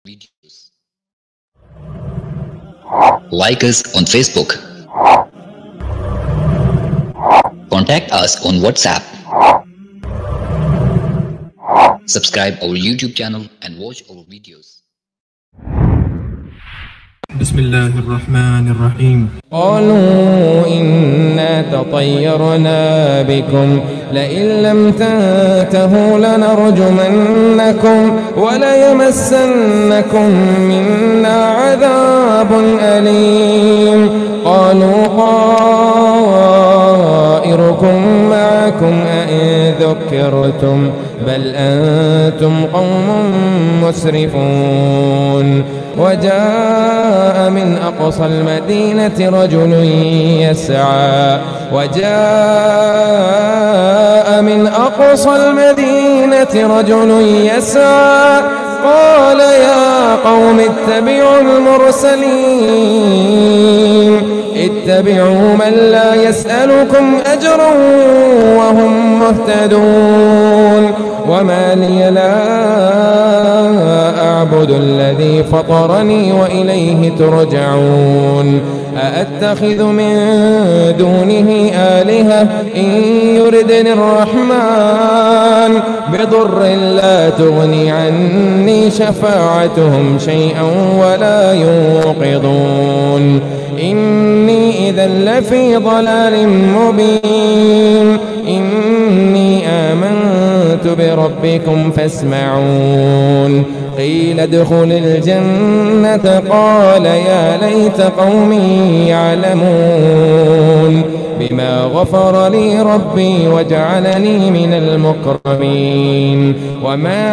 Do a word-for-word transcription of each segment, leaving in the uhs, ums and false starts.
videos. Like us on Facebook. Contact us on WhatsApp. Subscribe our YouTube channel and watch our videos. بسم الله الرحمن الرحيم. قالوا إنا تطيرنا بكم لئن لم تنتهوا لنرجمنكم وليمسنكم منا عذاب أليم. قالوا طائركم معكم أئن ذكرتم بل أنتم قوم مسرفون. وجاء من أقصى المدينة رجل يسعى وجاء من أقصى المدينة رجل يسعى قال يا قوم اتبعوا المرسلين اتبعوا من لا يسألكم أجرا وهم مهتدون. وما لي لا أعبد الذي فطرني وإليه ترجعون. أأتخذ من دونه آلهة إن يردني الرحمن بضر لا تغني عني شفاعتهم شيئا ولا ينقذون. إني إذا لفي ضلال مبين. إني آمنت بربكم فاسمعون. قيل ادخل الجنة قال يا ليت قومي يعلمون بما غفر لي ربي وجعلني من المكرمين. وما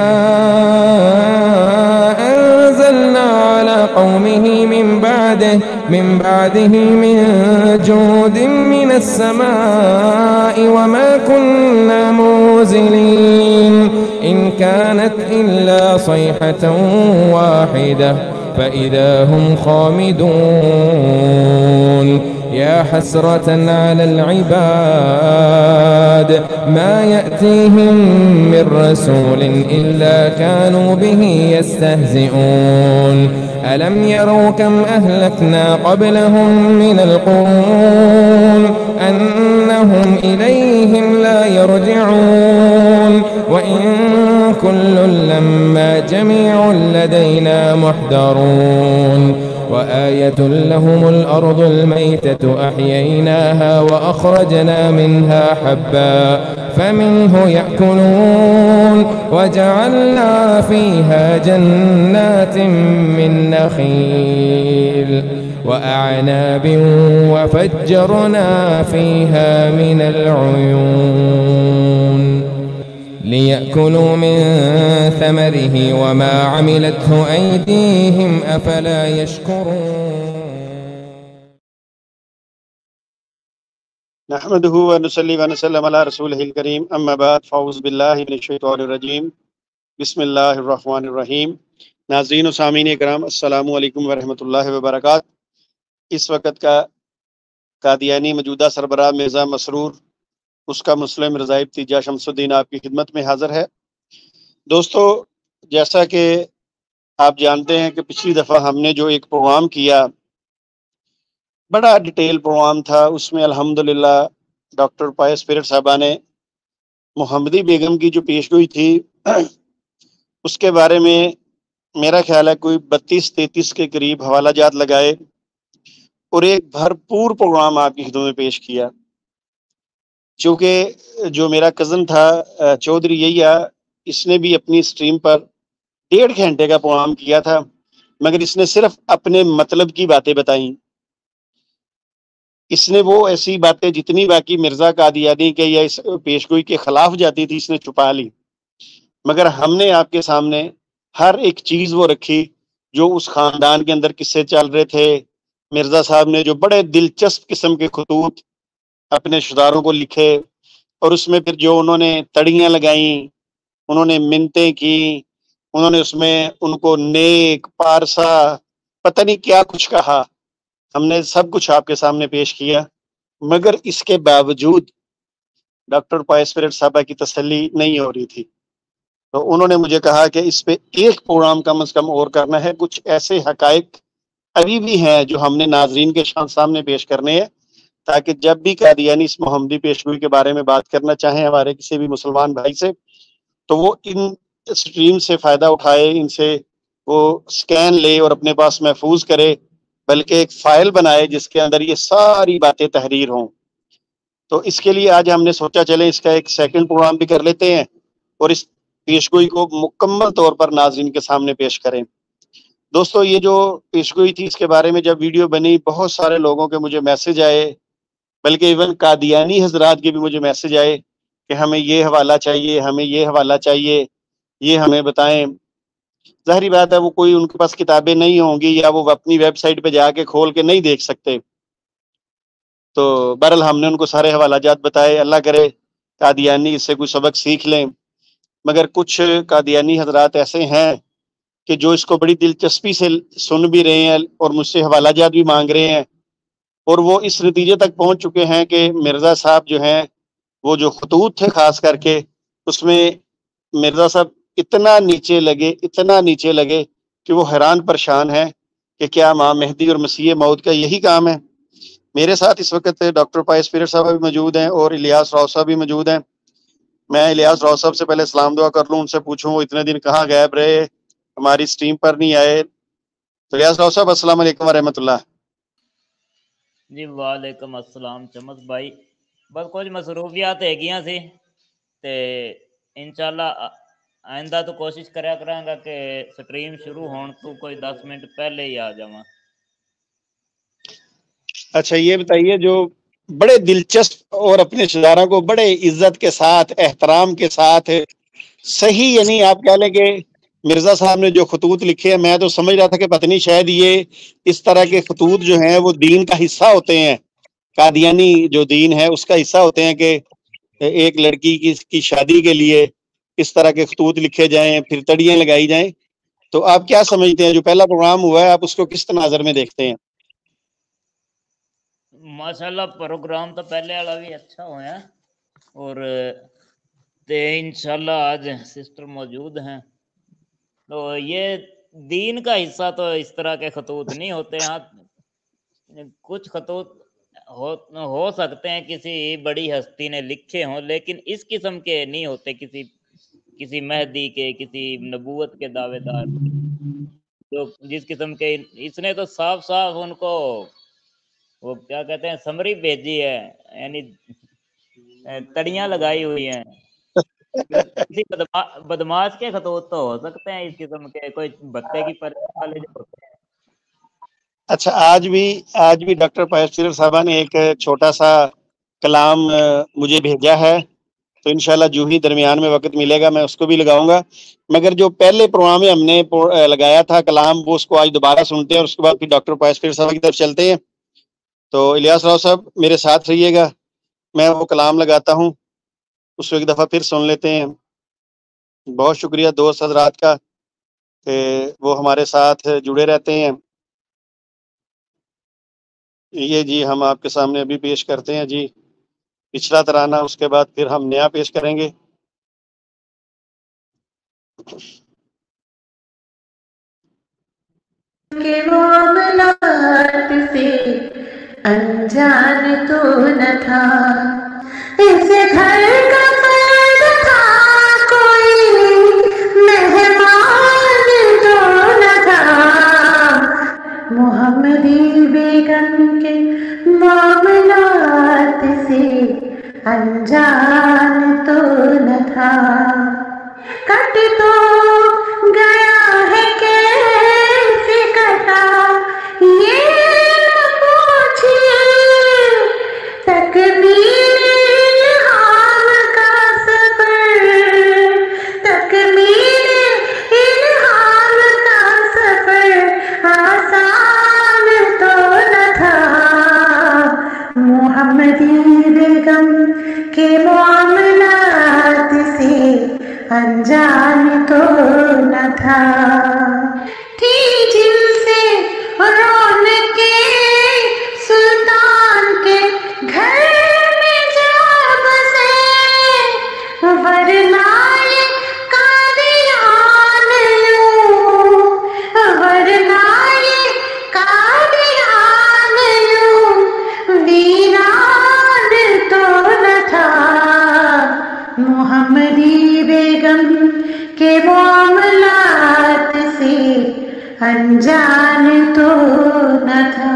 أنزلنا على قومه من بعده من بعده من جود من السماء وما كنا منزلين. إن كانت إلا صيحة واحدة فإذا هم خامدون. يا حسرة على العباد ما يأتيهم من رسول إلا كانوا به يستهزئون. ألم يروا كم أهلكنا قبلهم من القرون أنهم إليهم لا يرجعون. وإن كل لما جميع لدينا محضرون. وآية لهم الأرض الميتة أحييناها وأخرجنا منها حبا فمنه يأكلون. وجعلنا فيها جنات من نخيل وأعناب وفجرنا فيها من العيون ليأكلوا من ثمره وما عملته أيديهم أفلا يشكرون. نحمده ونصلي ونسلم على رسوله الكريم اما بعد فاعوذ باللہ من الشیطان الرجیم بسم اللہ الرحمن الرحیم. ناظرین و سامعین کرام السلام علیکم ورحمۃ اللہ وبرکاتہ. اس وقت کا قادیانی موجودہ سربراہ مرزا مسرور اس کا مسلم رضا ابتیجا شمس الدین آپ کی خدمت میں حاضر ہے. دوستو، جیسا کہ آپ جانتے ہیں کہ پچھلی دفعہ ہم نے جو ایک پروگرام کیا، بڑا ڈیٹیل پروگرام تھا، اس میں الحمدللہ ڈاکٹر پائس پیرٹ صاحبہ نے محمدی بیگم کی جو پیشگوئی تھی اس کے بارے میں میرا خیال ہے کوئی بتیس تینتیس کے قریب حوالہ جات لگائے اور ایک بھرپور پروگرام آپ کی خدمت میں پیش کیا. چونکہ جو میرا کزن تھا چودھری یحییٰ، اس نے بھی اپنی سٹریم پر ڈیڑھ گھنٹے کا پروگرام کیا تھا، مگر اس نے صرف اپنے مطلب کی باتیں بتائیں. اس نے وہ ایسی باتیں جتنی باقی مرزا قادیانی کے یا اس پیشگوئی کے خلاف جاتی تھی اس نے چھپا لی، مگر ہم نے آپ کے سامنے ہر ایک چیز وہ رکھی جو اس خاندان کے اندر قصے چل رہے تھے. مرزا صاحب نے جو بڑے دلچسپ قسم کے خطوط اپنے شداروں کو لکھے اور اس میں پھر جو انہوں نے تڑیاں لگائیں، انہوں نے منتیں کی، انہوں نے اس میں ان کو نیک پارسا پتہ نہیں کیا کچھ کہا، ہم نے سب کچھ آپ کے سامنے پیش کیا. مگر اس کے باوجود ڈاکٹر پائس پیرٹ صاحبہ کی تسلی نہیں ہو رہی تھی. تو انہوں نے مجھے کہا کہ اس پہ ایک پروگرام کم از کم اور کرنا ہے، کچھ ایسے حقائق ابھی بھی ہیں جو ہم نے ناظرین کے سامنے پیش کرنے ہیں، تاکہ جب بھی قادیانی اس محمدی پیشگوئی کے بارے میں بات کرنا چاہیں ہمارے کسی بھی مسلمان بھائی سے، تو وہ ان سٹریم سے فائدہ اٹھائے، ان سے وہ سکین لے اور اپنے پاس محفوظ کرے، بلکہ ایک فائل بنائے جس کے اندر یہ ساری باتیں تحریر ہوں۔ تو اس کے لیے آج ہم نے سوچا چلیں اس کا ایک سیکنڈ پروگرام بھی کر لیتے ہیں اور اس پیشگوئی کو مکمل طور پر ناظرین کے سامنے پیش کریں۔ دوستو، یہ جو پیشگوئی تھی اس کے بارے میں جب ویڈیو بنی، بہت سارے لوگوں کے مجھے میسج آئے، بلکہ ایون قادیانی حضرات کے بھی مجھے میسج آئے کہ ہمیں یہ حوالہ چاہیے، ہمیں یہ حوالہ چاہیے، یہ ہمیں بتائیں۔ ظاہری بات ہے وہ کوئی ان کے پاس کتابیں نہیں ہوں گی یا وہ اپنی ویب سائٹ پہ جا کے کھول کے نہیں دیکھ سکتے، تو بہرحال ہم نے ان کو سارے حوالہ جات بتائے۔ اللہ کرے قادیانی اس سے کوئی سبق سیکھ لیں، مگر کچھ قادیانی حضرات ایسے ہیں کہ جو اس کو بڑی دلچسپی سے سن بھی رہے ہیں اور مجھ سے حوالہ جات بھی مانگ رہے ہیں، اور وہ اس نتیجے تک پہنچ چکے ہیں کہ مرزا صاحب جو ہیں وہ جو خطوط تھے خاص کر کے، اس میں مرزا صاحب اتنا نیچے لگے اتنا نیچے لگے کہ وہ حیران پریشان ہیں کہ کیا ماں مہدی اور مسیح موعود کا یہی کام ہے۔ میرے ساتھ اس وقت ڈاکٹر پائس پیرر صاحب بھی موجود ہیں اور الیاس راؤ صاحب بھی موجود ہیں۔ میں الیاس راؤ صاحب سے پہلے سلام دعا کر لوں، ان سے پوچھوں وہ اتنے دن کہاں غائب رہے، ہماری سٹریم پر نہیں آئے۔ تو الیاس راؤ صاحب السلام علیکم ورحمۃ اللہ۔ جی وعلیکم السلام چمس بھائی، بس کچھ مصروفیات ہے گیاں سی تے انشاءاللہ آئندہ تو کوشش کریا کراں گا کہ سٹریم شروع ہون تو کوئی دس منٹ پہلے ہی آ جاواں۔ اچھا یہ بتائیے، جو بڑے دلچسپ اور اپنے رشتہ داروں کو بڑے عزت کے ساتھ احترام کے ساتھ صحیح، یعنی آپ کہہ لیں کہ مرزا صاحب نے جو خطوط لکھے ہیں، میں تو سمجھ رہا تھا کہ پتہ نہیں شاید یہ اس طرح کے خطوط جو ہیں وہ دین کا حصہ ہوتے ہیں، قادیانی جو دین ہے اس کا حصہ ہوتے ہیں کہ ایک لڑکی کی کی شادی کے لیے اس طرح کے خطوط لکھے جائیں، پھر تڑیاں لگائی جائیں۔ تو آپ کیا سمجھتے ہیں، جو پہلا پروگرام ہوا ہے آپ اس کو کس تناظر میں دیکھتے ہیں؟ ماشاءاللہ پروگرام تو پہلے والا بھی اچھا ہوا ہے، اور تے انشاءاللہ آج سسٹر موجود ہیں، تو یہ دین کا حصہ تو اس طرح کے خطوط نہیں ہوتے ہیں۔ کچھ خطوط ہو, ہو سکتے ہیں کسی بڑی ہستی نے لکھے ہوں، لیکن اس قسم کے نہیں ہوتے، کسی کسی مہدی کے، کسی نبوت کے دعوے دار جو جس قسم کے۔ اس نے تو صاف صاف ان کو وہ کیا کہتے ہیں سمری بھیجی ہے، یعنی تڑیاں لگائی ہوئی ہیں۔ کسی بدماش کے خطوط تو ہو سکتے ہیں اس قسم کے، کوئی بتے کی پرچہ والے جو ہوتے ہیں۔ اچھا، آج بھی آج بھی ڈاکٹر پائس پیرر صاحبہ نے ایک چھوٹا سا کلام مجھے بھیجا ہے، تو انشاءاللہ جو ہی درمیان میں وقت ملے گا میں اس کو بھی لگاؤں گا، مگر جو پہلے پروگرام میں ہم نے لگایا تھا کلام، وہ اس کو آج دوبارہ سنتے ہیں اور اس کے بعد پھر ڈاکٹر پائس پیرر صاحب کی طرف چلتے ہیں۔ تو الیاس راؤ صاحب میرے ساتھ رہیے گا، میں وہ کلام لگاتا ہوں، اس کو ایک دفعہ پھر سن لیتے ہیں۔ بہت شکریہ دوست حضرات کا کہ وہ ہمارے ساتھ جڑے رہتے ہیں۔ یہ جی ہم آپ کے سامنے ابھی پیش کرتے ہیں جی پچھلا ترانہ، اس کے بعد پھر ہم نیا پیش کریں گے۔ کے معاملات سے انجان تو نہ تھا، اس گھر کا فرد تھا، کوئی مہمان تو نہ تھا، محمدی بیگم کے معاملات سے انجان تو نہ تھا، کٹ تو گیا ہے کیسے کٹا یہ نہ پوچھئے، تکمیل الہام کا سفر، تکمیل الہام کا سفر آسان تو نہ تھا، محمدی بیگم کے معاملات سے انجان تو نہ تھا، تھی جن سے رونقیں سلطان کے گھر میں جا بسے، ورنہ یہ قادیانی अनजान तो न था।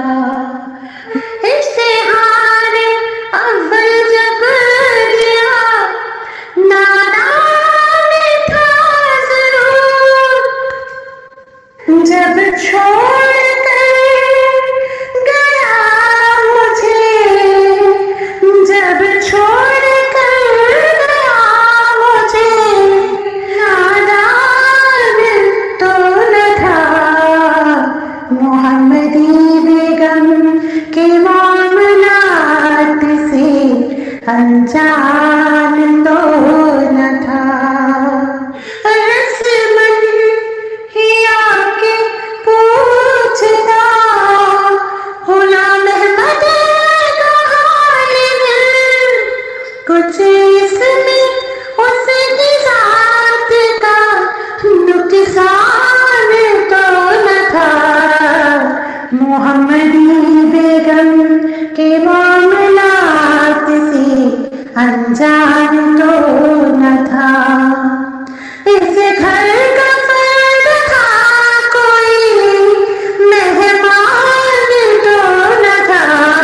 इश्तिहार अव्वल जब दिया नादान था जरूर, जब छोड़ कर गया मुझे, जब छोड़ कर गया मुझे नादान तो न था। मोहम्मदी बेगम के मामलात से अनजान तो न था। रस्मन ही आके पूछता गुलाम अहमद का हाल है, कुछ इसमें उसकी जात का नुकसान तो न था। मोहम्मदी बेगम के मामलात से अनजान तो न था। इस घर का फर्द था कोई मेहमान तो न था।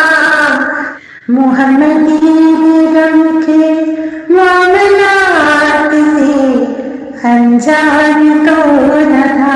मोहम्मदी बेगम के मामलात से अनजान तो न था।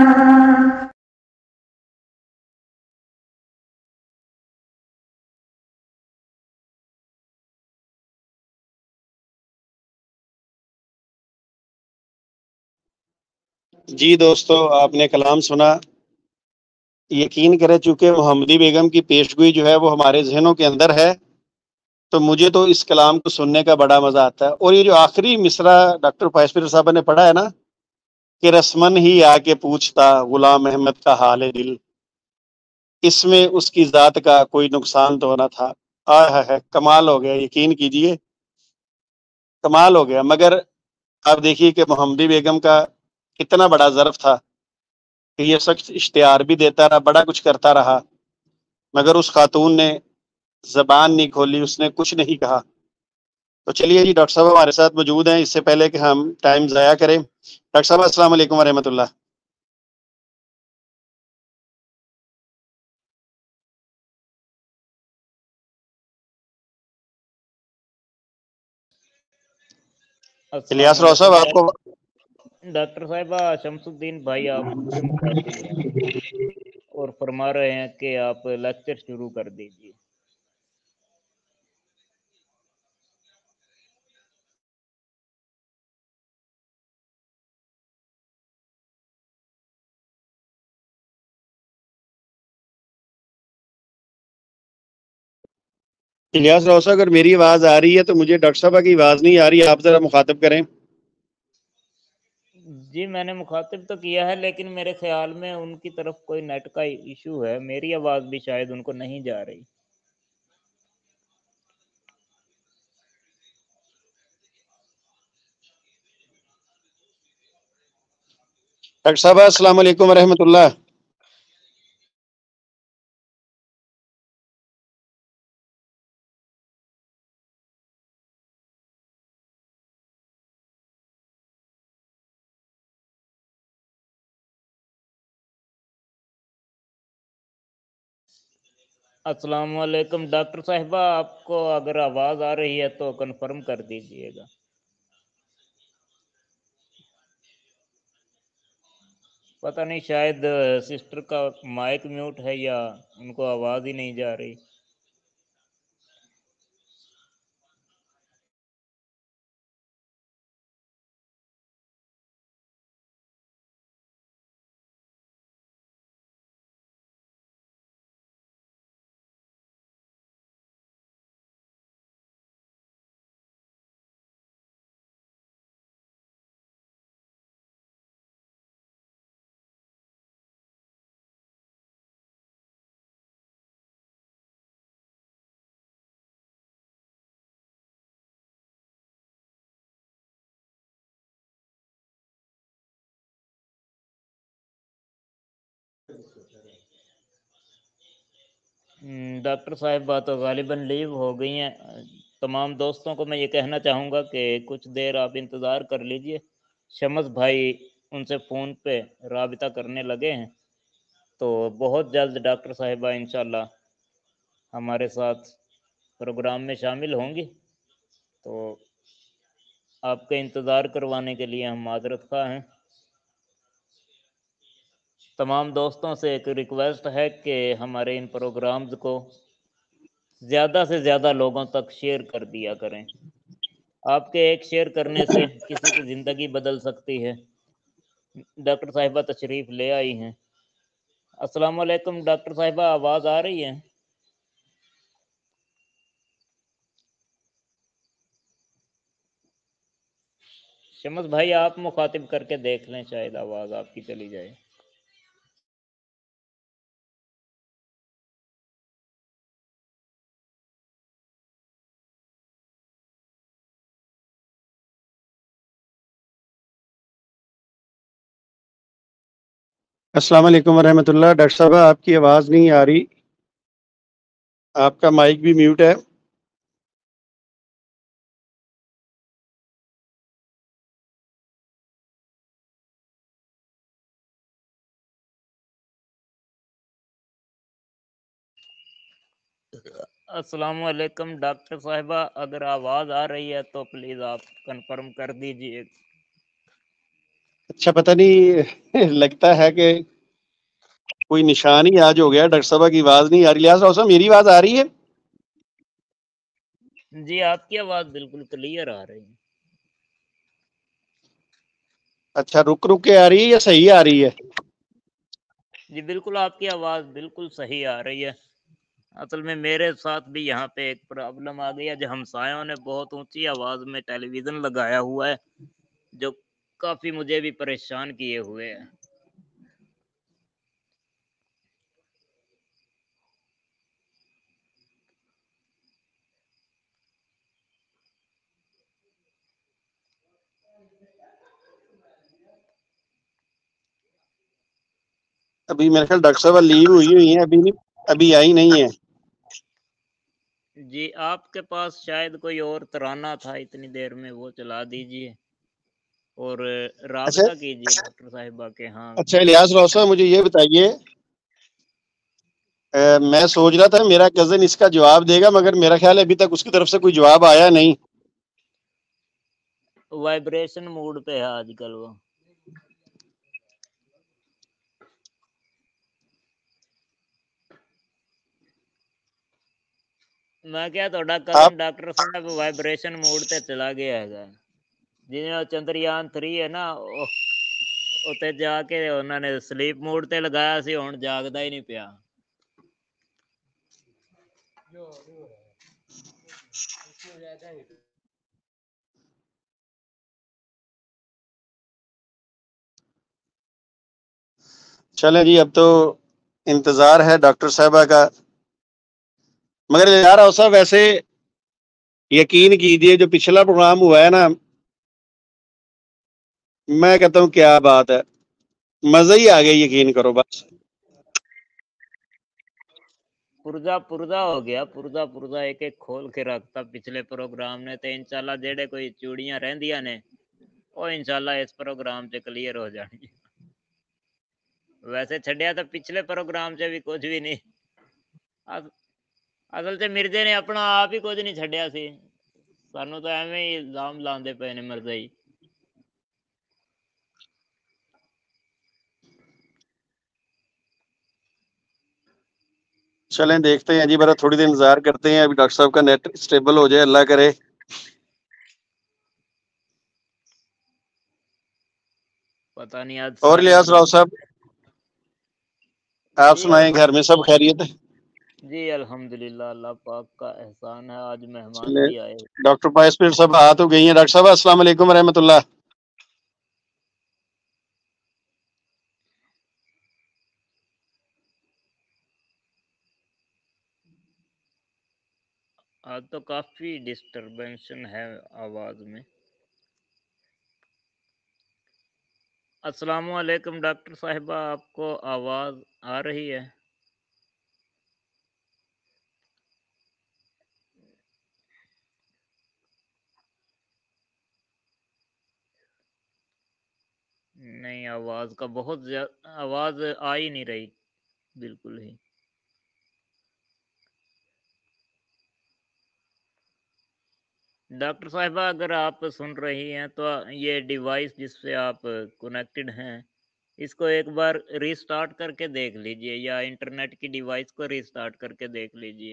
जी दोस्तों, आपने कलाम सुना। यकीन करें, चूंकि मोहम्मदी बेगम की पेशगोई जो है वो हमारे जहनों के अंदर है, तो मुझे तो इस कलाम को सुनने का बड़ा मजा आता है। और ये जो आखिरी मिसरा डॉक्टर फैसपीर साहब ने पढ़ा है ना, कि रस्मन ही आके पूछता गुलाम अहमद का हाल है दिल, इसमें उसकी जात का कोई नुकसान तो ना था। आह है, कमाल हो गया, यकीन कीजिए कमाल हो गया। मगर आप देखिए कि मोहम्मदी बेगम का कितना बड़ा ज़र्फ था कि ये शख्स इश्तिहार भी देता रहा, बड़ा कुछ करता रहा, मगर उस खातून ने ज़बान नहीं खोली, उसने कुछ नहीं कहा। तो चलिए जी, डॉक्टर साहब हमारे साथ मौजूद हैं। इससे पहले कि हम टाइम ज़ाया करें, डॉक्टर साहब अस्सलाम वालेकुम वरहमतुल्लाह। इलियास राव साहब, आपको डॉक्टर साहिबा शमसुद्दीन भाई आपके मुखातिब हैं और फरमा रहे हैं कि आप लेक्चर शुरू कर दीजिए। इलियास राव साहब, अगर मेरी आवाज़ आ रही है तो मुझे डॉक्टर साहब की आवाज़ नहीं आ रही, आप ज़रा मुखातिब करें। जी मैंने मुखातिब तो किया है, लेकिन मेरे ख्याल में उनकी तरफ कोई नेट का इशू है, मेरी आवाज़ भी शायद उनको नहीं जा रही। डॉक्टर साहब अस्सलाम वालेकुम वरहमतुल्लाह। अस्सलाम वालेकुम डॉक्टर साहिबा, आपको अगर आवाज़ आ रही है तो कंफर्म कर दीजिएगा। पता नहीं, शायद सिस्टर का माइक म्यूट है या उनको आवाज़ ही नहीं जा रही। डॉक्टर साहिबा तो गालिबन लीव हो गई हैं। तमाम दोस्तों को मैं ये कहना चाहूँगा कि कुछ देर आप इंतज़ार कर लीजिए, शमस भाई उनसे फ़ोन पे राबिता करने लगे हैं। تو بہت جلد ڈاکٹر صاحبہ انشاءاللہ ہمارے ساتھ پروگرام میں شامل ہوں گی، تو آپ کا انتظار کروانے کے لیے ہم معذرت خواہ ہیں۔ تمام دوستوں سے ایک ریکویسٹ ہے کہ ہمارے ان پروگرامز کو زیادہ سے زیادہ لوگوں تک شیئر کر دیا کریں۔ آپ کے ایک شیئر کرنے سے کسی کی زندگی بدل سکتی ہے۔ ڈاکٹر صاحبہ تشریف لے آئی ہیں۔ السلام علیکم ڈاکٹر صاحبہ، آواز آ رہی ہے؟ شمس بھائی آپ مخاطب کر کے دیکھ لیں، شاید آواز آپ کی چلی جائے۔ السلام علیکم ورحمۃ اللہ۔ ڈاکٹر صاحب آپ کی آواز نہیں آ رہی، آپ کا مائک بھی میوٹ ہے۔ السلام علیکم ڈاکٹر صاحبہ، اگر آواز آ رہی ہے تو پلیز آپ کنفرم کر دیجئے۔ اچھا، پتہ نہیں لگتا ہے کہ کوئی نشان ہی آج ہو گیا، ڈاکٹر صاحبہ کی آواز نہیں آ رہی۔ لہٰذا صاحب میری آواز آ رہی ہے؟ جی آپ کی آواز بالکل کلیئر آ رہی ہے۔ اچھا، رک رک کے آ رہی ہے یا صحیح آ رہی ہے؟ جی بالکل آپ کی آواز بالکل صحیح آ رہی ہے۔ اصل میں میرے ساتھ بھی یہاں پہ ایک پرابلم آ گئی ہے، جو ہمسایوں نے بہت اونچی آواز میں ٹیلی ویژن لگایا ہوا ہے، جو کافی مجھے بھی پریشان کیے ہوئے ہیں۔ ابھی میرے خیال ڈاکٹر صاحبہ لیو ہوئی ہوئی ہیں، ابھی نہیں، ابھی آئی نہیں ہے۔ جی آپ کے پاس شاید کوئی اور ترانہ تھا اتنی دیر میں، وہ چلا دیجئے اور اچھا رابطہ کیجئے ڈاکٹر صاحبہ کے ہاں۔ اچھا الیاس راؤ صاحب مجھے یہ بتائیے، اے، میں سوچ رہا تھا میرا کزن اس کا جواب دے گا، مگر میرا خیال ہے ابھی تک اس کی طرف سے کوئی جواب آیا نہیں۔ وائبریشن موڈ پہ ہے آج کل وہ۔ میں کیا تھوڑا آپ کزن ڈاکٹر صاحب وائبریشن موڈ تے چلا گیا ہے، جنہوں چندریان تھری ہے نا، اتنے جا کے انہوں نے سلیپ موڈ تے لگایا سی، ہن جاگدا ہی نہیں پیا۔ چلیں جی، اب تو انتظار ہے ڈاکٹر صاحبہ کا، مگر یار صاحب ویسے یقین کیجیے جو پچھلا پروگرام ہوا ہے نا، میں کہتا ہوں کیا بات ہے، مزہ ہی آ گیا، یقین کرو بس۔ پرزا پرزا ہو گیا، پرزا پرزا ایک ایک کھول کے رکھتا پچھلے پروگرام نے، تے انشاءاللہ جڑے کوئی چوڑیاں رہندیاں نے وہ انشاءاللہ اس پروگرام سے کلیئر ہو جانی۔ ویسے چھڈیا تو پچھلے پروگرام سے بھی کچھ بھی نہیں، اصل سے مرزے نے اپنا آپ ہی کچھ نہیں چھڈیا سی، سانوں تو ایویں ہی الزام لاندے پے نے مرزا ہی۔ چلیں دیکھتے ہیں جی، برا تھوڑی دیر انتظار کرتے ہیں، ابھی ڈاکٹر صاحب کا نیٹ اسٹیبل ہو جائے، اللہ کرے۔ پتہ نہیں آج اور سارے الیاس راؤ مہمان۔ صاحب آپ جی سنائیں، گھر میں سب خیریت ہے؟ جی الحمدللہ، اللہ پاک کا احسان ہے، آج مہمان چلیں، بھی آئے۔ ڈاکٹر پائس پیر صاحب آ تو گئی ہیں۔ ڈاکٹر صاحب السلام علیکم ورحمۃ اللہ۔ آج تو کافی ڈسٹربنشن ہے آواز میں۔ السلام علیکم ڈاکٹر صاحبہ، آپ کو آواز آ رہی ہے؟ نہیں، آواز کا بہت زیادہ آواز آ ہی نہیں رہی۔ بالکل ہی. ڈاکٹر صاحبہ اگر آپ سن رہی ہیں تو یہ ڈیوائس جس سے آپ کنیکٹڈ ہیں اس کو ایک بار ریسٹارٹ کر کے دیکھ لیجئے، یا انٹرنیٹ کی ڈیوائس کو ریسٹارٹ کر کے دیکھ لیجئے.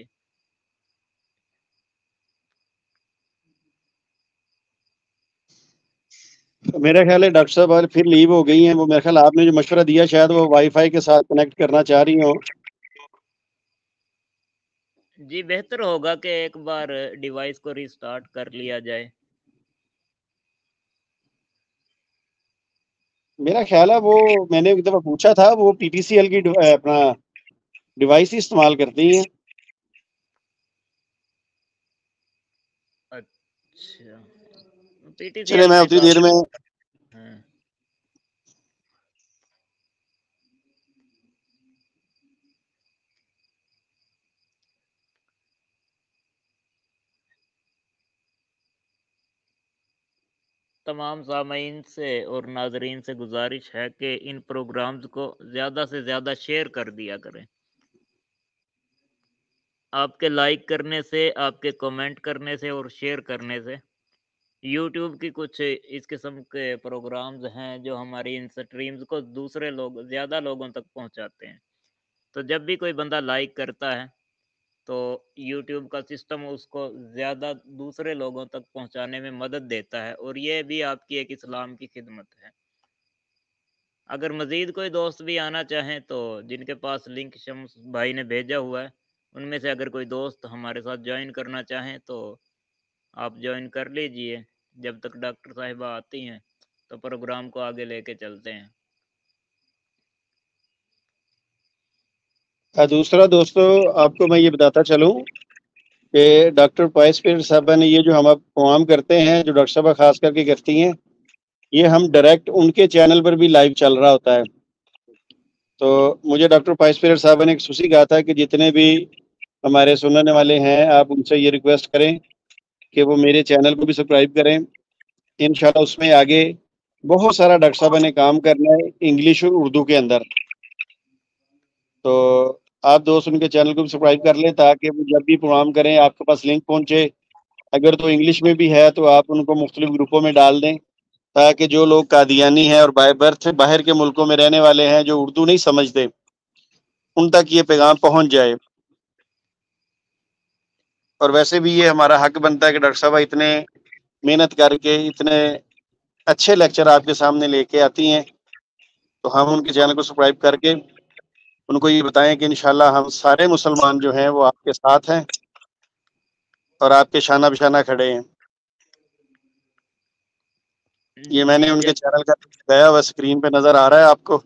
میرا خیال ہے ڈاکٹر صاحب آج پھر لیو ہو گئی ہیں. وہ میرا خیال آپ نے جو مشورہ دیا شاید وہ وائی فائی کے ساتھ کنیکٹ کرنا چاہ رہی ہوں. جی بہتر ہوگا کہ ایک بار ڈیوائس کو ریسٹارٹ کر لیا جائے. میرا خیال ہے وہ میں نے ایک دفعہ پوچھا تھا وہ پی ٹی سی ایل کی ڈیو- اپنا ڈیوائس ہی استعمال کرتی ہیں. اچھا، پی ٹی سی چلے ایل میں میں اتنی دیر کافی میں ہیں. تمام سامعین سے اور ناظرین سے گزارش ہے کہ ان پروگرامز کو زیادہ سے زیادہ شیئر کر دیا کریں. آپ کے لائک کرنے سے، آپ کے کمنٹ کرنے سے اور شیئر کرنے سے یوٹیوب کی کچھ اس قسم کے پروگرامز ہیں جو ہماری ان سٹریمز کو دوسرے لوگ زیادہ لوگوں تک پہنچاتے ہیں. تو جب بھی کوئی بندہ لائک کرتا ہے تو یوٹیوب کا سسٹم اس کو زیادہ دوسرے لوگوں تک پہنچانے میں مدد دیتا ہے، اور یہ بھی آپ کی ایک اسلام کی خدمت ہے. اگر مزید کوئی دوست بھی آنا چاہیں تو جن کے پاس لنک شمس بھائی نے بھیجا ہوا ہے ان میں سے اگر کوئی دوست ہمارے ساتھ جوائن کرنا چاہیں تو آپ جوائن کر لیجئے. جب تک ڈاکٹر صاحبہ آتی ہیں تو پروگرام کو آگے لے کے چلتے ہیں. دوسرا دوستو آپ کو میں یہ بتاتا چلوں کہ ڈاکٹر پائس پیر صاحبہ نے یہ جو ہم اب پروگرام کرتے ہیں جو ڈاکٹر صاحبہ خاص کر کے کرتی ہیں یہ ہم ڈائریکٹ ان کے چینل پر بھی لائیو چل رہا ہوتا ہے. تو مجھے ڈاکٹر پائس پیر صاحبہ نے ایک خصوصی کہا تھا کہ جتنے بھی ہمارے سننے والے ہیں آپ ان سے یہ ریکویسٹ کریں کہ وہ میرے چینل کو بھی سبسکرائب کریں. انشاءاللہ اس میں آگے بہت سارا ڈاکٹر صاحبہ نے کام کرنا ہے انگلش اور اردو کے اندر. تو آپ دوست ان کے چینل کو بھی سبسکرائب کر لیں تاکہ وہ جب بھی پروگرام کریں آپ کے پاس لنک پہنچے. اگر تو انگلش میں بھی ہے تو آپ ان کو مختلف گروپوں میں ڈال دیں تاکہ جو لوگ قادیانی ہیں اور بائی برتھ باہر کے ملکوں میں رہنے والے ہیں جو اردو نہیں سمجھتے ان تک یہ پیغام پہنچ جائے. اور ویسے بھی یہ ہمارا حق بنتا ہے کہ ڈاکٹر صاحب اتنے محنت کر کے اتنے اچھے لیکچر آپ کے سامنے لے کے آتی ہیں تو ہم ان کے چینل کو سبسکرائب کر کے ان کو یہ بتائیں کہ انشاءاللہ ہم سارے مسلمان جو ہیں وہ آپ کے ساتھ ہیں اور آپ کے شانہ بشانہ کھڑے ہیں. یہ میں نے جی ان کے جب چینل کا گیا ہوا اسکرین پہ نظر آ رہا ہے آپ کو.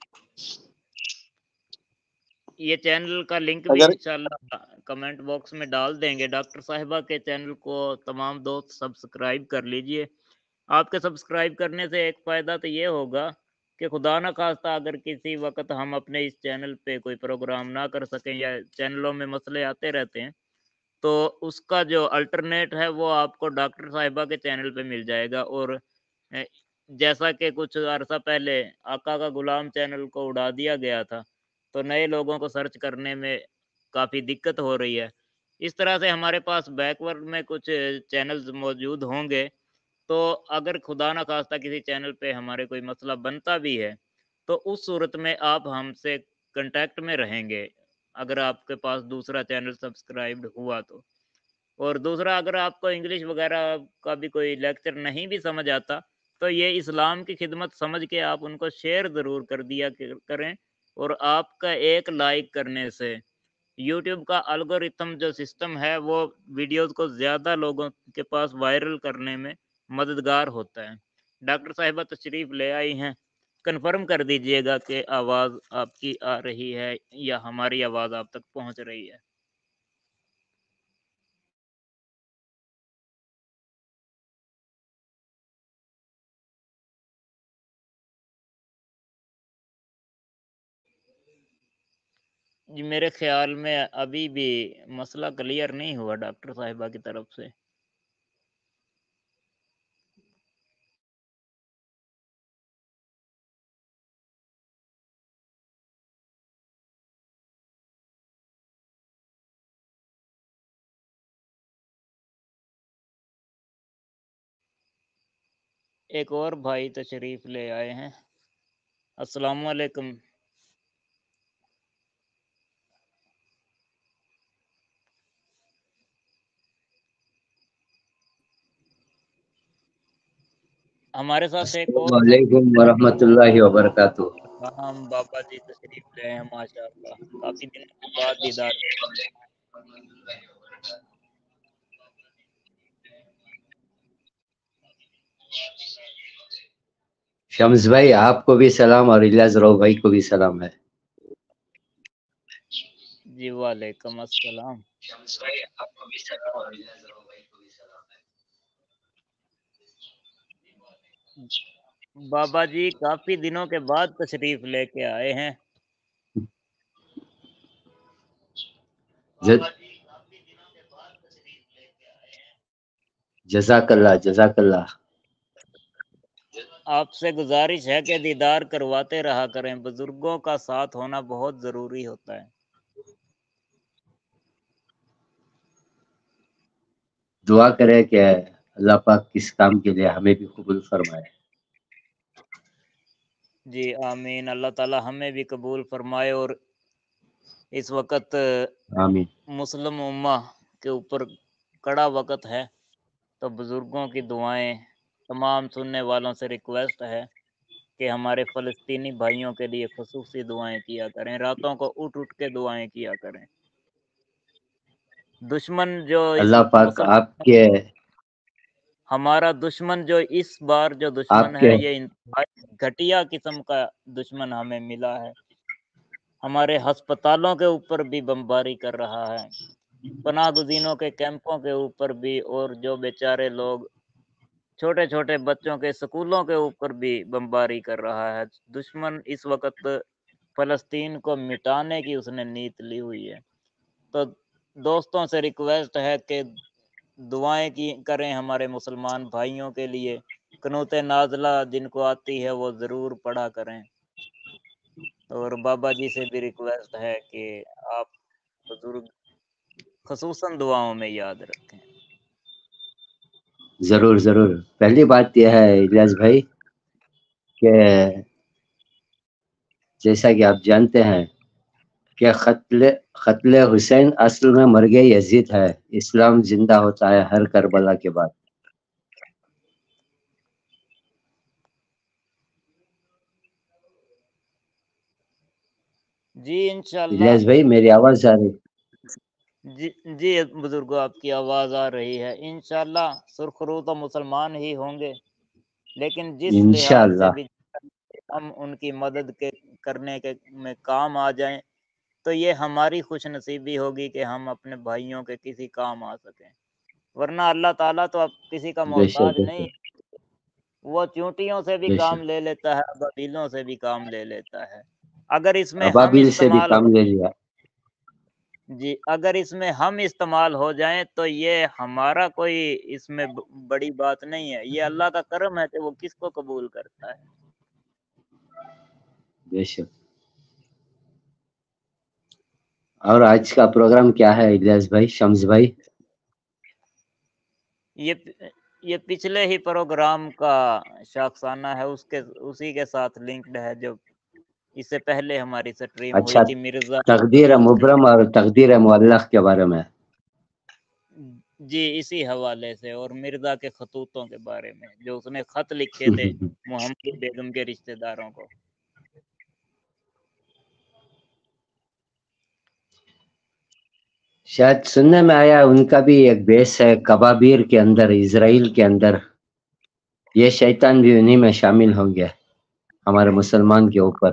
یہ چینل کا لنک بھی اگر انشاءاللہ کمنٹ باکس میں ڈال دیں گے. ڈاکٹر صاحبہ کے چینل کو تمام دوست سبسکرائب کر لیجئے. آپ کے سبسکرائب کرنے سے ایک فائدہ تو یہ ہوگا کہ خدا نہ خواستہ اگر کسی وقت ہم اپنے اس چینل پہ کوئی پروگرام نہ کر سکیں یا چینلوں میں مسئلے آتے رہتے ہیں تو اس کا جو الٹرنیٹ ہے وہ آپ کو ڈاکٹر صاحبہ کے چینل پہ مل جائے گا. اور جیسا کہ کچھ عرصہ پہلے آقا کا غلام چینل کو اڑا دیا گیا تھا تو نئے لوگوں کو سرچ کرنے میں کافی دقت ہو رہی ہے. اس طرح سے ہمارے پاس بیکورڈ میں کچھ چینلز موجود ہوں گے تو اگر خدا نہ خواستہ کسی چینل پہ ہمارے کوئی مسئلہ بنتا بھی ہے تو اس صورت میں آپ ہم سے کنٹیکٹ میں رہیں گے اگر آپ کے پاس دوسرا چینل سبسکرائبڈ ہوا تو. اور دوسرا اگر آپ کو انگلش وغیرہ کا بھی کوئی لیکچر نہیں بھی سمجھ آتا تو یہ اسلام کی خدمت سمجھ کے آپ ان کو شیئر ضرور کر دیا کریں. اور آپ کا ایک لائک کرنے سے یوٹیوب کا الگورتھم جو سسٹم ہے وہ ویڈیوز کو زیادہ لوگوں کے پاس وائرل کرنے میں مددگار ہوتا ہے. ڈاکٹر صاحبہ تشریف لے آئی ہیں. کنفرم کر دیجئے گا کہ آواز آپ کی آ رہی ہے یا ہماری آواز آپ تک پہنچ رہی ہے. جی میرے خیال میں ابھی بھی مسئلہ کلیئر نہیں ہوا ڈاکٹر صاحبہ کی طرف سے. ایک اور بھائی تشریف لے آئے ہیں. السلام علیکم. ہمارے ساتھ ایک اور السلام علیکم ورحمۃ اللہ وبرکاتہ. ہم بابا جی تشریف لے ہیں ماشاء اللہ. کافی دن کے بعد دیدار. شمس بھائی آپ کو بھی سلام اور الیاس رو بھائی کو بھی سلام ہے. جی وعلیکم السلام. شمس بھائی آپ کو بھی سلام اور الیاس رو بھائی کو بھی سلام ہے. بابا جی کافی دنوں کے بعد تشریف لے کے آئے ہیں. جزاک اللہ جزاک اللہ. آپ سے گزارش ہے کہ دیدار کرواتے رہا کریں. بزرگوں کا ساتھ ہونا بہت ضروری ہوتا ہے. دعا کرے کہ اللہ پاک کس کام کے لیے ہمیں بھی قبول فرمائے. جی آمین. اللہ تعالی ہمیں بھی قبول فرمائے. اور اس وقت آمین. مسلم امہ کے اوپر کڑا وقت ہے، تو بزرگوں کی دعائیں تمام سننے والوں سے ریکویسٹ ہے کہ ہمارے فلسطینی بھائیوں کے لیے خصوصی دعائیں کیا کریں. راتوں کو اٹھ اٹھ کے دعائیں کیا کریں. دشمن جو اس اللہ پاک مسلمان آپ کے ہمارا دشمن جو اس بار جو دشمن آپ ہے، کے یہ انتہائی گھٹیا قسم کا دشمن ہمیں ملا ہے. ہمارے ہسپتالوں کے اوپر بھی بمباری کر رہا ہے، پناہ گزینوں کے کیمپوں کے اوپر بھی، اور جو بیچارے لوگ چھوٹے چھوٹے بچوں کے سکولوں کے اوپر بھی بمباری کر رہا ہے. دشمن اس وقت فلسطین کو مٹانے کی اس نے نیت لی ہوئی ہے. تو دوستوں سے ریکویسٹ ہے کہ دعائیں کی کریں ہمارے مسلمان بھائیوں کے لیے. قنوت نازلہ جن کو آتی ہے وہ ضرور پڑھا کریں. اور بابا جی سے بھی ریکویسٹ ہے کہ آپ بزرگ خصوصاً دعاؤں میں یاد رکھیں. ضرور ضرور. پہلی بات یہ ہے الیاس بھائی کہ جیسا کہ آپ جانتے ہیں کہ قتل قتل حسین اصل میں مرگ یزید ہے. اسلام زندہ ہوتا ہے ہر کربلا کے بعد. جی انشاءاللہ. الیاس بھائی میری آواز آ رہی؟ جی جی بزرگوں آپ کی آواز آ رہی ہے. انشاءاللہ سرخرو تو مسلمان ہی ہوں گے، لیکن جس لحاظ سے انشاءاللہ. بھی ہم ان کی مدد کے کرنے کے میں کام آ جائیں تو یہ ہماری خوش نصیبی ہوگی کہ ہم اپنے بھائیوں کے کسی کام آ سکیں. ورنہ اللہ تعالیٰ تو اب کسی کا بے شک محتاج بے نہیں. شک وہ چونٹیوں سے بھی بے کام شک. لے لیتا ہے، ابابیلوں سے بھی کام لے لیتا ہے. اگر اس میں ہم ابابیل سے بھی استعمال ہو کام لے لیا. جی اگر اس میں ہم استعمال ہو جائیں تو یہ ہمارا کوئی اس میں بڑی بات نہیں ہے. یہ اللہ کا کرم ہے کہ وہ کس کو قبول کرتا ہے. بے شک. اور آج کا پروگرام کیا ہے الیاس بھائی شمس بھائی؟ یہ یہ پچھلے ہی پروگرام کا شاخسانہ ہے، اس کے اسی کے ساتھ لنکڈ ہے جو اس سے پہلے ہماری سٹریم ہوئی اچھا، تھی. مرزا تقدیر مبرم اور تقدیر معلق کے بارے میں. جی اسی حوالے سے، اور مرزا کے خطوطوں کے بارے میں جو اس نے خط لکھے تھے محمد بیگم کے رشتہ داروں کو. شاید سننے میں آیا ان کا بھی ایک بیس ہے کبابیر کے اندر، اسرائیل کے اندر. یہ شیطان بھی انہی میں شامل ہوں گے ہمارے مسلمان کے اوپر.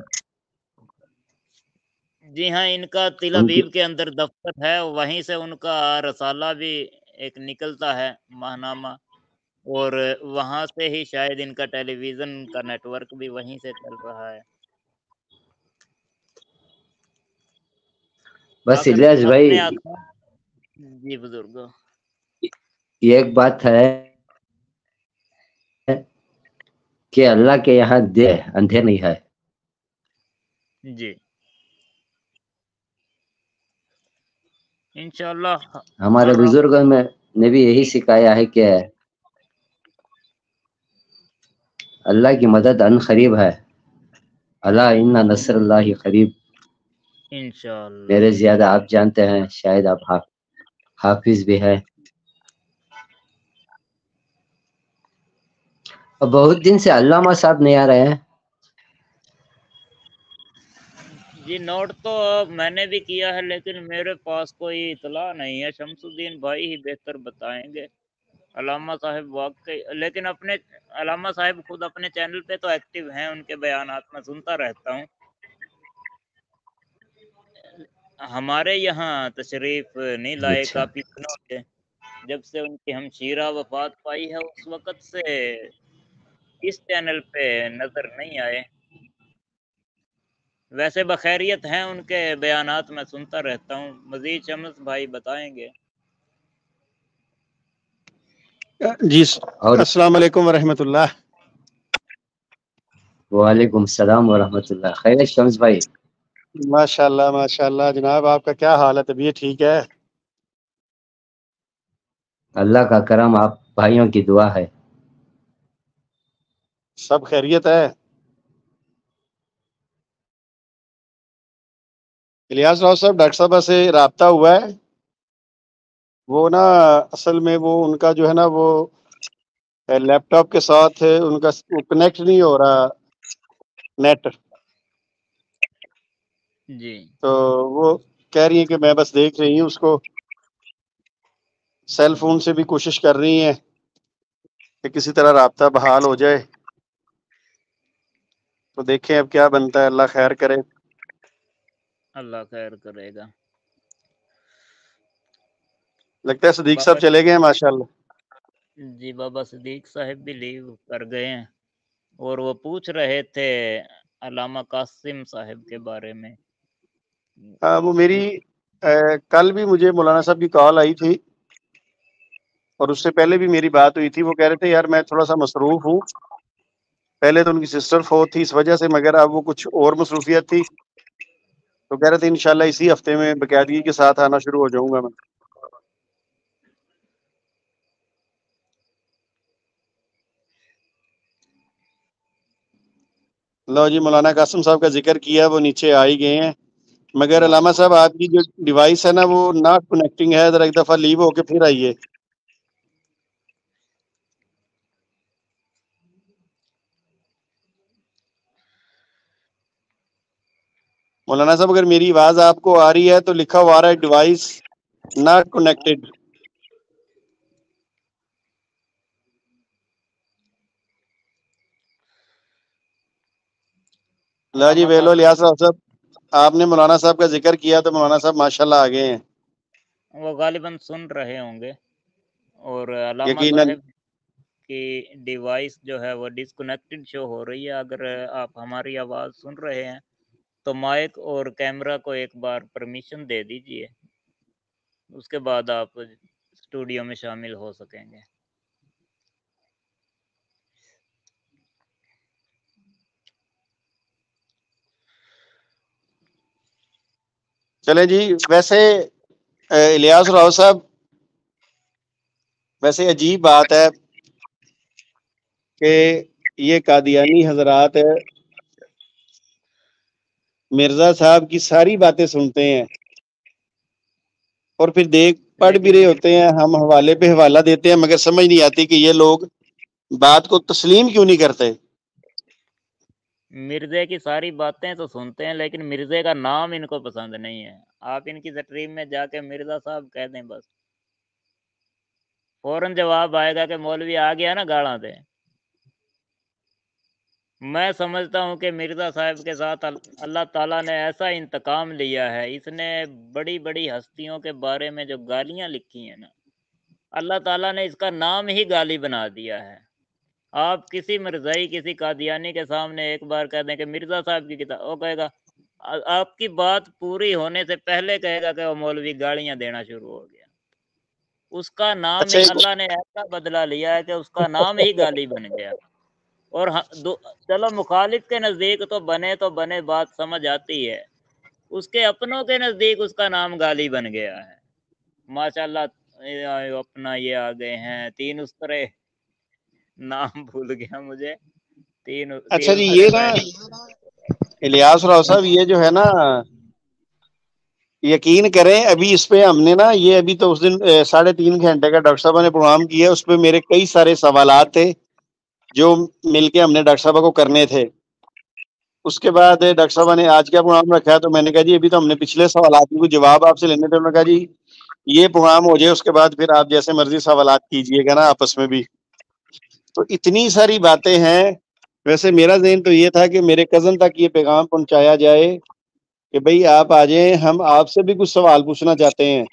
جی ہاں، ان کا تل ان کی ابیب کے اندر دفتر ہے، وہیں سے ان کا رسالہ بھی ایک نکلتا ہے، ماہنامہ. اور وہاں سے ہی شاید ان کا ٹیلی ویژن کا نیٹ ورک بھی وہیں سے چل رہا ہے. بس اگر الیاس اپنے بھائی آقا جی بزرگوں یہ ایک بات ہے کہ اللہ کے یہاں دے اندھیر نہیں ہے. جی انشاءاللہ. ہمارے ہر بزرگوں میں نے بھی یہی سکھایا ہے کہ اللہ کی مدد ان قریب ہے. اللہ ان نصر اللہ قریب. انشاءاللہ. میرے زیادہ آپ جانتے ہیں، شاید آپ حا- حافظ بھی ہے. اور بہت دن سے علامہ صاحب نہیں آ رہے ہیں. جی نوٹ تو میں نے بھی کیا ہے لیکن میرے پاس کوئی اطلاع نہیں ہے. شمس الدین بھائی ہی بہتر بتائیں گے. علامہ صاحب واقعی، لیکن اپنے علامہ صاحب خود اپنے چینل پہ تو ایکٹیو ہیں، ان کے بیانات میں سنتا رہتا ہوں. ہمارے یہاں تشریف نہیں لائے اچھا، کافی دنوں سے. جب سے ان کی ہمشیرہ وفات پائی ہے اس وقت سے اس چینل پہ نظر نہیں آئے. ویسے بخیریت ہیں، ان کے بیانات میں سنتا رہتا ہوں. مزید شمس بھائی بتائیں گے. جی اور السلام علیکم ورحمۃ اللہ. وعلیکم السلام ورحمۃ اللہ. خیر شمس بھائی؟ ماشاء اللہ ماشاء اللہ جناب، آپ کا کیا حال ہے؟ طبیعت ٹھیک ہے؟ اللہ کا کرم، آپ بھائیوں کی دعا ہے. سب خیریت ہے؟ الیاس راؤ صاحب، ڈاکٹر صاحب سے رابطہ ہوا ہے؟ وہ نا اصل میں وہ ان کا جو ہے نا وہ لیپ ٹاپ کے ساتھ ان کا کنیکٹ نہیں ہو رہا نیٹ، جی تو وہ کہہ رہی ہیں کہ میں بس دیکھ رہی ہوں اس کو. سیل فون سے بھی کوشش کر رہی ہیں کہ کسی طرح رابطہ بحال ہو جائے. تو دیکھیں اب کیا بنتا ہے، اللہ خیر کرے. اللہ خیر کرے گا. لگتا ہے صدیق بابا صاحب چلے گئے ہیں ماشاء اللہ. جی بابا صدیق صاحب بھی لیو کر گئے ہیں، اور وہ پوچھ رہے تھے علامہ قاسم صاحب کے بارے میں. ہاں وہ میری کل بھی مجھے مولانا صاحب کی کال آئی تھی، اور اس سے پہلے بھی میری بات ہوئی تھی. وہ کہہ رہے تھے یار میں تھوڑا سا مصروف ہوں. پہلے تو ان کی سسٹر فوت تھی اس وجہ سے، مگر اب وہ کچھ اور مصروفیت تھی، تو کہہ رہے تھے انشاءاللہ اسی ہفتے میں باقاعدگی کے ساتھ آنا شروع ہو جاؤں گا میں. لو جی، مولانا قاسم صاحب کا ذکر کیا، وہ نیچے آ ہی گئے ہیں. مگر علامہ صاحب آپ کی جو ڈیوائس ہے نا وہ ناٹ کنیکٹنگ ہے، ذرا ایک دفعہ لیو ہو کے پھر آئیے. مولانا صاحب اگر میری آواز آپ کو آ رہی ہے تو لکھا ہوا آ رہا ہے ڈیوائس ناٹ کنیکٹڈ. لا جی علامہ ویلو قاسم الیاس راؤ صاحب، آپ نے مولانا صاحب کا ذکر کیا تو مولانا صاحب ماشاءاللہ آ گئے ہیں. وہ غالباً سن رہے ہوں گے. اور علامہ یقیناً. صاحب کی ڈیوائس جو ہے وہ ڈسکنیکٹڈ شو ہو رہی ہے. اگر آپ ہماری آواز سن رہے ہیں تو مائک اور کیمرہ کو ایک بار پرمیشن دے دیجئے، اس کے بعد آپ اسٹوڈیو میں شامل ہو سکیں گے. چلیں جی. ویسے الیاس راؤ صاحب، ویسے عجیب بات ہے کہ یہ قادیانی حضرات مرزا صاحب کی ساری باتیں سنتے ہیں اور پھر دیکھ پڑھ بھی لیکن رہے مر... ہوتے ہیں. ہم حوالے پہ حوالہ دیتے ہیں مگر سمجھ نہیں آتی کہ یہ لوگ بات کو تسلیم کیوں نہیں کرتے. مرزے کی ساری باتیں تو سنتے ہیں لیکن مرزے کا نام ان کو پسند نہیں ہے. آپ ان کی سٹریم میں جا کے مرزا صاحب کہہ دیں بس فوراً جواب آئے گا کہ مولوی آ گیا نا گاڑاں دے. میں سمجھتا ہوں کہ مرزا صاحب کے ساتھ اللہ تعالیٰ نے ایسا انتقام لیا ہے. اس نے بڑی بڑی ہستیوں کے بارے میں جو گالیاں لکھی ہیں نا، اللہ تعالیٰ نے اس کا نام ہی گالی بنا دیا ہے. آپ کسی مرزائی کسی قادیانی کے سامنے ایک بار کہہ دیں کہ مرزا صاحب کی کتاب، وہ کہے گا آپ کی بات پوری ہونے سے پہلے کہے گا کہ وہ مولوی گالیاں دینا شروع ہو گیا. اس کا نام اچھا ہی ایک اللہ نے ایسا بدلا لیا ہے کہ اس کا نام ہی گالی بن گیا. اور دو چلو مخالف کے نزدیک تو بنے تو بنے، بات سمجھ آتی ہے. اس کے اپنوں کے نزدیک اس کا نام گالی بن گیا ہے. ماشاءاللہ اپنا یہ آ گئے ہیں تین استرے، نام بھول گیا مجھے. تین اچھا جی، تین یہ نا الیاس راؤ صاحب، یہ جو ہے نا، یقین کریں ابھی اس پہ ہم نے نا، یہ ابھی تو اس دن اے، ساڑھے تین گھنٹے کا ڈاکٹر صاحب نے پروگرام کیا، اس پہ میرے کئی سارے سوالات تھے جو مل کے ہم نے ڈاکٹر صاحب کو کرنے تھے. اس کے بعد ڈاکٹر صاحب نے آج کیا پروگرام رکھا ہے، تو میں نے کہا جی ابھی تو ہم نے پچھلے سوالات کے جواب آپ سے لینے تھے. انہوں نے کہا جی یہ پروگرام ہو جائے، اس کے بعد پھر آپ جیسے مرضی سوالات کیجئے گا نا آپس میں بھی. تو اتنی ساری باتیں ہیں. ویسے میرا ذہن تو یہ تھا کہ میرے کزن تک یہ پیغام پہنچایا جائے کہ بھئی آپ آ جائیں، ہم آپ سے بھی کچھ سوال پوچھنا چاہتے ہیں.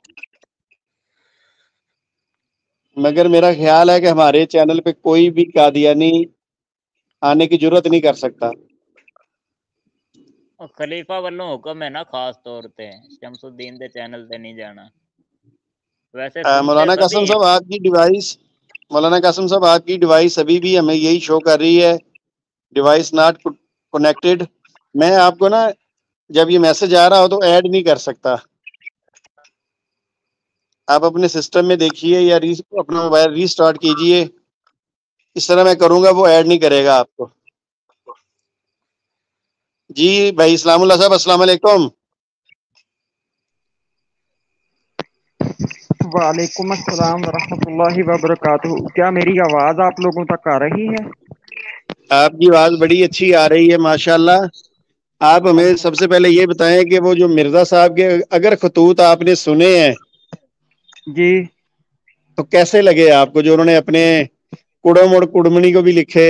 مگر میرا خیال ہے کہ ہمارے چینل پہ کوئی بھی قادیانی آنے کی جرت نہیں کر سکتا. خلیفہ والوں حکم ہے نا، خاص طور تے شمس الدین دے چینل تے نہیں جانا. ویسے آ، سنتے مولانا سبھی قاسم ہیں. صاحب آپ کی ڈیوائس مولانا قاسم صاحب آپ کی ڈیوائس ابھی بھی ہمیں یہی شو کر رہی ہے، ڈیوائس ناٹ کنیکٹڈ. میں آپ کو نا جب یہ میسج آ رہا ہو تو ایڈ نہیں کر سکتا. آپ اپنے سسٹم میں دیکھیے یا ری اپنا موبائل ری سٹارٹ کیجئے. اس طرح میں کروں گا وہ ایڈ نہیں کرے گا آپ کو. جی بھائی اسلام اللہ صاحب، السلام علیکم. وعلیکم السلام ورحمۃ اللہ وبرکاتہ. کیا میری آواز آپ لوگوں تک آ رہی ہے؟ آپ کی آواز بڑی اچھی آ رہی ہے ماشاءاللہ. آپ ہمیں سب سے پہلے یہ بتائیں کہ وہ جو مرزا صاحب کے اگر خطوط آپ نے سنے ہیں جی تو کیسے لگے آپ کو، جو انہوں نے اپنے کڑم اور کڑمنی کو بھی لکھے؟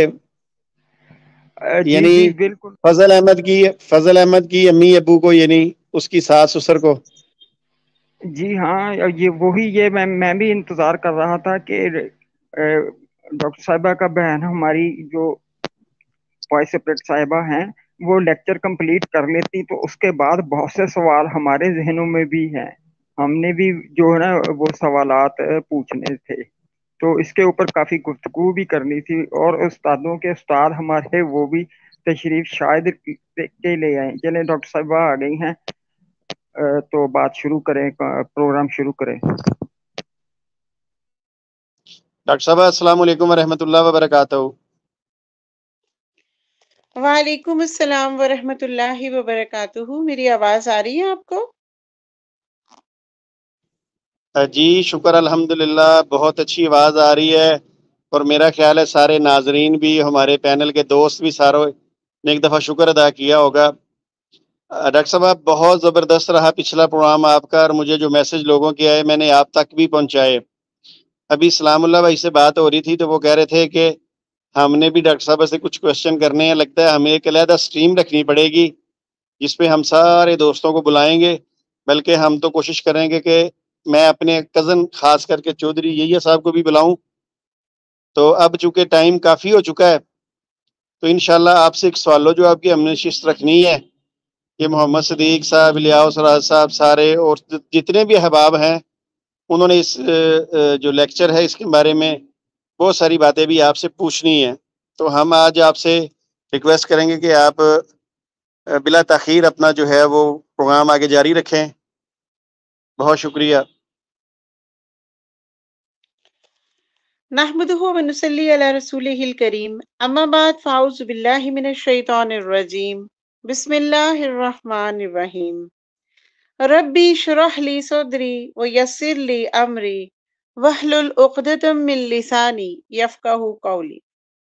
جی یعنی جی بالکل. فضل احمد کی فضل احمد کی امی ابو کو، یعنی اس کی ساس سسر کو. جی ہاں، یہ وہی یہ میں میں بھی انتظار کر رہا تھا کہ ڈاکٹر صاحبہ کا بہن ہماری جو وائس پریٹ صاحبہ ہیں وہ لیکچر کمپلیٹ کر لیتی تو اس کے بعد بہت سے سوال ہمارے ذہنوں میں بھی ہیں. ہم نے بھی جو ہے نا وہ سوالات پوچھنے تھے، تو اس کے اوپر کافی گفتگو بھی کرنی تھی. اور استادوں کے استاد ہمارے وہ بھی تشریف شاید کے لے آئے. چلیں ڈاکٹر صاحبہ آ گئی ہیں تو بات شروع کریں، پروگرام شروع کریں. ڈاکٹر صاحب السلام علیکم ورحمۃ اللہ وبرکاتہ. وعلیکم السلام ورحمۃ اللہ وبرکاتہ. میری آواز آ رہی ہے آپ کو؟ جی شکر الحمدللہ، بہت اچھی آواز آ رہی ہے. اور میرا خیال ہے سارے ناظرین بھی، ہمارے پینل کے دوست بھی ساروں نے ایک دفعہ شکر ادا کیا ہوگا. ڈاکٹر صاحب بہت زبردست رہا پچھلا پروگرام آپ کا، اور مجھے جو میسج لوگوں کے آئے میں نے آپ تک بھی پہنچائے. ابھی سلام اللہ بھائی سے بات ہو رہی تھی تو وہ کہہ رہے تھے کہ ہم نے بھی ڈاکٹر صاحب سے کچھ کوشچن کرنے ہیں، لگتا ہے ہمیں ایک علیحدہ سٹریم رکھنی پڑے گی جس پہ ہم سارے دوستوں کو بلائیں گے. بلکہ ہم تو کوشش کریں گے کہ میں اپنے کزن خاص کر کے چودھری یحییٰ صاحب کو بھی بلاؤں. تو اب چونکہ ٹائم کافی ہو چکا ہے تو انشاءاللہ آپ سے ایک سوال ہو جو آپ کی ہم نے نشست رکھنی ہے. یہ محمد صدیق صاحب، الیاس راز صاحب، سارے اور جتنے بھی احباب ہیں انہوں نے اس جو لیکچر ہے اس کے بارے میں بہت ساری باتیں بھی آپ سے پوچھنی ہیں. تو ہم آج آپ سے ریکویسٹ کریں گے کہ آپ بلا تاخیر اپنا جو ہے وہ پروگرام آگے جاری رکھیں. بہت شکریہ. نحمده ونصلي على رسوله الكريم. اما بعد فاعوذ بالله من الشیطان الرجیم. بسم اللہ الرحمن الرحیم. ربی اشرح لی صدری ویسر لی امری واحلل عقدۃ من لسانی یفقہوا قولی.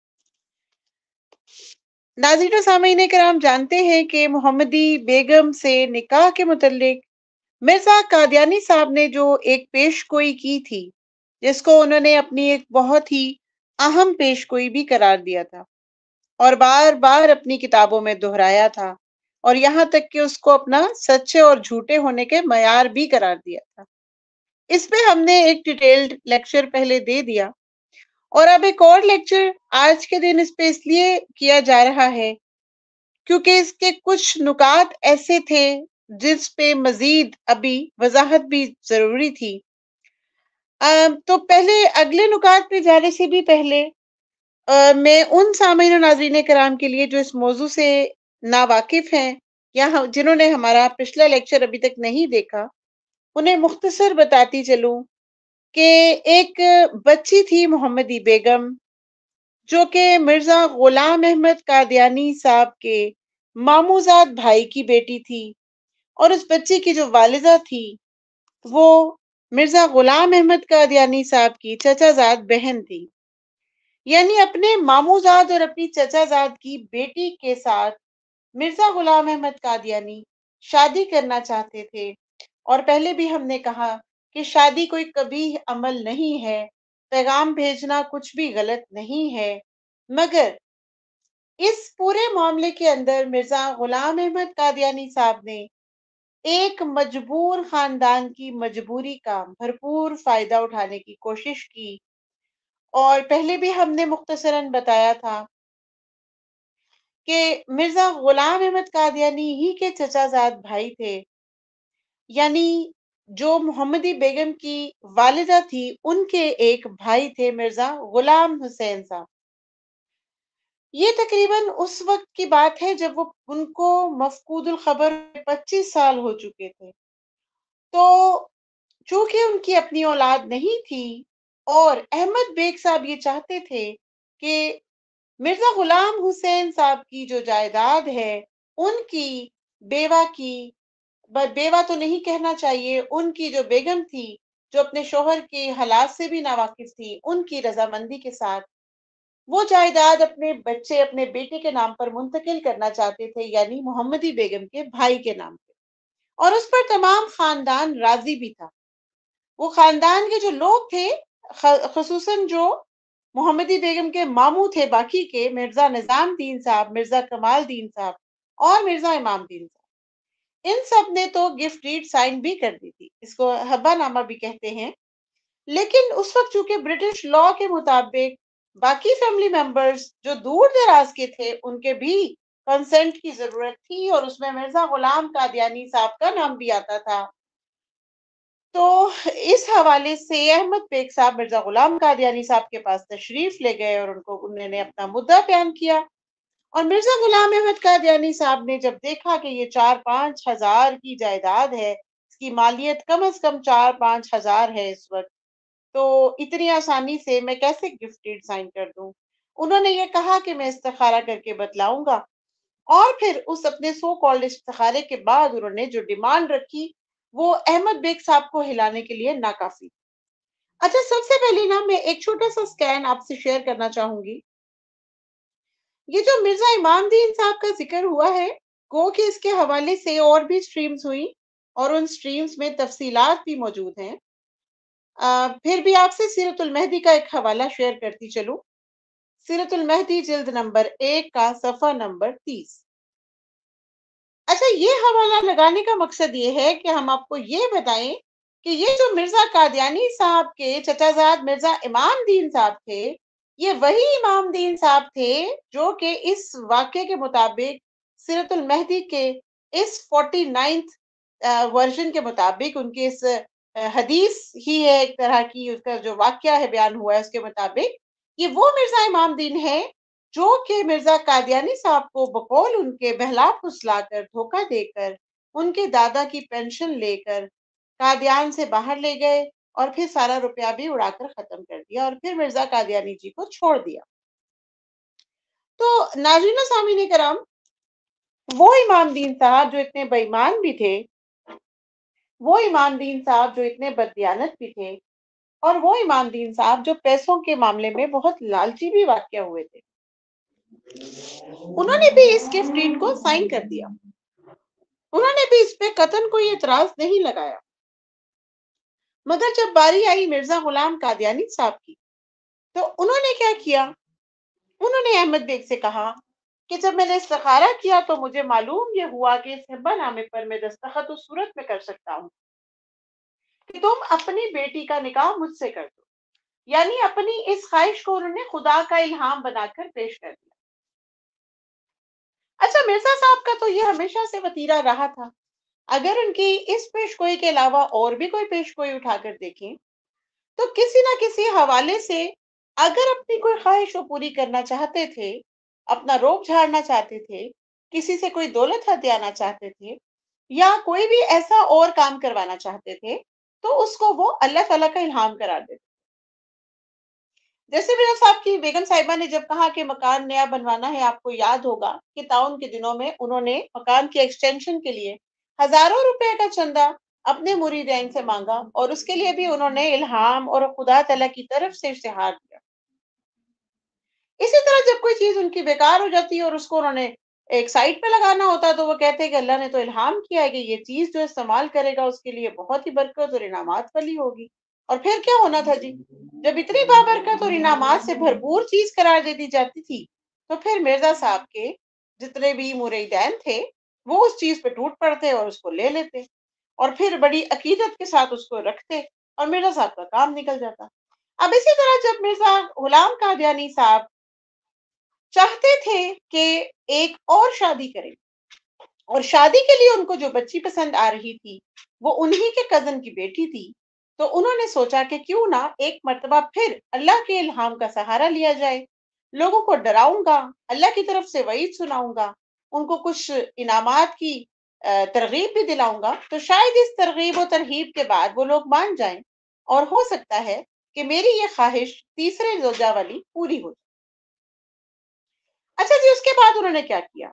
ناظرین و سامعین کرام، جانتے ہیں کہ محمدی بیگم سے نکاح کے متعلق مرزا قادیانی صاحب نے جو ایک پیش گوئی کی تھی، جس کو انہوں نے اپنی ایک بہت ہی اہم پیش گوئی بھی قرار دیا تھا اور بار بار اپنی کتابوں میں دہرایا تھا، اور یہاں تک کہ اس کو اپنا سچے اور جھوٹے ہونے کے معیار بھی قرار دیا تھا. اس پہ ہم نے ایک ڈیٹیلڈ لیکچر پہلے دے دیا، اور اب ایک اور لیکچر آج کے دن اس پہ اس لیے کیا جا رہا ہے کیونکہ اس کے کچھ نکات ایسے تھے جس پہ مزید ابھی وضاحت بھی ضروری تھی. تو پہلے اگلے نکات پہ جانے سے بھی پہلے میں ان سامعین و ناظرین کرام کے لیے جو اس موضوع سے ناواقف ہیں یا جنہوں نے ہمارا پچھلا لیکچر ابھی تک نہیں دیکھا، انہیں مختصر بتاتی چلوں کہ ایک بچی تھی محمدی بیگم، جو کہ مرزا غلام احمد قادیانی صاحب کے ماموزاد بھائی کی بیٹی تھی، اور اس بچی کی جو والدہ تھی وہ مرزا غلام احمد قادیانی صاحب کی چچا زاد بہن تھی۔ یعنی اپنے ماموزاد اور اپنی چچا زاد کی بیٹی کے ساتھ مرزا غلام احمد قادیانی شادی کرنا چاہتے تھے۔ اور پہلے بھی ہم نے کہا کہ شادی کوئی قبیح عمل نہیں ہے، پیغام بھیجنا کچھ بھی غلط نہیں ہے، مگر اس پورے معاملے کے اندر مرزا غلام احمد قادیانی صاحب نے ایک مجبور خاندان کی مجبوری کا بھرپور فائدہ اٹھانے کی کوشش کی۔ اور پہلے بھی ہم نے مختصراً بتایا تھا کہ مرزا غلام احمد قادیانی ہی کے چچا زاد بھائی تھے، یعنی جو محمدی بیگم کی والدہ تھی ان کے ایک بھائی تھے مرزا غلام حسین صاحب۔ یہ تقریباً اس وقت کی بات ہے جب وہ ان کو مفقود الخبر پچیس سال ہو چکے تھے۔ تو چونکہ ان کی اپنی اولاد نہیں تھی اور احمد بیگ صاحب یہ چاہتے تھے کہ مرزا غلام حسین صاحب کی جو جائیداد ہے ان کی بیوہ کی، بیوہ تو نہیں کہنا چاہیے، ان کی جو بیگم تھی جو اپنے شوہر کے حالات سے بھی ناواقف تھی، ان کی رضامندی کے ساتھ وہ جائیداد اپنے بچے اپنے بیٹے کے نام پر منتقل کرنا چاہتے تھے، یعنی محمدی بیگم کے بھائی کے نام پہ، اور اس پر تمام خاندان راضی بھی تھا۔ وہ خاندان کے جو لوگ تھے، خصوصاً جو محمدی بیگم کے ماموں تھے باقی کے، مرزا نظام دین صاحب، مرزا کمال دین صاحب اور مرزا امام دین صاحب، ان سب نے تو گفٹ ڈیڈ سائن بھی کر دی تھی، اس کو حبہ نامہ بھی کہتے ہیں۔ لیکن اس وقت چونکہ برٹش لاء کے مطابق باقی فیملی ممبرز جو دور دراز کے تھے ان کے بھی کنسنٹ کی ضرورت تھی، اور اس میں مرزا غلام قادیانی صاحب کا نام بھی آتا تھا۔ تو اس حوالے سے احمد بیگ صاحب مرزا غلام قادیانی صاحب کے پاس تشریف لے گئے اور ان کو انہوں نے اپنا مدعا بیان کیا، اور مرزا غلام احمد قادیانی صاحب نے جب دیکھا کہ یہ چار پانچ ہزار کی جائیداد ہے، اس کی مالیت کم از کم چار پانچ ہزار ہے اس وقت، تو اتنی آسانی سے میں کیسے گفٹ ڈیڈ سائن کر دوں؟ انہوں نے یہ کہا کہ میں استخارہ کر کے بتلاؤں گا، اور پھر اس اپنے سو کالڈ استخارے کے بعد انہوں نے جو ڈیمانڈ رکھی وہ احمد بیگ صاحب کو ہلانے کے لیے ناکافی۔ اچھا، سب سے پہلے نا میں ایک چھوٹا سا سکین آپ سے شیئر کرنا چاہوں گی۔ یہ جو مرزا امام دین صاحب کا ذکر ہوا ہے، گو کہ اس کے حوالے سے اور بھی سٹریمز ہوئی اور ان سٹریمز میں تفصیلات بھی موجود ہیں، آ, پھر بھی آپ سے سیرت المہدی کا ایک حوالہ شیئر کرتی چلوں۔ سیرت المہدی جلد نمبر ایک کا صفحہ نمبر تیس۔ اچھا، یہ حوالہ لگانے کا مقصد یہ ہے کہ ہم آپ کو یہ بتائیں کہ یہ جو مرزا قادیانی صاحب کے چچا زاد مرزا امام دین صاحب تھے، یہ وہی امام دین صاحب تھے جو کہ اس واقعے کے مطابق سیرت المہدی کے اس فورٹی نائنتھ ورژن کے مطابق، ان کی اس حدیث ہی ہے ایک طرح کی، اس کا جو واقعہ ہے بیان ہوا ہے اس کے مطابق، یہ وہ مرزا امام دین ہے جو کہ مرزا قادیانی صاحب کو بقول ان کے بہلا پھسلا کر، دھوکہ دے کر، ان کے دادا کی پینشن لے کر قادیان سے باہر لے گئے اور پھر سارا روپیہ بھی اڑا کر ختم کر دیا، اور پھر مرزا قادیانی جی کو چھوڑ دیا۔ تو ناظرین و سامعین کرام، وہ امام دین صاحب جو اتنے بے ایمان بھی تھے، وہ امام دین صاحب جو اتنے بددیانت بھی تھے، اور وہ امام دین صاحب جو پیسوں کے معاملے میں بہت لالچی بھی واقع ہوئے تھے، انہوں نے بھی اس گفٹ ڈیڈ کو سائن کر دیا، انہوں نے بھی اس پہ قطعاً کوئی اعتراض نہیں لگایا۔ مگر جب باری آئی مرزا غلام قادیانی صاحب کی، تو انہوں نے کیا کیا؟ انہوں نے احمد بیگ سے کہا کہ جب میں نے استخارہ کیا تو مجھے معلوم یہ ہوا کہ اس حبہ نامے پر میں دستخط اس صورت میں کر سکتا ہوں کہ تم اپنی بیٹی کا نکاح مجھ سے کر دو، یعنی اپنی اس خواہش کو انہوں نے خدا کا الہام بنا کر پیش کر دیا۔ اچھا، مرزا صاحب کا تو یہ ہمیشہ سے وتیرہ رہا تھا، اگر ان کی اس پیش گوئی کے علاوہ اور بھی کوئی پیش گوئی اٹھا کر دیکھیں تو کسی نہ کسی حوالے سے اگر اپنی کوئی خواہش وہ پوری کرنا چاہتے تھے، اپنا روپ جھاڑنا چاہتے تھے، کسی سے کوئی دولت ہتھیانا چاہتے تھے، یا کوئی بھی ایسا اور کام کروانا چاہتے تھے، تو اس کو وہ اللہ تعالیٰ کا الہام قرار دیتے۔ جیسے مرزا صاحب کی بیگم صاحبہ نے جب کہا کہ مکان نیا بنوانا ہے، آپ کو یاد ہوگا کہ تعاون کے دنوں میں انہوں نے مکان کی ایکسٹینشن کے لیے ہزاروں روپے کا چندہ اپنے مریدین سے مانگا، اور اس کے لیے بھی انہوں نے الہام اور خدا تعالیٰ کی طرف سے اشتہار دیا۔ اسی طرح جب کوئی چیز ان کی بیکار ہو جاتی ہے اور اس کو انہوں نے ایک سائٹ پہ لگانا ہوتا تو وہ کہتے ہیں کہ اللہ نے تو الہام کیا ہے کہ یہ چیز جو استعمال کرے گا اس کے لیے بہت ہی برکت اور انعامات والی ہوگی۔ اور پھر کیا ہونا تھا جی، جب اتنی بابرکت اور انعامات سے بھرپور چیز قرار دے دی جاتی تھی تو پھر مرزا صاحب کے جتنے بھی مریدین تھے وہ اس چیز پہ ٹوٹ پڑتے اور اس کو لے لیتے، اور پھر بڑی عقیدت کے ساتھ اس کو رکھتے، اور مرزا صاحب کا کام نکل جاتا۔ اب اسی طرح جب مرزا غلام قادیانی صاحب چاہتے تھے کہ ایک اور شادی کریں، اور شادی کے لیے ان کو جو بچی پسند آ رہی تھی وہ انہی کے کزن کی بیٹی تھی، تو انہوں نے سوچا کہ کیوں نہ ایک مرتبہ پھر اللہ کے الہام کا سہارا لیا جائے، لوگوں کو ڈراؤں گا، اللہ کی طرف سے وعید سناؤں گا، ان کو کچھ انعامات کی ترغیب بھی دلاؤں گا، تو شاید اس ترغیب و ترہیب کے بعد وہ لوگ مان جائیں، اور ہو سکتا ہے کہ میری یہ خواہش تیسرے زوجہ والی پوری ہو جائے۔ اچھا جی، اس کے بعد انہوں نے کیا کیا؟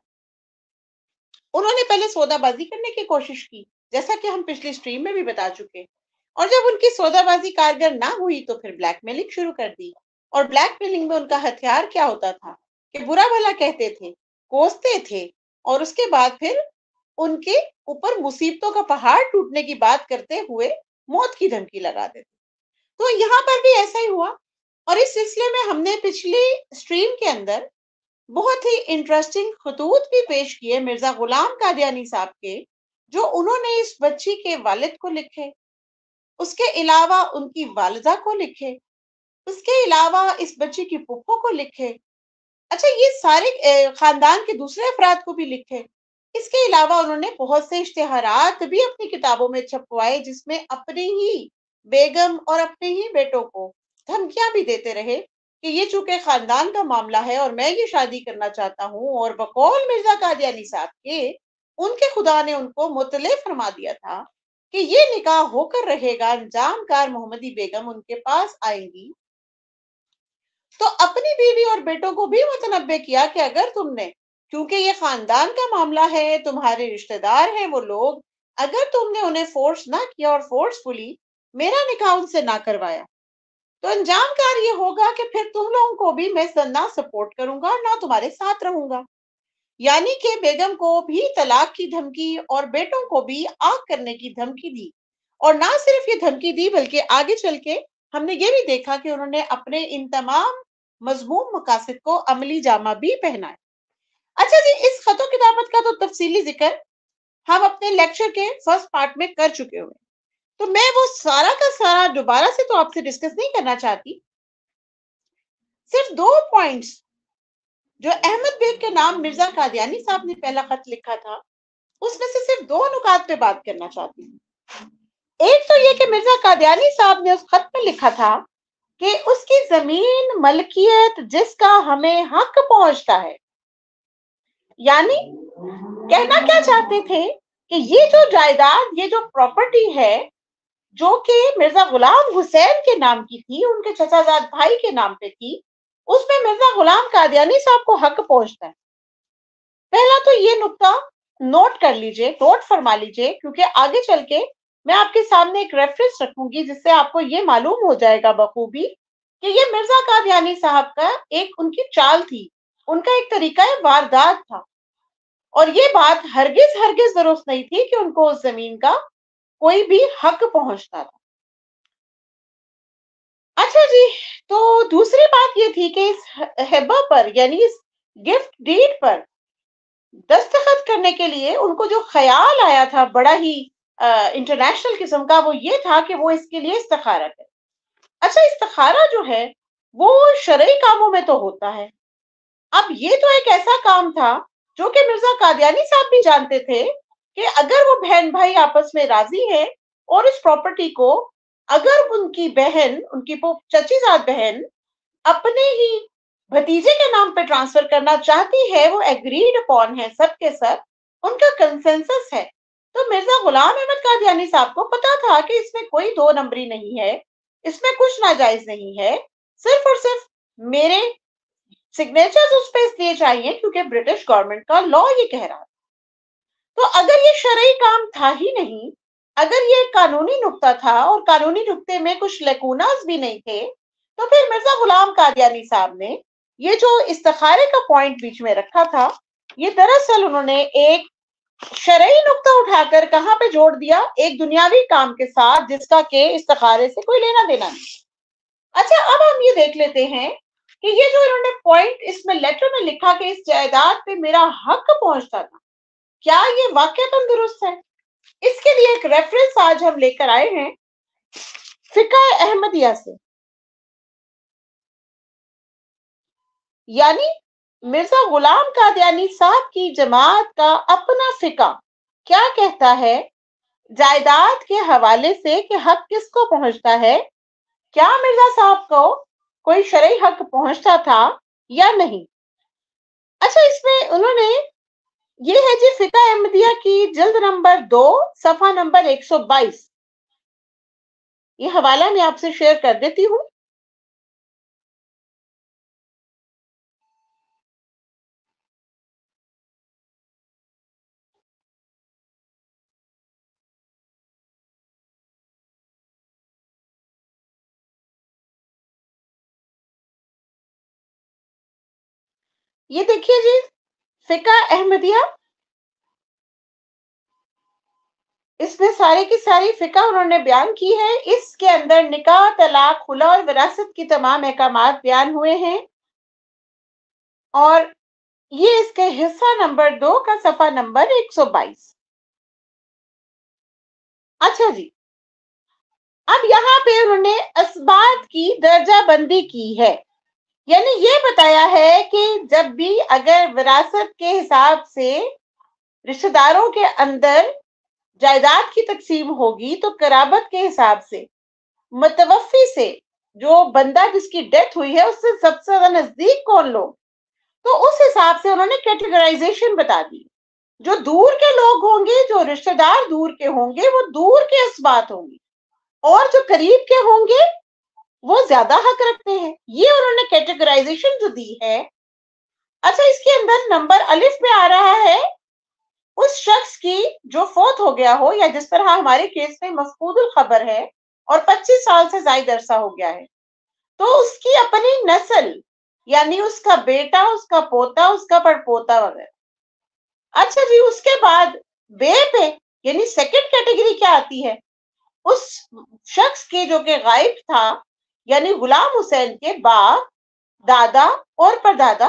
انہوں نے پہلے سودا بازی کرنے کی کوشش کی، جیسا کہ ہم پچھلی سٹریم میں بھی بتا چکے، اور جب ان کی سودا بازی کارگر نہ ہوئی تو پھر بلیک میلنگ شروع کر دی۔ اور بلیک میلنگ میں ان کا ہتھیار کیا ہوتا تھا کہ برا بھلا کہتے تھے، کوستے تھے، اور اس کے بعد پھر ان کے اوپر مصیبتوں کا پہاڑ ٹوٹنے کی بات کرتے ہوئے موت کی دھمکی لگا دیتے۔ تو یہاں پر بھی ایسا ہی ہوا، اور اس سلسلے میں ہم نے پچھلی سٹریم کے اندر بہت ہی انٹرسٹنگ خطوط بھی پیش کیے مرزا غلام قادیانی صاحب کے، جو انہوں نے اس بچی کے والد کو لکھے، اس کے علاوہ ان کی والدہ کو لکھے، اس کے علاوہ اس بچی کی پھپھو کو لکھے، اچھا یہ سارے خاندان کے دوسرے افراد کو بھی لکھے۔ اس کے علاوہ انہوں نے بہت سے اشتہارات بھی اپنی کتابوں میں چھپوائے، جس میں اپنی ہی بیگم اور اپنے ہی بیٹوں کو دھمکیاں بھی دیتے رہے کہ یہ چونکہ خاندان کا معاملہ ہے اور میں یہ شادی کرنا چاہتا ہوں، اور بقول مرزا قادیانی صاحب کے ان کے خدا نے ان کو مطلع فرما دیا تھا کہ یہ نکاح ہو کر رہے گا، انجام کار محمدی بیگم ان کے پاس آئیں گی، تو اپنی بیوی اور بیٹوں کو بھی متنبع کیا کہ اگر تم نے، کیونکہ یہ خاندان کا معاملہ ہے، تمہارے رشتہ دار ہیں وہ لوگ، اگر تم نے انہیں فورس نہ کیا اور فورسفلی میرا نکاح ان سے نہ کروایا تو انجام کار یہ ہوگا کہ پھر تم لوگوں کو بھی میں نہ سپورٹ کروں گا نہ تمہارے ساتھ رہوں گا۔ یعنی کہ بیگم کو بھی طلاق کی دھمکی اور بیٹوں کو بھی آگ کرنے کی دھمکی دی، اور نہ صرف یہ دھمکی دی بلکہ آگے چل کے ہم نے یہ بھی دیکھا کہ انہوں نے اپنے ان تمام مذموم مقاصد کو عملی جامہ بھی پہنایا۔ اچھا جی، اس خط و کتابت کا تو تفصیلی ذکر ہم اپنے لیکچر کے فرسٹ پارٹ میں کر چکے ہوئے، تو میں وہ سارا کا سارا دوبارہ سے تو آپ سے ڈسکس نہیں کرنا چاہتی، صرف دو پوائنٹس جو احمد بیگ کے نام مرزا قادیانی صاحب نے پہلا خط لکھا تھا اس میں سے صرف دو نکات پہ بات کرنا چاہتی ہوں۔ ایک تو یہ کہ مرزا قادیانی صاحب نے اس خط میں لکھا تھا کہ اس کی زمین ملکیت جس کا ہمیں حق پہنچتا ہے، یعنی کہنا کیا چاہتے تھے کہ یہ جو جائیداد، یہ جو پراپرٹی ہے جو کہ مرزا غلام حسین کے نام کی تھی، ان کے چچا زاد بھائی کے نام پہ تھی، اس میں مرزا غلام قادیانی صاحب کو حق پہنچتا ہے۔ پہلا تو یہ نقطہ نوٹ کر لیجئے، نوٹ فرما لیجئے، کیونکہ آگے چل کے میں آپ کے سامنے ایک ریفرنس رکھوں گی جس سے آپ کو یہ معلوم ہو جائے گا بخوبی کہ یہ مرزا قادیانی صاحب کا ایک ان کی چال تھی، ان کا ایک طریقہ واردات تھا، اور یہ بات ہرگز ہرگز درست نہیں تھی کہ ان کو اس زمین کا کوئی بھی حق پہنچتا تھا۔ اچھا جی، تو دوسری بات یہ تھی کہ اس ہبہ پر یعنی اس گفٹ ڈیڈ پر دستخط کرنے کے لیے ان کو جو خیال آیا تھا بڑا ہی انٹرنیشنل قسم کا، وہ یہ تھا کہ وہ اس کے لیے استخارہ کرے۔ اچھا، استخارہ جو ہے وہ شرعی کاموں میں تو ہوتا ہے، اب یہ تو ایک ایسا کام تھا جو کہ مرزا قادیانی صاحب بھی جانتے تھے کہ اگر وہ بہن بھائی آپس میں راضی ہیں اور اس پراپرٹی کو اگر ان کی بہن، ان کی چچی زاد بہن اپنے ہی بھتیجے کے نام پہ ٹرانسفر کرنا چاہتی ہے، وہ ایگریڈ اپون ہے، سب کے سب ان کا کنسنسس ہے، تو مرزا غلام احمد قادیانی صاحب کو پتا تھا کہ اس میں کوئی دو نمبری نہیں ہے، اس میں کچھ ناجائز نہیں ہے، صرف اور صرف मेरे सिग्नेचर्स उस पर इसलिए चाहिए क्योंकि ब्रिटिश गवर्नमेंट का लॉ ये कह रहा। तो अगर ये शरई काम था ही नहीं, अगर ये कानूनी नुक्ता था और कानूनी नुक्ते में कुछ लेकूनास भी नहीं थे, तो फिर मिर्जा गुलाम कादियानी साहब ने ये जो इस्तिखारे का पॉइंट बीच में रखा था, ये दरअसल उन्होंने एक शरई नुक्ता उठाकर कहां पे जोड़ दिया, एक दुनियावी काम के साथ जिसका के इस्तिखारे से कोई लेना देना नहीं। अच्छा, अब हम ये देख लेते हैं कि ये जो इन्होंने पॉइंट इसमें लेटर में लिखा कि इस जायदाद पे मेरा हक पहुंचता था, क्या ये वाकई तंदुरुस्त है? इसके लिए एक रेफरेंस आज हम लेकर आए हैं फिका अहमदिया से, यानी मिर्जा गुलाम कादियानी साहब की जमात का अपना फिका क्या कहता है जायदाद के हवाले से कि हक किसको पहुंचता है, क्या मिर्जा साहब को कोई शरई हक पहुंचता था या नहीं। अच्छा, इसमें उन्होंने ये है जी फिका अहमदिया की जिल्द नंबर दो सफा नंबर एक सौ बाईस, ये हवाला मैं आपसे शेयर कर देती हूँ। ये देखिए जी फिका अहमदिया, इसमें सारी की सारी फिका उन्होंने बयान की है। इसके अंदर निकाह, तलाक, खुला और विरासत की तमाम अहकामात बयान हुए हैं और ये इसके हिस्सा नंबर दो का सफा नंबर एक सौ बाईस। अच्छा जी, अब यहाँ पे उन्होंने असबात की दर्जा बंदी की है, यानी ये बताया है कि जब भी अगर विरासत के हिसाब से रिश्तेदारों के अंदर जायदाद की तकसीम होगी तो कराबत के हिसाब से मुतवफ़ी से जो बंदा जिसकी डेथ हुई है उससे सबसे ज्यादा नजदीक कौन लोग, तो उस हिसाब से उन्होंने कैटेगराइजेशन बता दी। जो दूर के लोग होंगे, जो रिश्तेदार दूर के होंगे, वो दूर के असबात होंगे और जो करीब के होंगे वो ज्यादा हक रखते हैं। ये उन्होंने कैटेगराइजेशन जो दी है। अच्छा, इसके अंदर नंबर अलिफ में आ रहा है उस शख्स की जो फौत हो गया हो या जिस तरह हमारे केस में मफकूदुल खबर है और पच्चीस साल से ज्यादा अरसा हो गया है, तो उसकी अपनी नस्ल यानी उसका बेटा, उसका पोता, उसका पड़पोता वगैरह। अच्छा जी, उसके बाद बे पे यानी सेकंड कैटेगरी क्या आती है, उस शख्स की जो कि गायब था यानी गुलाम हुसैन के बाप, दादा और परदादा।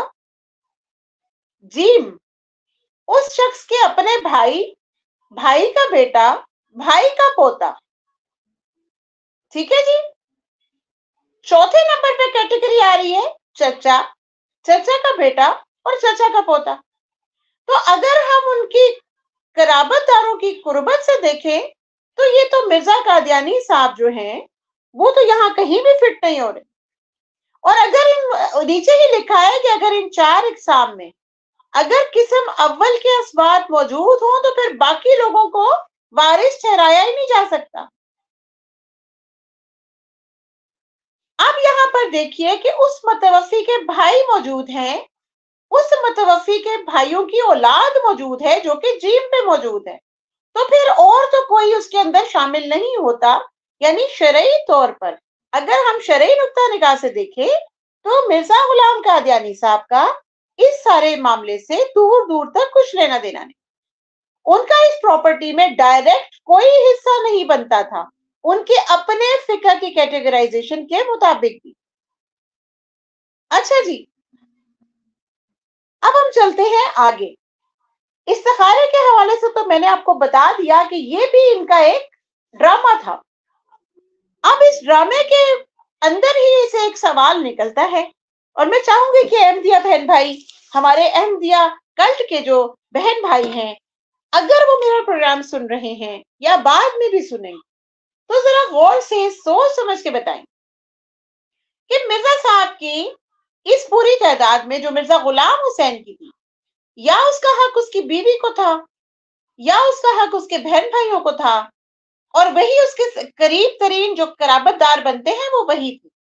जीम, उस शख्स के अपने भाई, भाई का बेटा, भाई का पोता। ठीक है जी। चौथे नंबर पे कैटेगरी आ रही है चचा, चचा का बेटा और चचा का पोता। तो अगर हम उनकी कराबतदारों की कुर्बत से देखें तो ये तो मिर्जा कादियानी साहब जो हैं वो तो यहाँ कहीं भी फिट नहीं हो रहे। और अगर इन नीचे ही लिखा है कि अगर इन चार इकसाम में अगर किस्म अव्वल के असबात मौजूद हो तो फिर बाकी लोगों को वारिस ठहराया ही नहीं जा सकता। अब यहाँ पर देखिए कि उस मुतवफ़ी के भाई मौजूद हैं, उस मुतवफ़ी के भाइयों की औलाद मौजूद है जो कि जीम पे मौजूद है, तो फिर और तो कोई उसके अंदर शामिल नहीं होता। यानी शरई तौर पर अगर हम शरई नुक्ता निगाह से देखें तो मिर्जा गुलाम कादियानी साहब का इस सारे मामले से दूर दूर तक कुछ लेना देना नहीं। उनका इस प्रॉपर्टी में डायरेक्ट कोई हिस्सा नहीं बनता था, उनके अपने फिक्र की कैटेगराइजेशन के मुताबिक भी। अच्छा जी, अब हम चलते हैं आगे। इस्तिखारे के हवाले से तो मैंने आपको बता दिया कि ये भी इनका एक ड्रामा था। अब इस ड्रामे के अंदर ही इसे एक सवाल निकलता है और मैं चाहूंगी कि अहमदिया बहन भाई, हमारे अहमदिया कल्ट के जो बहन भाई हैं, अगर वो मेरा प्रोग्राम सुन रहे हैं या बाद में भी सुनेंगे तो जरा गौर से सोच समझ के बताएं कि मिर्जा साहब की इस पूरी तादाद में जो मिर्जा गुलाम हुसैन की थी, या उसका हक उसकी बीवी को था या उसका हक उसके बहन भाइयों को था, और वही उसके करीब तरीन जो कराबतदार बनते हैं वो वही थे।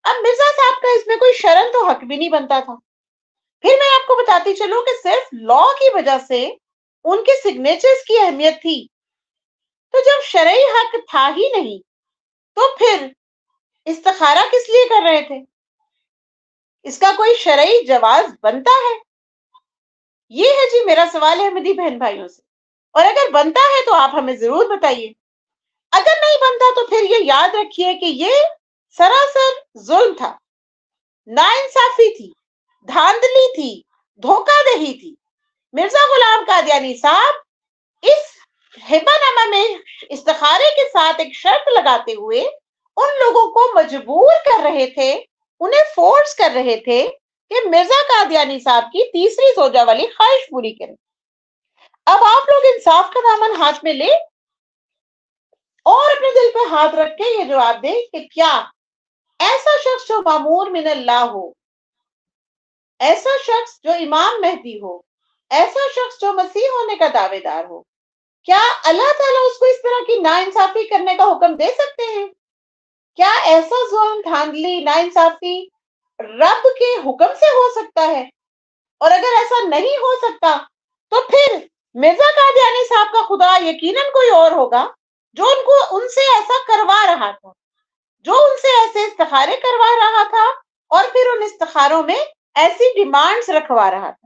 اب مرزا صاحب کا اس میں کوئی شرن تو حق بھی نہیں بنتا تھا. پھر میں آپ کو بتاتی چلوں کہ صرف لا کی وجہ سے ان کے سگنیچرز کی اہمیت تھی. تو جب شرعی حق تھا ہی نہیں تو پھر استخارہ کس لیے کر رہے تھے؟ اس کا کوئی شرعی جواز بنتا ہے؟ یہ ہے جی میرا سوال ہے احمدی بہن بھائیوں سے. اور اگر بنتا ہے تو آپ ہمیں ضرور بتائیے. اگر نہیں بنتا تو پھر یہ یاد رکھیے کہ یہ سراسر ظلم تھا، ناانصافی تھی، دھاندلی تھی، دھوکہ دہی تھی. مرزا غلام قادیانی صاحب اس ہبہ نامہ میں استخارے کے ساتھ ایک شرط لگاتے ہوئے ان لوگوں کو مجبور کر رہے تھے، انہیں فورس کر رہے تھے کہ مرزا قادیانی صاحب کی تیسری زوجہ والی خواہش پوری کریں. اب آپ لوگ انصاف کا دامن ہاتھ میں لے اور اپنے دل پہ ہاتھ رکھ کے یہ جواب دیں کہ کیا ایسا شخص جو مامور من اللہ ہو، ایسا شخص جو امام مہدی ہو، ایسا شخص جو مسیح ہونے کا دعوے دار ہو، کیا اللہ تعالیٰ اس کو اس طرح کی ناانصافی کرنے کا حکم دے سکتے ہیں؟ کیا ایسا ظلم، دھاندلی، ناانصافی رب کے حکم سے ہو سکتا ہے؟ اور اگر ایسا نہیں ہو سکتا تو پھر مرزا قادیانی صاحب کا خدا یقیناً کوئی اور ہوگا جو ان کو ان سے ایسا کروا رہا تھا، جو ان سے ایسے استخارے کروا رہا تھا اور پھر ان استخاروں میں ایسی ڈیمانڈز رکھوا رہا تھا.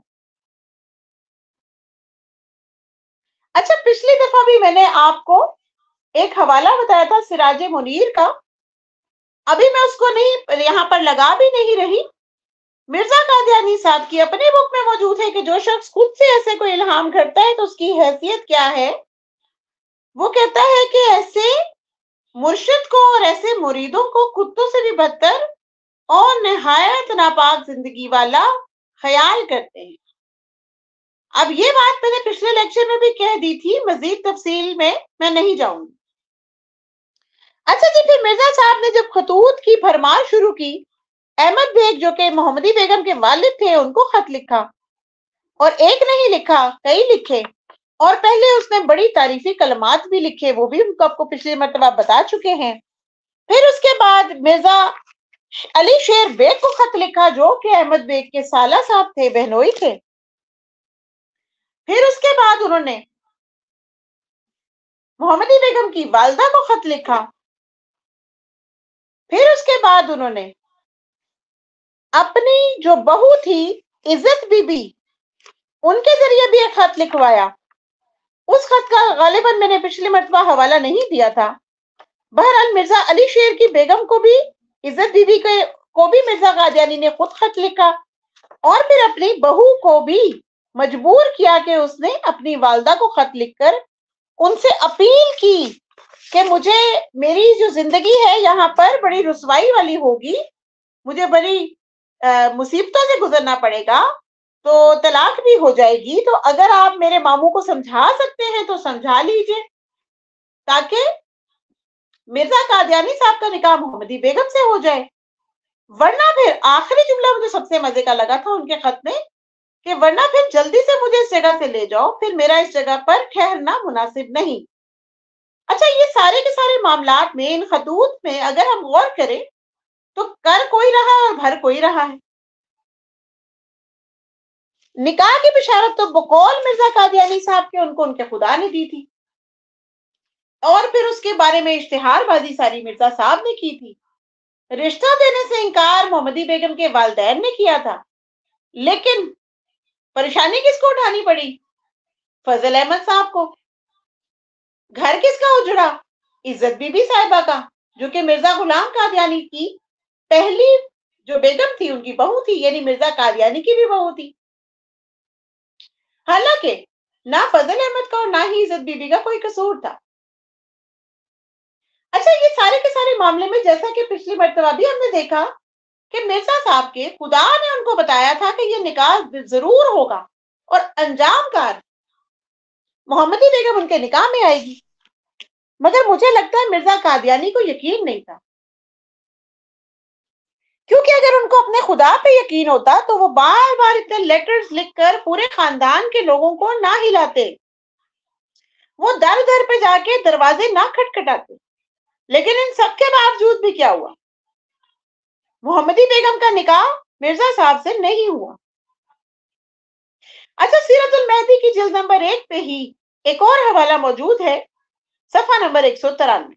اچھا، پچھلی دفعہ بھی میں نے آپ کو ایک حوالہ بتایا تھا سراج منیر کا، ابھی میں اس کو نہیں یہاں پر لگا بھی نہیں رہی. مرزا قادیانی صاحب کی اپنے بک میں موجود ہے کہ جو شخص خود سے ایسے کوئی الہام کرتا ہے تو اس کی حیثیت کیا ہے. وہ کہتا ہے کہ ایسے مرشد کو اور ایسے مریدوں کو کتوں سے بھی بدتر اور نہایت ناپاک زندگی والا خیال کرتے ہیں. اب یہ بات میں نے پچھلے لیکچر میں بھی کہہ دی تھی، مزید تفصیل میں میں نہیں جاؤں گی. اچھا جی، پھر مرزا صاحب نے جب خطوط کی بھرمار شروع کی، احمد بیگ جو کہ محمدی بیگم کے والد تھے ان کو خط لکھا، اور ایک نہیں لکھا، کئی لکھے، اور پہلے اس نے بڑی تعریفی کلمات بھی لکھے، وہ بھی آپ کو پچھلی مرتبہ بتا چکے ہیں. پھر اس کے بعد مرزا علی شیر بیگ کو خط لکھا جو کہ احمد بیگ کے سالہ صاحب تھے، بہنوئی تھے. پھر اس کے بعد انہوں نے محمدی بیگم کی والدہ کو خط لکھا. پھر اس کے بعد انہوں نے اپنی جو بہو تھی عزت بی بی، ان کے ذریعے بھی ایک خط لکھوایا. اس خط کا غالباً میں نے پچھلی مرتبہ حوالہ نہیں دیا تھا. بہرحال مرزا علی شیر کی بیگم کو بھی، عزت بی بی کو بھی مرزا قادیانی نے خود خط لکھا، اور پھر اپنی بہو کو بھی مجبور کیا کہ اس نے اپنی والدہ کو خط لکھ کر ان سے اپیل کی کہ مجھے میری جو زندگی ہے یہاں پر بڑی رسوائی والی ہوگی، مجھے بڑی مصیبتوں سے گزرنا پڑے گا، تو طلاق بھی ہو جائے گی، تو اگر آپ میرے ماموں کو سمجھا سکتے ہیں تو سمجھا لیجئے تاکہ مرزا قادیانی صاحب کا نکاح محمدی بیگم سے ہو جائے. ورنہ پھر آخری جملہ مجھے سب سے مزے کا لگا تھا ان کے خط میں کہ ورنہ پھر جلدی سے مجھے اس جگہ سے لے جاؤ، پھر میرا اس جگہ پر ٹھہرنا مناسب نہیں. اچھا، یہ سارے کے سارے معاملات میں، ان خطوط میں اگر ہم غور کریں تو کر کوئی رہا اور بھر کوئی رہا ہے. نکاح کی بشارت تو بقول مرزا قادیانی صاحب کے ان کو ان کے خدا نے دی تھی، اور پھر اس کے بارے میں اشتہار بازی ساری مرزا صاحب نے کی تھی. رشتہ دینے سے انکار محمدی بیگم کے والدین نے کیا تھا، لیکن پریشانی کس کو اٹھانی پڑی؟ فضل احمد صاحب کو. گھر کس کا اجڑا؟ عزت بی بی صاحبہ کا، جو کہ مرزا غلام قادیانی کی پہلی جو بیگم تھی ان کی بہو تھی، یعنی مرزا قادیانی کی بھی بہو تھی. حالانکہ نہ فضل احمد کا اور نہ ہی عزت بی بی کا کوئی قصور تھا. اچھا، یہ سارے کے سارے معاملے میں جیسا کہ پچھلی مرتبہ بھی ہم نے دیکھا کہ مرزا صاحب کے خدا نے ان کو بتایا تھا کہ یہ نکاح ضرور ہوگا اور انجام کار محمدی بیگم ان کے نکاح میں آئے گی. مگر مجھے لگتا ہے مرزا قادیانی کو یقین نہیں تھا، کیونکہ اگر ان کو اپنے خدا پہ یقین ہوتا تو وہ بار بار اتنے لیٹرز لکھ کر پورے خاندان کے لوگوں کو نہ ہلاتے، وہ در در پہ جا کے دروازے نہ کھٹکھٹاتے. لیکن ان سب کے باوجود بھی کیا ہوا؟ मोहम्मदी बेगम का निकाह मिर्जा साहब से नहीं हुआ। अच्छा, सीरतुल मेहदी की जिल्द नंबर एक पे ही एक और हवाला मौजूद है, सफा नंबर एक सौ तिरानवे।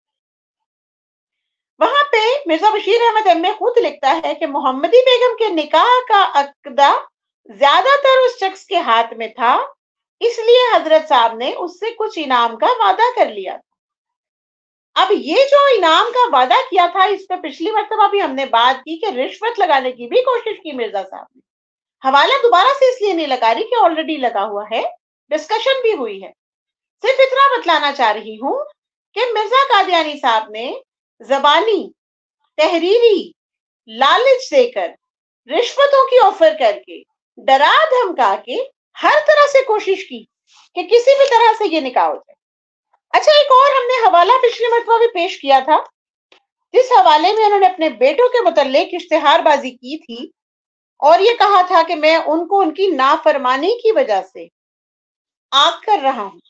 वहां पे मिर्जा बशीर अहमद एम खुद लिखता है कि मोहम्मदी बेगम के निकाह का अक़दा ज्यादातर उस शख्स के हाथ में था, इसलिए हजरत साहब ने उससे कुछ इनाम का वादा कर लिया था। अब ये जो इनाम का वादा किया था, इस पे पिछली मर्तबा भी हमने बात की कि रिश्वत लगाने की भी कोशिश की मिर्जा साहब ने। हवाला दोबारा से इसलिए नहीं लगा रही कि ऑलरेडी लगा हुआ है, डिस्कशन भी हुई है। सिर्फ इतना बतलाना चाह रही हूं कि मिर्जा कादियानी साहब ने जबानी, तहरीरी लालच देकर, रिश्वतों की ऑफर करके, डरा धमका के हर तरह से कोशिश की कि किसी भी तरह से ये निकाह हो जाए। अच्छा, एक और हमने हवाला पिछली मरतबा भी पेश किया था, जिस हवाले में उन्होंने अपने बेटों के मुतल्लिक इश्तिहारबाजी की थी और ये कहा था कि मैं उनको उनकी नाफरमानी की वजह से आग कर रहा हूं।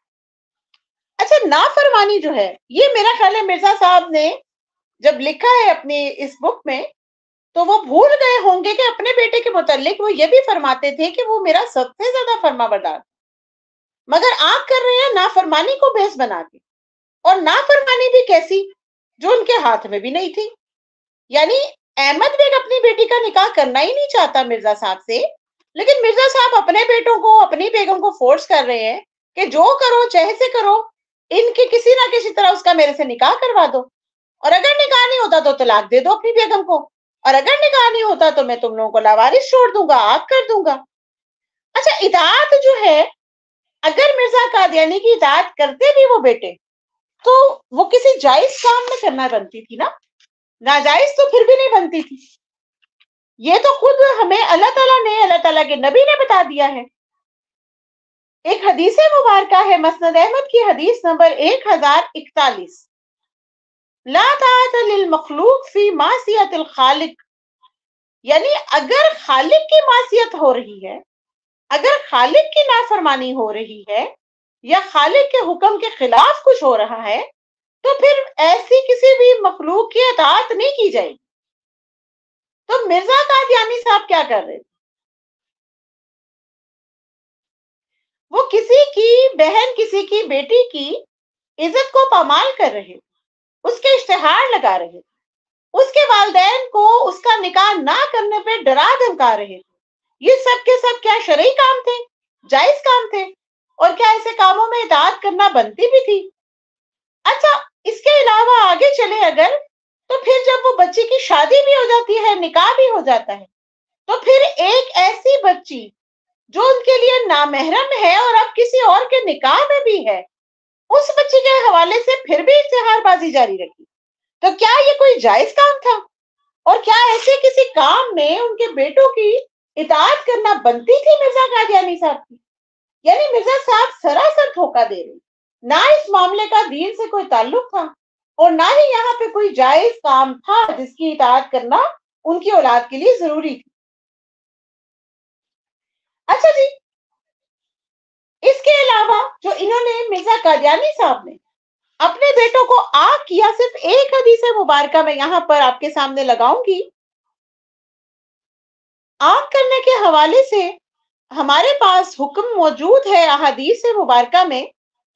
अच्छा, नाफरमानी जो है, ये मेरा ख्याल है मिर्जा साहब ने जब लिखा है अपनी इस बुक में, तो वो भूल गए होंगे कि अपने बेटे के मुतल्लिक वो ये भी फरमाते थे कि वो मेरा सबसे ज्यादा फरमाबरदार, मगर आग कर रहे हैं नाफरमानी को बेस बना के, और नाफरमानी भी कैसी, जो उनके हाथ में भी नहीं थी। यानी अहमद बेग अपनी बेटी का निकाह करना ही नहीं चाहता मिर्जा साहब से, लेकिन मिर्जा साहब अपने बेटों को, अपनी बेगम को फोर्स कर रहे हैं कि जो करो चाहे से करो, इनके किसी ना किसी तरह उसका मेरे से निकाह करवा दो, और अगर निकाह नहीं होता तो तलाक दे दो अपनी बेगम को, और अगर निकाह नहीं होता तो मैं तुम लोगों को लावारिस छोड़ दूंगा, आग कर दूंगा। अच्छा, इताअत जो है, अगर मिर्जा कादियानी की इताअत करते भी वो बेटे, तो वो किसी जायज काम में करना बनती थी ना, नाजायज तो फिर भी नहीं बनती थी। ये तो खुद हमें अल्लाह ताला ने, अल्लाह ताला के नबी ने बता दिया है। एक हदीस मुबारका है, मसनद अहमद की हदीस नंबर एक हजार इकतालीस, ला ताअत लिल मखलूक फी मासियतिल खालिक, यानी अगर खालिक की मासियत हो रही है, अगर खालिक की नाफरमानी हो रही है, या खालिक के हुक्म के खिलाफ कुछ हो रहा है, तो फिर ऐसी किसी भी मखलूक की इताअत नहीं की जाएगी। तो मिर्जा कादियानी साहब क्या कर रहे थे? वो किसी की बहन, किसी की बेटी की इज्जत को पामाल कर रहे थे, उसके इश्तिहार लगा रहे थे, उसके वालिदैन को उसका निकाह ना करने पे डरा धमका रहे थे। ये सब के सब क्या शरई काम थे, जायज काम थे, और क्या ऐसे कामों में इताअत करना बनती भी थी? अच्छा, इसके अलावा आगे चले अगर, तो फिर जब वो बच्ची की शादी भी हो जाती है, निकाह भी हो जाता है, तो फिर एक ऐसी बच्ची जो उनके लिए नामहरम है और अब किसी और के निकाह में भी है, उस बच्ची के हवाले से फिर भी इश्तिहारबाजी जारी रखी। तो क्या ये कोई जायज काम था? और क्या ऐसे किसी काम में उनके बेटों की इताअत करना बनती थी मिर्जा कादियानी साहब की? यानी मिर्जा साहब सरासर धोखा दे रहे, ना इस मामले का दीन से कोई ताल्लुक था, और ना ही यहाँ पे कोई जायज काम था जिसकी इताअत करना उनकी औलाद के लिए जरूरी थी। अच्छा जी, इसके अलावा जो इन्होंने, मिर्जा कादियानी साहब ने अपने बेटों को आग किया, सिर्फ एक हदीस मुबारका मैं यहाँ पर आपके सामने लगाऊंगी। आग करने के हवाले से हमारे पास हुक्म मौजूद है अहादीस मुबारका में,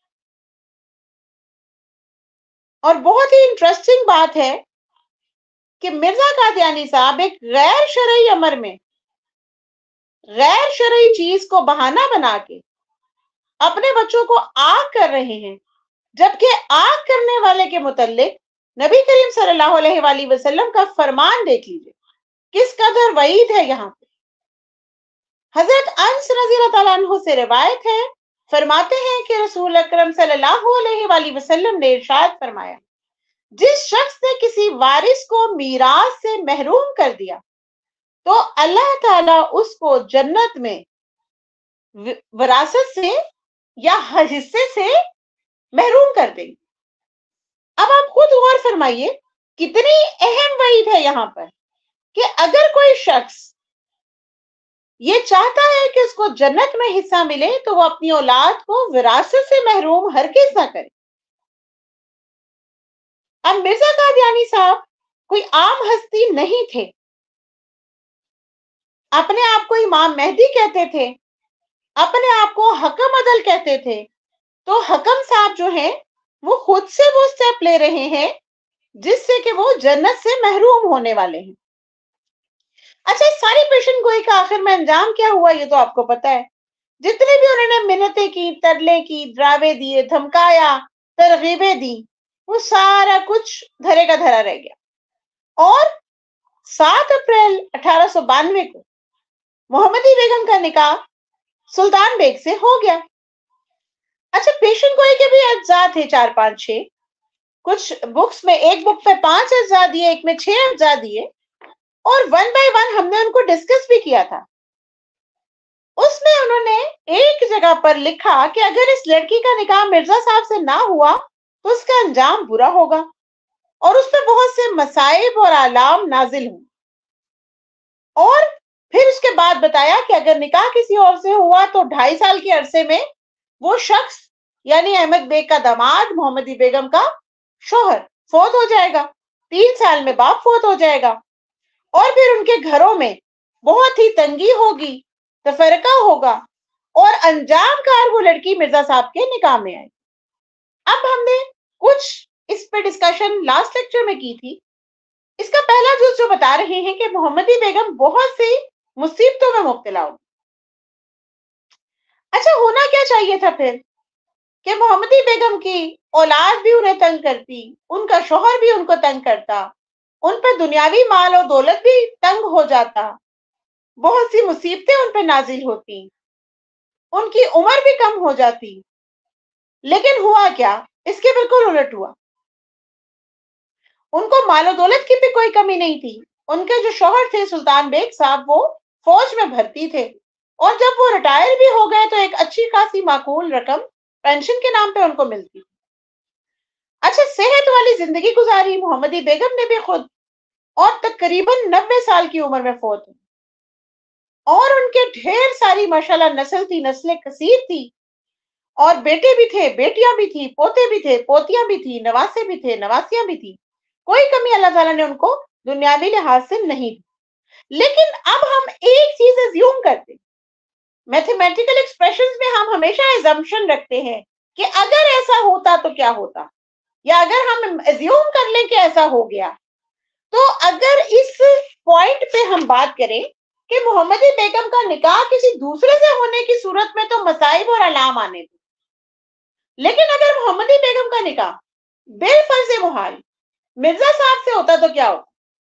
और बहुत ही इंटरेस्टिंग बात है कि मिर्जा कादियानी साहब एक गैर शरई अमर में, गैर शरई चीज को बहाना बना के अपने बच्चों को आग कर रहे हैं, जबकि आग करने वाले के मुतल्लिक नबी करीम सल्लल्लाहु अलैहि वसल्लम का फरमान देख लीजिए, किस कदर वईद है। यहाँ पे हजरत अनस रज़ी अल्लाह अन्हु से रिवायत है, फरमाते हैं कि रसूल अकरम सल्लल्लाहु अलैहि वसल्लम ने इरशाद फरमाया, जिस शख्स ने किसी वारिस को मीरास से महरूम कर दिया, तो अल्लाह ताला उसको जन्नत में विरासत से या हिस्से से महरूम कर देंगे। अब आप खुद गौर फरमाइए, कितनी अहम वईद है यहाँ पर कि अगर कोई शख्स ये चाहता है कि उसको जन्नत में हिस्सा मिले, तो वो अपनी औलाद को विरासत से महरूम हरगिज़ ना करे। अब मिर्जा कादियानी साहब کوئی عام ہستی نہیں تھے، اپنے آپ کو امام مہدی کہتے تھے، اپنے آپ کو حکم عدل کہتے تھے، تو حکم صاحب جو ہیں وہ خود سے وہ سٹیپ لے رہے ہیں جس سے کہ وہ جنت سے محروم ہونے والے ہیں۔ اچھا، اس ساری پیشن گوئی کا آخر میں انجام کیا ہوا یہ تو آپ کو پتا ہے۔ جتنے بھی انہوں نے منتیں کی، ترلے کی، ڈراوے دیے، دھمکایا، ترغیبیں دی، وہ سارا کچھ دھرے کا دھرا رہ گیا۔ اور سات اپریل اٹھارہ سو بانوے کو محمدی بیگم کا نکاح سلطان بیگ سے ہو گیا۔ اچھا، پیشن گوئی کے بھی اجزاء تھے چار پانچ چھ، کچھ بکس میں، ایک بک میں پانچ اجزاء دیے، ایک میں چھ اجزاء دیے، اور ون بائی ون ہم نے ان کو ڈسکس بھی کیا تھا۔ اس میں انہوں نے ایک جگہ پر لکھا کہ اگر اس لڑکی کا نکاح مرزا صاحب سے نہ ہوا تو اس کا انجام برا ہوگا، اور اس پہ بہت سے مصائب اور آلام نازل ہوں۔ اور پھر اس کے بعد بتایا کہ اگر نکاح کسی اور سے ہوا تو ڈھائی سال کے عرصے میں وہ شخص یعنی احمد بیگ کا داماد محمدی بیگم کا شوہر فوت ہو جائے گا، تین سال میں باپ فوت ہو جائے گا، اور پھر ان کے گھروں میں بہت ہی تنگی ہوگی، تفرقہ ہوگا، اور انجام کار وہ لڑکی مرزا صاحب کے نکاح میں آئے۔ اب ہم نے کچھ اس پہ ڈسکشن لاسٹ لیکچر میں کی تھی۔ اس کا پہلا جز جو بتا رہے ہیں کہ محمدی بیگم بہت سی مصیبتوں میں مبتلا ہو۔ اچھا، ہونا کیا چاہیے تھا پھر کہ محمدی بیگم کی اولاد بھی انہیں تنگ کرتی، ان کا شوہر بھی ان کو تنگ کرتا، ان پہ دنیاوی مال اور دولت بھی تنگ ہو جاتا، بہت سی مصیبتیں ان پہ نازل ہوتی، ان کی عمر بھی کم ہو جاتی۔ لیکن ہوا کیا؟ اس کے بالکل الٹ ہوا۔ ان کو مال و دولت کی بھی کوئی کمی نہیں تھی۔ ان کے جو شوہر تھے سلطان بیگ صاحب، وہ فوج میں بھرتی تھے، اور جب وہ ریٹائر بھی ہو گئے تو ایک اچھی خاصی معقول رقم پینشن کے نام پہ ان کو ملتی۔ اچھا، صحت والی زندگی گزاری محمدی بیگم نے بھی خود، اور تقریباً نبے سال کی عمر میں فوت ہوئی، اور ان کے ڈھیر ساری ماشاءاللہ نسل تھی، نسلیں کثیر تھی، اور بیٹے بھی تھے، بیٹیاں بھی تھی، پوتے بھی تھے، پوتیاں بھی تھی، نواسے بھی تھے، نواسیاں بھی تھی۔ کوئی کمی اللہ تعالیٰ نے ان کو دنیاوی لحاظ سے نہیں دی۔ لیکن اب ہم ایک چیز ایزیوم کرتے، میتھمیٹیکل ایکسپریشنز میں ہم ہمیشہ ایزمپشن رکھتے ہیں کہ اگر ایسا ہوتا تو کیا ہوتا، یا اگر ہم ایزیوم کر لیں کہ ایسا ہو گیا، تو اگر اس پوائنٹ پہ ہم بات کریں کہ محمدی بیگم کا نکاح کسی دوسرے سے ہونے کی صورت میں تو مصائب اور علام آنے تھے، لیکن اگر محمدی بیگم کا نکاح بالفرض محال مرزا صاحب سے ہوتا تو کیا ہوتا؟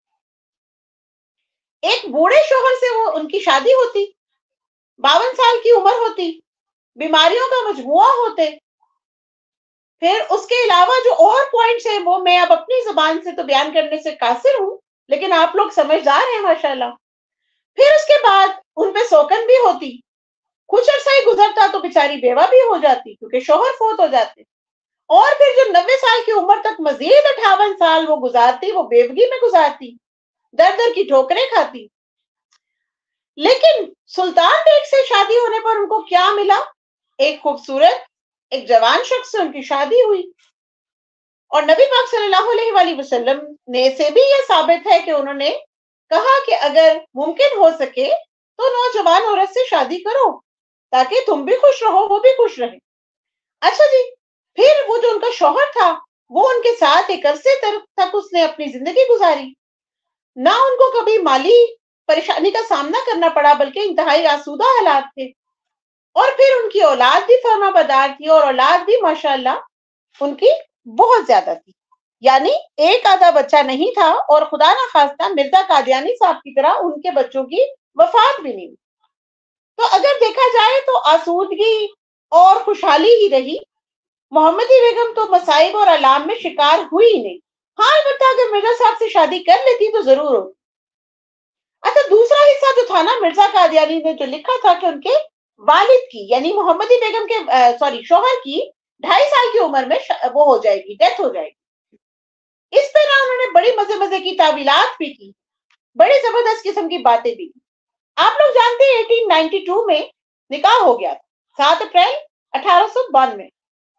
ایک بوڑھے شوہر سے وہ ان کی شادی ہوتی، باون سال کی عمر ہوتی، بیماریوں کا مجموعہ ہوتے، پھر اس کے علاوہ جو اور پوائنٹس ہیں وہ میں اب اپنی زبان سے تو بیان کرنے سے قاصر ہوں، لیکن آپ لوگ سمجھدار ہیں ماشاءاللہ۔ پھر اس کے بعد ان پہ سوکن بھی ہوتی، کچھ عرصہ ہی گزرتا تو بیچاری بیوہ بھی ہو جاتی کیونکہ شوہر فوت ہو جاتے، اور پھر جو نوے سال کی عمر تک مزید اٹھاون سال وہ گزارتی، وہ بیوگی میں گزارتی، در در کی ٹھوکریں کھاتی۔ لیکن سلطان بیگ سے شادی ہونے پر ان کو کیا ملا؟ ایک خوبصورت، ایک جوان شخص سے ان کی شادی ہوئی، اور نبی پاک صلی اللہ علیہ وآلہ وسلم نے سے بھی یہ ثابت ہے کہ انہوں نے کہا کہ اگر ممکن ہو سکے تو نوجوان عورت سے شادی کرو تاکہ تم بھی خوش رہو، وہ بھی خوش رہے۔ اچھا جی، پھر وہ جو ان کا شوہر تھا وہ ان کے ساتھ ایک عرصے تک اس نے اپنی زندگی گزاری، نہ ان کو کبھی مالی پریشانی کا سامنا کرنا پڑا بلکہ انتہائی آسودہ حالات تھے، اور پھر ان کی اولاد بھی فرما بردار تھی، اور اولاد بھی ماشاءاللہ ان کی بہت زیادہ تھی، یعنی ایک آدھا بچہ نہیں تھا، اور خدا نہ خواستہ مرزا قادیانی صاحب کی طرح ان کے بچوں کی وفات بھی نہیں ہوئی۔ تو اگر دیکھا جائے تو آسودگی اور خوشحالی ہی رہی، محمدی بیگم تو مصائب اور علام میں شکار ہوئی ہی نہیں۔ ہاں البتہ اگر مرزا صاحب سے شادی کر لیتی تو ضرور ہوتی۔ اچھا، دوسرا حصہ جو تھا نا مرزا قادیانی نے جو لکھا تھا کہ ان کے والد کی یعنی محمدی بیگم کے سوری شوہر کی ڈھائی سال کی عمر میں وہ ہو جائے گی، ڈیتھ ہو جائے گی۔ اس پہ نہ انہوں نے بڑی مزے مزے کی تعویلات بھی کی، بڑی زبردست قسم کی باتیں بھی کی۔ آپ لوگ جانتے ہیں اٹھارہ سو بانوے میں نکاح ہو گیا تھا، سات اپریل اٹھارہ سو بانوے،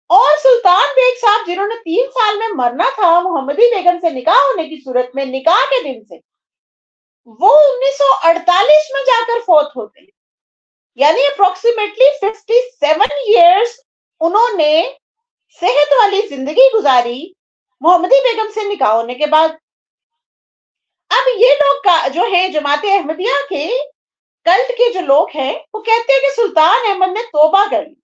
اور سلطان بیگ صاحب جنہوں نے تین سال میں مرنا تھا محمدی بیگم سے نکاح ہونے کی صورت میں، نکاح کے دن سے وہ انیس سو اڑتالیس میں جا کر فوت ہوتے ہیں، یعنی اپروکسیمیٹلی ففٹی سیون ایئرس انہوں نے صحت والی زندگی گزاری محمدی بیگم سے نکاح ہونے کے بعد۔ اب یہ لوگ جو ہیں جماعت احمدیہ کے کلٹ کے جو لوگ ہیں وہ کہتے ہیں کہ سلطان احمد نے توبہ کر لی،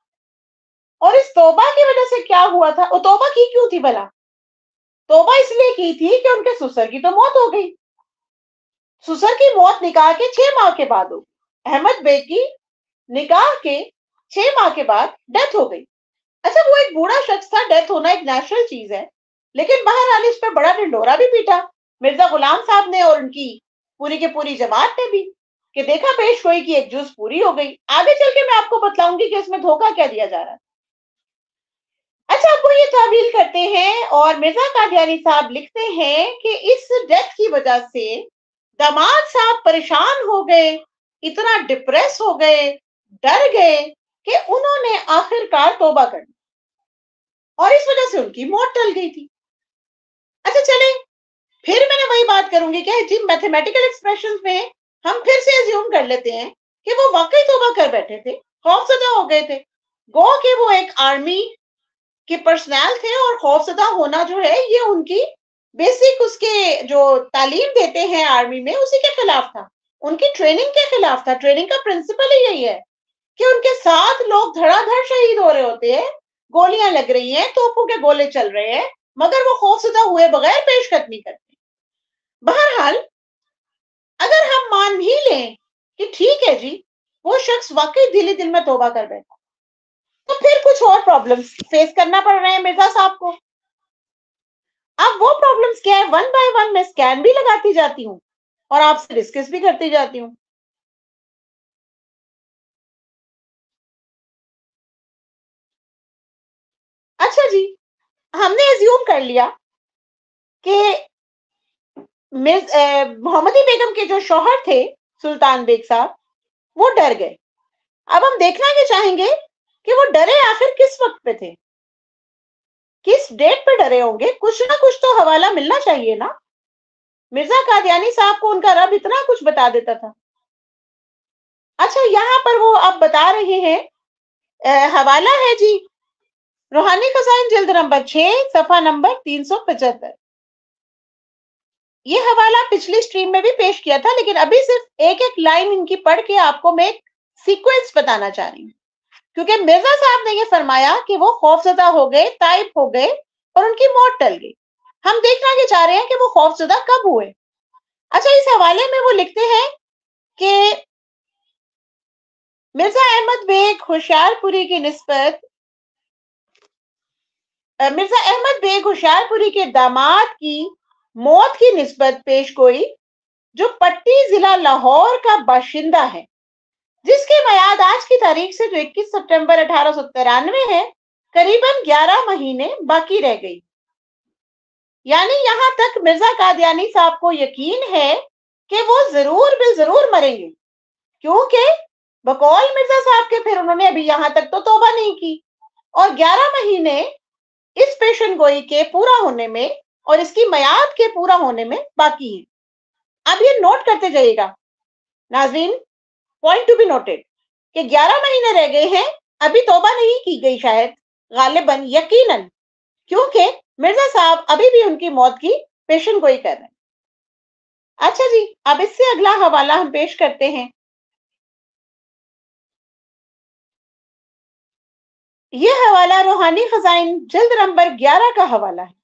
اور اس توبہ کی وجہ سے کیا ہوا تھا، وہ توبہ کی کیوں تھی بھلا؟ توبہ اس لیے کی تھی کہ ان کے سسر کی تو موت ہو گئی، سسر کی موت نکاح کے چھ ماہ کے بعد ہو گئی، احمد بیگ کی نکاح کے چھ ماہ کے بعد ڈیتھ ہو گئی۔ اچھا وہ ایک بوڑھا شخص تھا، ڈیتھ ہونا ایک نیچرل چیز ہے، لیکن بہرحال اس پہ بڑا ڈنڈورا بھی پیٹا مرزا غلام صاحب نے اور ان کی پوری کے پوری جماعت نے بھی، کہ دیکھا پیش گوئی کی ایک جز پوری ہو گئی۔ آگے چل کے میں آپ کو بتلاؤں گی کہ اس میں دھوکہ کیا دیا جا رہا ہے۔ اچھا اب وہ یہ تعویل کرتے ہیں اور مرزا قادیانی صاحب لکھتے ہیں کہ اس ڈیتھ کی وجہ سے داماد صاحب پریشان ہو گئے، اتنا ڈپریس ہو گئے، ڈر گئے کہ انہوں نے آخر کار توبہ کر لی، اور اس وجہ سے ان کی موت ٹل گئی تھی۔ اچھا چلیں پھر میں نے وہی بات کروں گی کہ جن میتھمیٹیکل ایکسپریشنز میں ہم پھر سے ایزیوم کر لیتے ہیں کہ وہ واقعی توبہ کر بیٹھے تھے، خوف زدہ ہو گئے تھے، گو کہ وہ ایک آرمی کے پرسنل تھے، اور خوف زدہ ہونا جو ہے یہ ان کی بیسک اس کے جو تعلیم دیتے ہیں آرمی میں اسی کے خلاف تھا، ان کی ٹریننگ کے خلاف تھا۔ ٹریننگ کا پرنسپل ہی یہی ہے کہ ان کے ساتھ لوگ دھڑا دھڑ شہید ہو رہے ہوتے ہیں، گولیاں لگ رہی ہیں، توپوں کے گولے چل رہے ہیں، مگر وہ خوف زدہ ہوئے بغیر پیش قدمی کرتے۔ بہرحال اگر ہم مان بھی لیں کہ ٹھیک ہے جی وہ شخص واقعی دل ہی دل میں توبہ کر بیٹھا، تو پھر کچھ اور پرابلمز فیس کرنا پڑ رہے ہیں مرزا صاحب کو۔ اب وہ پرابلمز کیا ہے، ون بائی ون میں سکین بھی لگاتی جاتی ہوں اور آپ سے ڈسکس بھی کرتی جاتی ہوں۔ اچھا جی ہم نے ایزیوم کر لیا کہ محمدی بیگم کے جو شوہر تھے سلطان بیگ صاحب وہ ڈر گئے۔ اب ہم دیکھنا کہ چاہیں گے کہ وہ ڈرے آخر کس وقت پہ تھے، کس ڈیٹ پہ ڈرے ہوں گے، کچھ نہ کچھ تو حوالہ ملنا چاہیے نا۔ مرزا قادیانی صاحب کو ان کا رب اتنا کچھ بتا دیتا تھا۔ اچھا یہاں پر وہ آپ بتا رہے ہیں، حوالہ ہے جی روحانی خزائن جلد نمبر چھ صفحہ نمبر تین سو پچہتر۔ یہ حوالہ پچھلی سٹریم میں بھی پیش کیا تھا، لیکن ابھی صرف ایک ایک لائن ان کی پڑھ کے آپ کو میں ایک سیکوینس بتانا چاہ رہی ہوں، کیونکہ مرزا صاحب نے یہ فرمایا کہ وہ خوف زدہ ہو گئے، تائب ہو گئے اور ان کی موت ٹل گئی۔ ہم دیکھنا کہ چاہ رہے ہیں کہ وہ خوف زدہ کب ہوئے۔ اچھا اس حوالے میں وہ لکھتے ہیں کہ مرزا احمد بیگ ہوشیار پوری کی نسبت مرزا احمد بیگ ہوشیار پوری کے داماد کی موت کی نسبت پیش گوئی، جو پٹی ضلع لاہور کا باشندہ ہے، جس کی میعاد آج کی تاریخ سے جو اکیس ستمبر اٹھارہ سو ترانوے ہے، قریباً گیارہ مہینے باقی رہ گئی۔ یعنی یہاں تک مرزا قادیانی صاحب کو یقین ہے کہ وہ ضرور بال ضرور مریں گے، کیونکہ بقول مرزا صاحب کے پھر انہوں نے ابھی یہاں تک تو توبہ نہیں کی، اور گیارہ مہینے اس پیشن گوئی کے پورا ہونے میں اور اس کی میعاد کے پورا ہونے میں باقی ہے۔ اب یہ نوٹ کرتے جائیے گا ناظرین، پوائنٹ ٹو بی نوٹڈ، کہ گیارہ مہینے رہ گئے ہیں، ابھی توبہ نہیں کی گئی شاید، غالباً یقیناً، کیونکہ مرزا صاحب ابھی بھی ان کی موت کی پیشن گوئی کر رہے ہیں۔ اچھا جی اب اس سے اگلا حوالہ ہم پیش کرتے ہیں۔ یہ حوالہ روحانی خزائن جلد نمبر گیارہ کا حوالہ ہے۔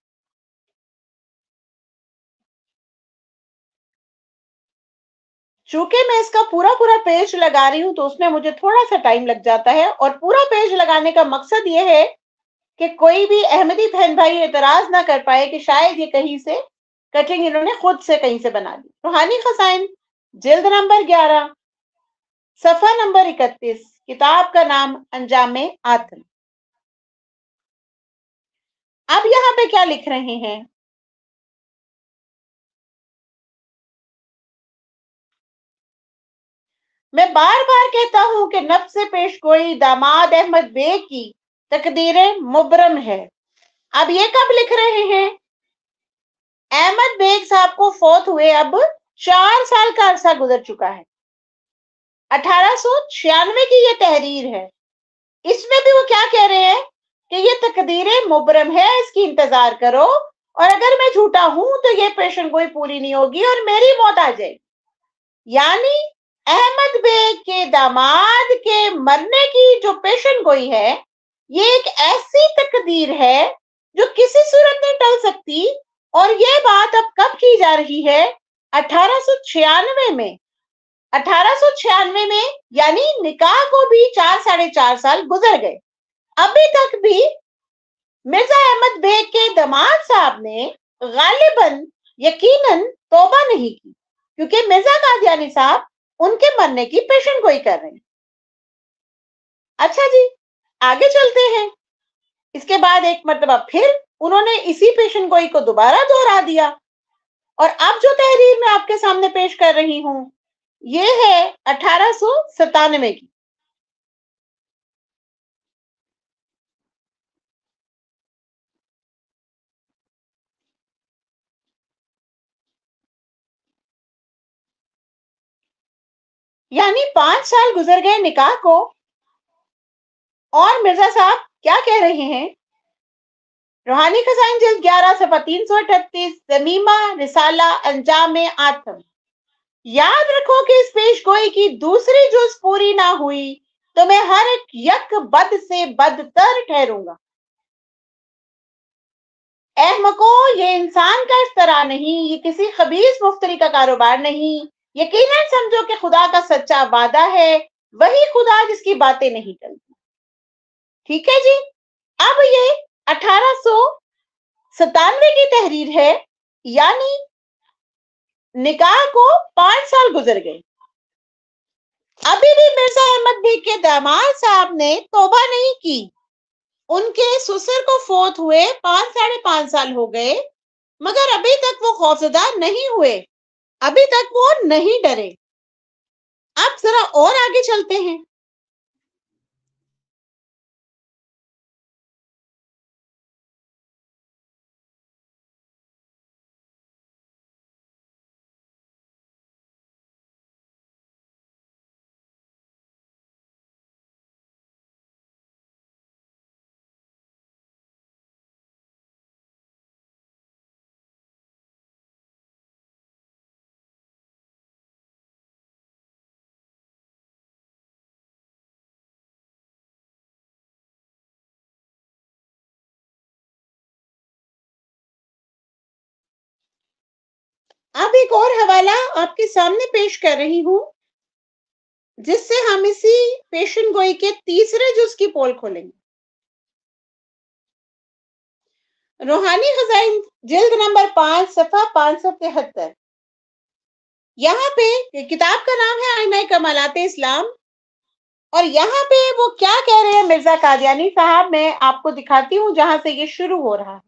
چونکہ میں اس کا پورا پورا پیج لگا رہی ہوں تو اس میں مجھے تھوڑا سا ٹائم لگ جاتا ہے، اور پورا پیج لگانے کا مقصد یہ ہے کہ کوئی بھی احمدی بہن بھائی اعتراض نہ کر پائے کہ شاید یہ کہیں سے کٹنگ انہوں نے خود سے کہیں سے بنا دی۔ روحانی خزائن جلد نمبر گیارہ صفحہ نمبر اکتیس، کتاب کا نام انجام آتم۔ اب یہاں پہ کیا لکھ رہے ہیں، میں بار بار کہتا ہوں کہ نفس پیش گوئی داماد احمد بیگ کی तकदीर मुबरम है। अब ये कब लिख रहे हैं? अहमद बेग साहब को फौत हुए अब चार साल का अरसा गुजर चुका है। अठारह सौ छियानवे की ये तहरीर है। इसमें भी वो क्या कह रहे हैं कि ये तकदीर मुबरम है, इसकी इंतजार करो, और अगर मैं झूठा हूं तो ये पेशन गोई पूरी नहीं होगी और मेरी मौत आ जाएगी। यानी अहमद बेग के दामाद के मरने की जो पेशन गोई है, ये एक ऐसी तकदीर है जो किसी सूरत नहीं टल सकती। और ये बात अब कब की जा रही है? अठारह सौ छियानवे में। अठारह सौ छियानवे में, यानी निकाह को भी चार साढ़े चार साल गुजर गए। अभी तक भी मिर्जा अहमद बेग के दामाद साहब ने गालिबन यकीनन तौबा नहीं की, क्योंकि मिर्जा कादियानी साहब उनके मरने की पेशन गोई कर रहे हैं। अच्छा जी, आगे चलते हैं। इसके बाद एक मर्तबा फिर उन्होंने इसी पेशन गोई को दोबारा दोहरा दिया, और अब जो तहरीर मैं आपके सामने पेश कर रही हूं, ये है अठारह सौ सतानवे की। यानी पांच साल गुजर गए निकाह को, और मिर्जा साहब क्या कह रहे हैं? रूहानी खजाइन जिल्द ग्यारह सफा तीन सौ अठतीस, ज़मीमा रिसाला अंजाम आत्म। याद रखो कि इस पेश गोई की दूसरी जुज पूरी ना हुई तो मैं हर एक यक बद से बदतर ठहरूंगा। अहमको, ये इंसान का इफ्तरा नहीं, ये किसी खबीस मुफ्तरी का कारोबार नहीं। यकीनन समझो कि खुदा का सच्चा वादा है, वही खुदा जिसकी बातें नहीं चलती। ठीक है जी। अब ये अठारह सौ सतानवे की तहरीर है, यानी निकाह को पांच साल गुजर गए। अभी भी मिर्जा अहमद बेग के दामाद साहब ने तौबा नहीं की। उनके ससुर को फौत हुए पांच साढ़े पांच साल हो गए, मगर अभी तक वो खौफजदा नहीं हुए, अभी तक वो नहीं डरे। अब जरा और आगे चलते हैं। अब एक और हवाला आपके सामने पेश कर रही हूं, जिससे हम इसी पेशन गोई के तीसरे जुज की पोल खोलेंगे। रूहानी खजाइन जिल्द नंबर पांच सफा पांच सौ तिहत्तर। यहाँ पे किताब का नाम है आईना कमालाते इस्लाम, और यहाँ पे वो क्या कह रहे हैं मिर्जा कादियानी साहब, मैं आपको दिखाती हूँ जहां से ये शुरू हो रहा है।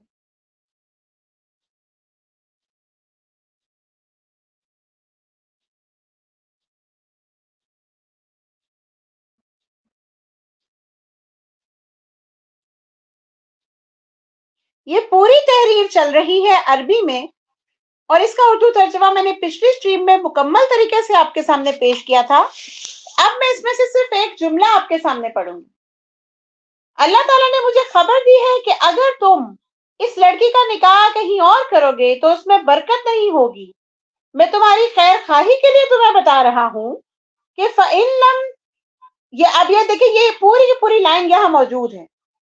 ये पूरी तहरीर चल रही है अरबी में, और इसका उर्दू तर्जमा मैंने पिछली स्ट्रीम में मुकम्मल तरीके से आपके सामने पेश किया था। अब मैं इसमें से सिर्फ एक जुमला आपके सामने पढ़ूंगी। अल्लाह ताला ने मुझे खबर दी है कि अगर तुम इस लड़की का निकाह कहीं और करोगे तो उसमें बरकत नहीं होगी। मैं तुम्हारी खैर खाही के लिए तुम्हें बता रहा हूं कि फ़इन लम, ये अब ये देखिए, ये पूरी की पूरी लाइन यहाँ मौजूद है।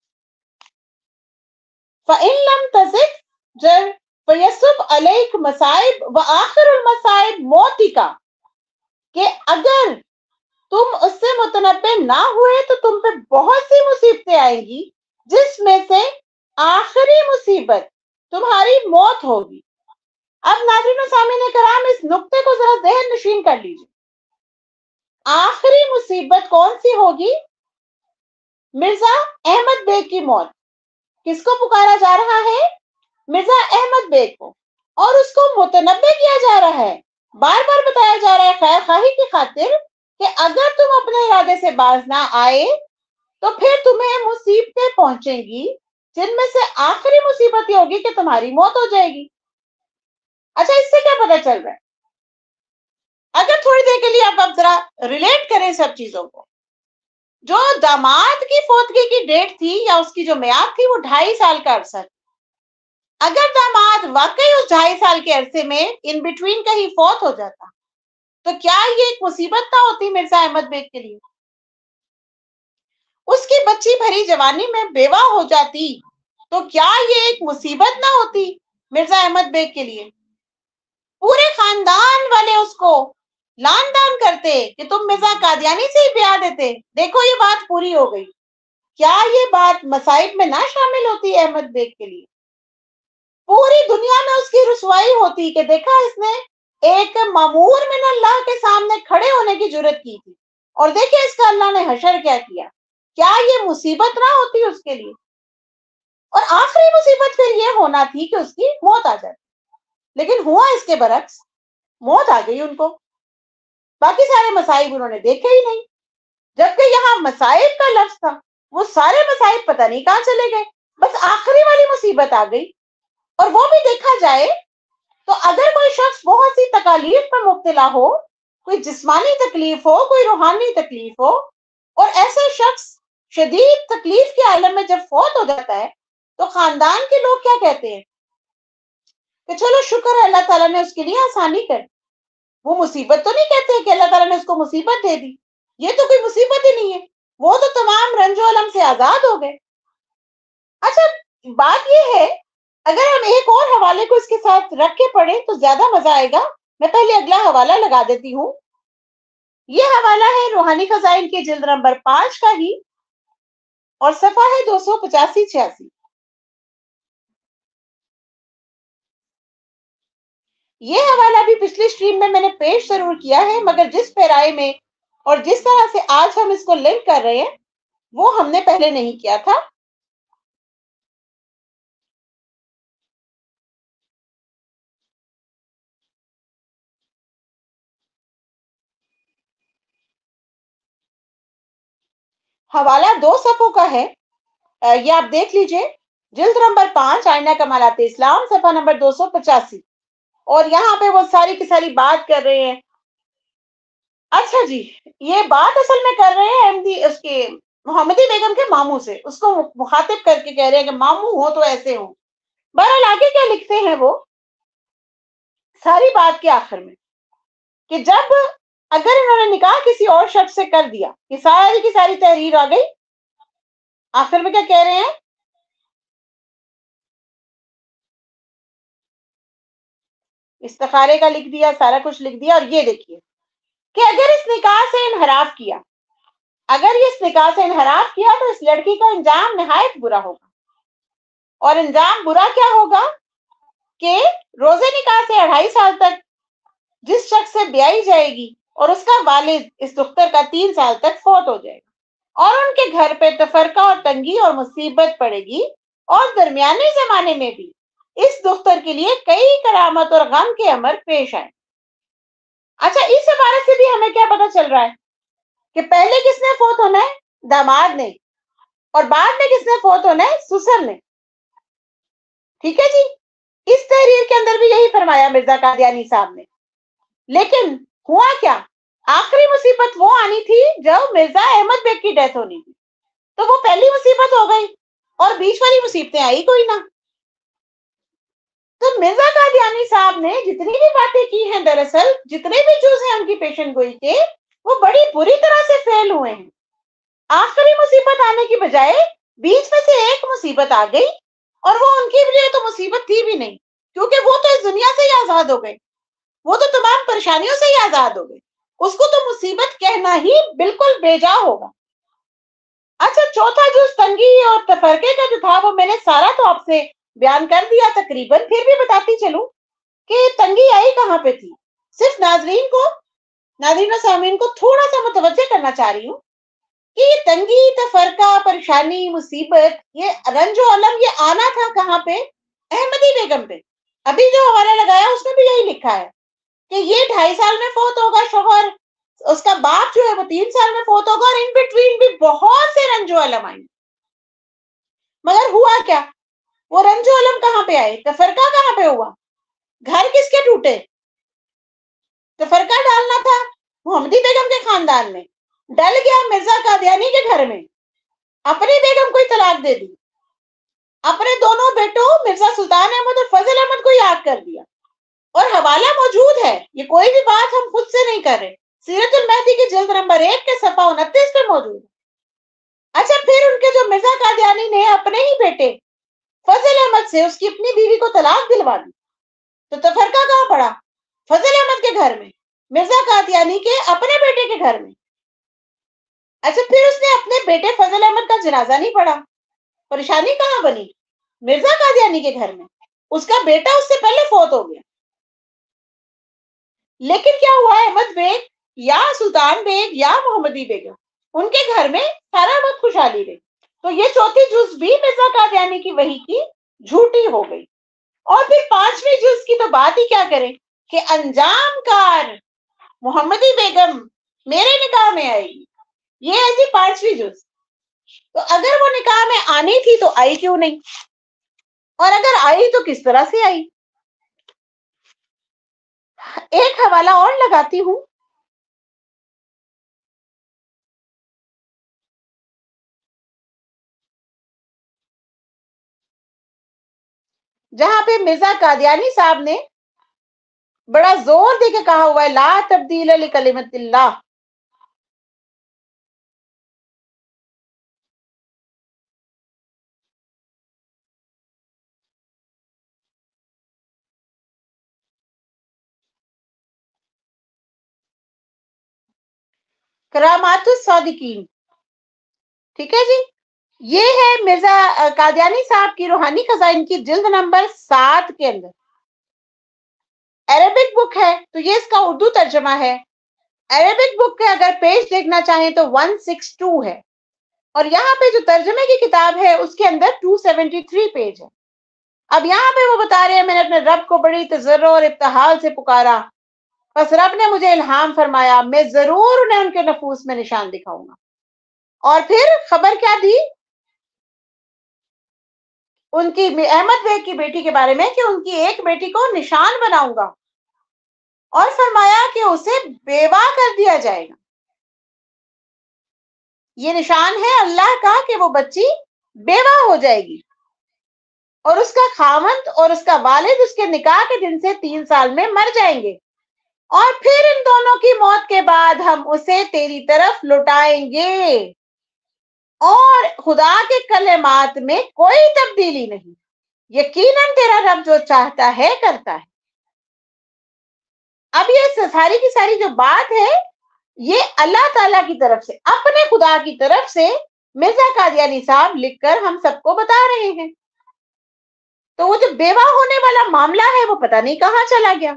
फ़इन लम तज़िक जर फयसुब अलैक मसाइब व आखिरुल मसाइब मौतिका, कि अगर तुम उससे मुतनब्बे ना हुए तो तुम पे बहुत सी मुसीबतें आएंगी, जिसमें से आखिरी मुसीबत तुम्हारी मौत होगी। अब नाज़रीन व सामीन कराम, इस नुक्ते को जरा ज़हन नशीन कर लीजिए। आखिरी मुसीबत कौन सी होगी? मिर्जा अहमद बेग की मौत। किसको पुकारा जा रहा है? मिर्जा अहमद बेग को, और उसको मुतनब्बे किया जा रहा है, बार बार बताया जा रहा है खैर खाही की खातिर कि अगर तुम अपने इरादे से बाज ना आए तो फिर तुम्हें मुसीबतें पहुंचेंगी जिनमें से आखिरी मुसीबत ये होगी कि तुम्हारी मौत हो जाएगी। अच्छा, इससे क्या पता चल रहा है? अगर थोड़ी देर के लिए आप अब जरा रिलेट करें सब चीजों को, जो दामाद की फौतगी की डेट थी या उसकी जो मियाद थी वो ढाई साल का अरसा था। अगर दामाद वाकई उस ढाई साल के अरसे में इन बिटवीन कहीं फौत हो जाता तो क्या ये एक मुसीबत ना होती मिर्जा अहमद बेग के लिए? उसकी बच्ची भरी जवानी में बेवा हो जाती तो क्या ये एक मुसीबत ना होती मिर्जा अहमद बेग के लिए? पूरे खानदान वाले उसको लान तान करते कि तुम मिर्जा कादियानी से ही ब्याह देते, देखो ये बात पूरी हो गई। क्या ये बात मसाइब में ना शामिल होती अहमद बेग के लिए? पूरी दुनिया में उसकी रुसवाई होती कि देखा इसने एक मामूर मिन अल्लाह के सामने खड़े होने की जुर्रत की थी और देखिए इसका अल्लाह ने हशर क्या किया। क्या ये मुसीबत ना होती उसके लिए? और आखिरी मुसीबत फिर ये होना थी कि उसकी मौत आ जाती, लेकिन हुआ इसके बरक्स, मौत आ गई उनको, बाकी सारे मसाइब उन्होंने देखे ही नहीं। जबकि यहाँ मसाइब का लफ्ज था, वो सारे मसाइब पता नहीं कहाँ चले गए, बस आखिरी वाली मुसीबत आ गई। और वो भी देखा जाए तो अगर कोई शख्स बहुत सी तकालीफ पर मुब्तला हो, कोई जिस्मानी तकलीफ हो, कोई रूहानी तकलीफ हो, और ऐसा शख्स शदीद तकलीफ के आलम में जब फौत हो जाता है तो खानदान के लोग क्या कहते हैं कि चलो शुक्र है अल्लाह ताला ने उसके लिए आसानी कर। वो मुसीबत तो नहीं कहते कि अल्लाह ताला ने उसको मुसीबत दे दी, ये तो कोई मुसीबत ही नहीं है, वो तो तमाम रंजो अलम से आजाद हो गए। अच्छा, बात ये है, अगर हम एक और हवाले को इसके साथ रख के पढ़े तो ज्यादा मजा आएगा। मैं पहले अगला हवाला लगा देती हूँ। ये हवाला है रूहानी खजाइन के जिल्द नंबर पांच का ही और सफा है दो सौ पचासी छियासी। ये हवाला भी पिछली स्ट्रीम में मैंने पेश जरूर किया है, मगर जिस पैराए में और जिस तरह से आज हम इसको लिंक कर रहे हैं वो हमने पहले नहीं किया था। हवाला दो सफों का है, ये आप देख लीजिए, जिल्द नंबर पांच आईना कमालात इस्लाम, सफा नंबर दो सौ पचासी। और यहाँ पे वो सारी की सारी बात कर रहे हैं। अच्छा जी, ये बात असल में कर रहे हैं अहमदी उसके मोहम्मदी बेगम के मामू से, उसको मुखातिब करके कह रहे हैं कि मामू हो तो ऐसे हो। बहरहाल आगे क्या लिखते हैं वो सारी बात के आखिर में कि जब अगर इन्होंने निकाह किसी और शख्स से कर दिया, कि सारी की सारी तहरीर आ गई, आखिर में क्या कह रहे हैं, इस्तिखारे का लिख दिया, सारा कुछ लिख दिया। और ये देखिए कि अगर इस निकाह से इनहराफ किया, अगर ये इस निकाह से इनहराफ किया तो इस लड़की का अंजाम निहायत बुरा होगा। और अंजाम बुरा क्या होगा कि रोजे निकाह से अढ़ाई साल तक जिस शख्स से ब्याही जाएगी और उसका वालिद इस दुख्तर का तीन साल तक फौत हो जाएगा और उनके घर पे तफरका और तंगी और मुसीबत पड़ेगी और दरमियाने जमाने में भी इस दुख्तर के लिए कई करामत और गम के अमर पेश आए। अच्छा, इस इबारत से भी हमें क्या पता चल रहा है कि पहले किसने फौत होना है, दामाद ने, और बाद में किसने फौत होना है, ससुर ने। ठीक है जी, इस तहरीर के अंदर भी यही फरमाया मिर्जा कादियानी साहब ने। लेकिन हुआ क्या, आखिरी मुसीबत वो आनी थी जब मिर्जा अहमद बेग की डेथ होनी थी, तो वो पहली मुसीबत हो गई और बीच वाली मुसीबतें आई कोई ना। तो मिर्जा कादियानी साहब ने जितनी भी बातें की हैं, दरअसल जितने भी जुज हैं उनकी पेशन गोई के, वो बड़ी बुरी तरह से फेल हुए हैं। आखिरी मुसीबत आने की बजाय बीच में से एक मुसीबत आ गई और वो उनकी लिए तो मुसीबत थी भी नहीं, क्योंकि वो तो इस दुनिया से ही आजाद हो गए, वो तो तमाम परेशानियों से ही आजाद हो गए, उसको तो मुसीबत कहना ही बिल्कुल बेजा होगा। अच्छा, चौथा जुज तंगी और तफरके का जो था वो मैंने सारा तो आपसे बयान कर दिया तकरीबन, फिर भी बताती चलूं कि तंगी आई कहाँ पे थी। सिर्फ नाजरीन को, नाजरीन और सामीन को थोड़ा सा मुतवज्जे करना चाह रही हूँ कि ये तंगी, तफरका, परेशानी, मुसीबत, ये रंजो अलम, ये आना था कहाँ पे, अहमदी बेगम पे। अभी जो हवाला लगाया उसमें भी यही लिखा है कि ये ढाई साल में फौत होगा शोहर, اس کا باپ جو ہے وہ تین سال میں فوت ہوگا، اور ان بٹوین بھی بہت سے رنج و علم آئیں. مگر ہوا کیا؟ وہ رنج و علم کہاں پہ آئے؟ تفرقہ کہاں پہ ہوا؟ گھر کس کے ٹوٹے؟ تفرقہ ڈالنا تھا محمدی بیگم کے خاندان میں، ڈل گیا مرزا قادیانی کے گھر میں، اپنی بیگم کو طلاق دے دی، اپنے دونوں بیٹوں مرزا سلطان احمد اور فضل احمد کو یاد کر دیا. اور حوالہ موجود ہے، یہ کوئی بھی بات ہم خود سے نہیں کر رہے، سیرت المہدی کی جلد نمبر ایک کے صفحہ انتیس پہ موجود ہے. اچھا پھر ان کے جو مرزا قادیانی نے اپنے ہی بیٹے فضل احمد سے اس کی اپنی بیوی کو طلاق دلوا دی، تو تفرقہ کہاں پڑا؟ فضل احمد کے گھر میں، مرزا قادیانی کے اپنے بیٹے کے گھر میں. اچھا پھر اس نے اپنے بیٹے فضل احمد کا جنازہ نہیں پڑھا، پریشانی کہاں بنی؟ مرزا قادیانی کے گھر میں. اس کا بیٹا اس سے پہلے فوت ہو گیا. لیکن کیا ہوا؟ احمد بیگ یا سلطان بیگ یا محمدی بیگم ان کے گھر میں سارا وقت خوشحالی رہی. تو یہ چوتھی جز بھی مرزا قادیانی کی وحی کی جھوٹی ہو گئی. اور پھر پانچویں جز کی تو بات ہی کیا کریں کہ انجام کار محمدی بیگم میرے نکاح میں آئے گی. یہ ہے جی پانچویں جز. تو اگر وہ نکاح میں آنی تھی تو آئی کیوں نہیں؟ اور اگر آئی تو کس طرح سے آئی؟ ایک حوالہ اور لگاتی ہوں. جہاں پہ مرزا قادیانی صاحب نے بڑا زور دے کے کہا ہوا ہے لا تبدیل لکلمت اللہ. کرامات الصادقین، ٹھیک ہے جی. یہ ہے مرزا قادیانی صاحب کی روحانی خزائن کی جلد نمبر سات کے اندر. عربک بک ہے تو یہ اس کا اردو ترجمہ ہے. عربک بک کے اگر پیج دیکھنا چاہیں تو ایک سو باسٹھ ہے، اور یہاں پہ جو ترجمے کی کتاب ہے اس کے اندر دو سو تہتر پیج ہے. اب یہاں پہ وہ بتا رہے ہیں میں نے اپنے رب کو بڑی تضرع اور ابتہال سے پکارا، بس رب نے مجھے الہام فرمایا میں ضرور انہیں ان کے نفوس میں نشان دکھاؤں گا. اور پھر خبر کیا دی ان کی احمد بیگ کی بیٹی کے بارے میں کہ ان کی ایک بیٹی کو نشان بناؤں گا، اور فرمایا کہ اسے بیوہ کر دیا جائے گا. یہ نشان ہے اللہ کا کہ وہ بچی بیوہ ہو جائے گی، اور اس کا خاوند اور اس کا والد اس کے نکاح کے دن سے تین سال میں مر جائیں گے، اور پھر ان دونوں کی موت کے بعد ہم اسے تیری طرف لوٹائیں گے، اور خدا کے کلمات میں کوئی تبدیلی نہیں، یقیناً تیرا رب جو چاہتا ہے کرتا ہے. اب یہ ساری کی ساری جو بات ہے یہ اللہ تعالیٰ کی طرف سے، اپنے خدا کی طرف سے مرزا قادیانی صاحب لکھ کر ہم سب کو بتا رہے ہیں. تو وہ جو بیوہ ہونے والا معاملہ ہے وہ پتہ نہیں کہاں چلا گیا.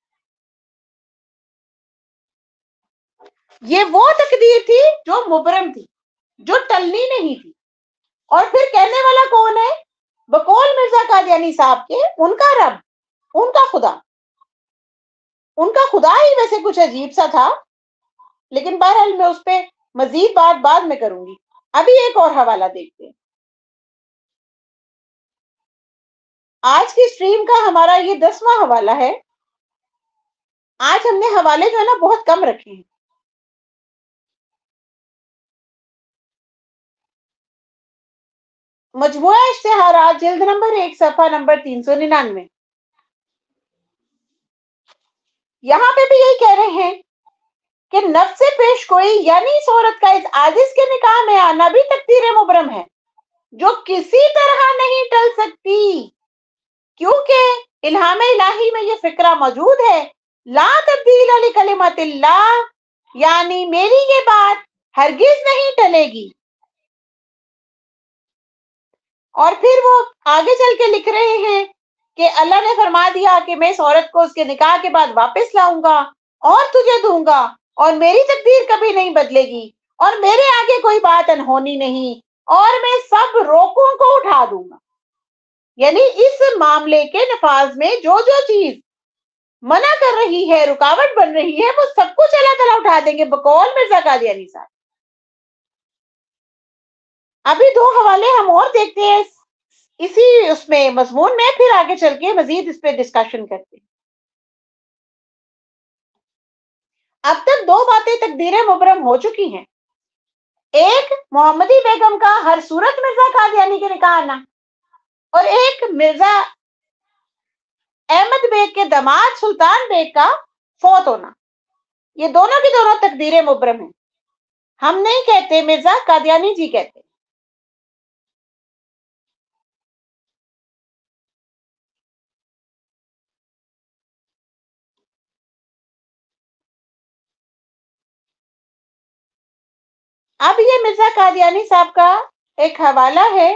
یہ وہ تقدیر تھی جو مبرم تھی، جو ٹلنی نہیں تھی. اور پھر کہنے والا کون ہے؟ بقول مرزا قادیانی صاحب کے ان کا رب، ان کا خدا. ان کا خدا ہی ویسے کچھ عجیب سا تھا، لیکن بہرحال میں اس پہ مزید بات بعد میں کروں گی. ابھی ایک اور حوالہ دیکھتے ہیں. آج کی سٹریم کا ہمارا یہ دسواں حوالہ ہے. آج ہم نے حوالے جو ہے نا بہت کم رکھے ہیں. مجموعہ اشتہارات جلد نمبر ایک صفحہ نمبر تین سو ننانوے. یہاں پہ بھی یہی کہہ رہے ہیں کہ نفس پیش کوئی یعنی اس عورت کا اس عاجز کے نکاح میں آنا بھی تقدیر مبرم ہے جو کسی طرح نہیں ٹل سکتی، کیونکہ الہام الہی میں یہ فکرہ موجود ہے لا تبدیل لکلمات اللہ، یعنی میری یہ بات ہرگز نہیں ٹلے گی. اور پھر وہ آگے چل کے لکھ رہے ہیں کہ اللہ نے فرما دیا کہ میں اس عورت کو اس کے نکاح کے بعد واپس لاؤں گا اور تجھے دوں گا، اور میری تقدیر کبھی نہیں بدلے گی، اور میرے آگے کوئی بات انہونی نہیں، اور میں سب روکوں کو اٹھا دوں گا. یعنی اس معاملے کے نفاذ میں جو جو چیز منع کر رہی ہے، رکاوٹ بن رہی ہے، وہ سب کچھ اللہ تعالیٰ اٹھا دیں گے بقول مرزا قادیانی صاحب۔ ابھی دو حوالے ہم اور دیکھتے ہیں اسی اس میں مضمون میں، پھر آگے چل کے مزید اس پہ ڈسکشن کرتے ہیں۔ اب تک دو باتیں تقدیر مبرم ہو چکی ہیں، ایک محمدی بیگم کا ہر صورت مرزا قادیانی کے نکاح آنا، اور ایک مرزا احمد بیگ کے داماد سلطان بیگ کا فوت ہونا۔ یہ دونوں کی دونوں تقدیر مبرم ہیں، ہم نہیں کہتے، مرزا قادیانی جی کہتے ہیں۔ اب یہ مرزا قادیانی صاحب کا ایک حوالہ ہے،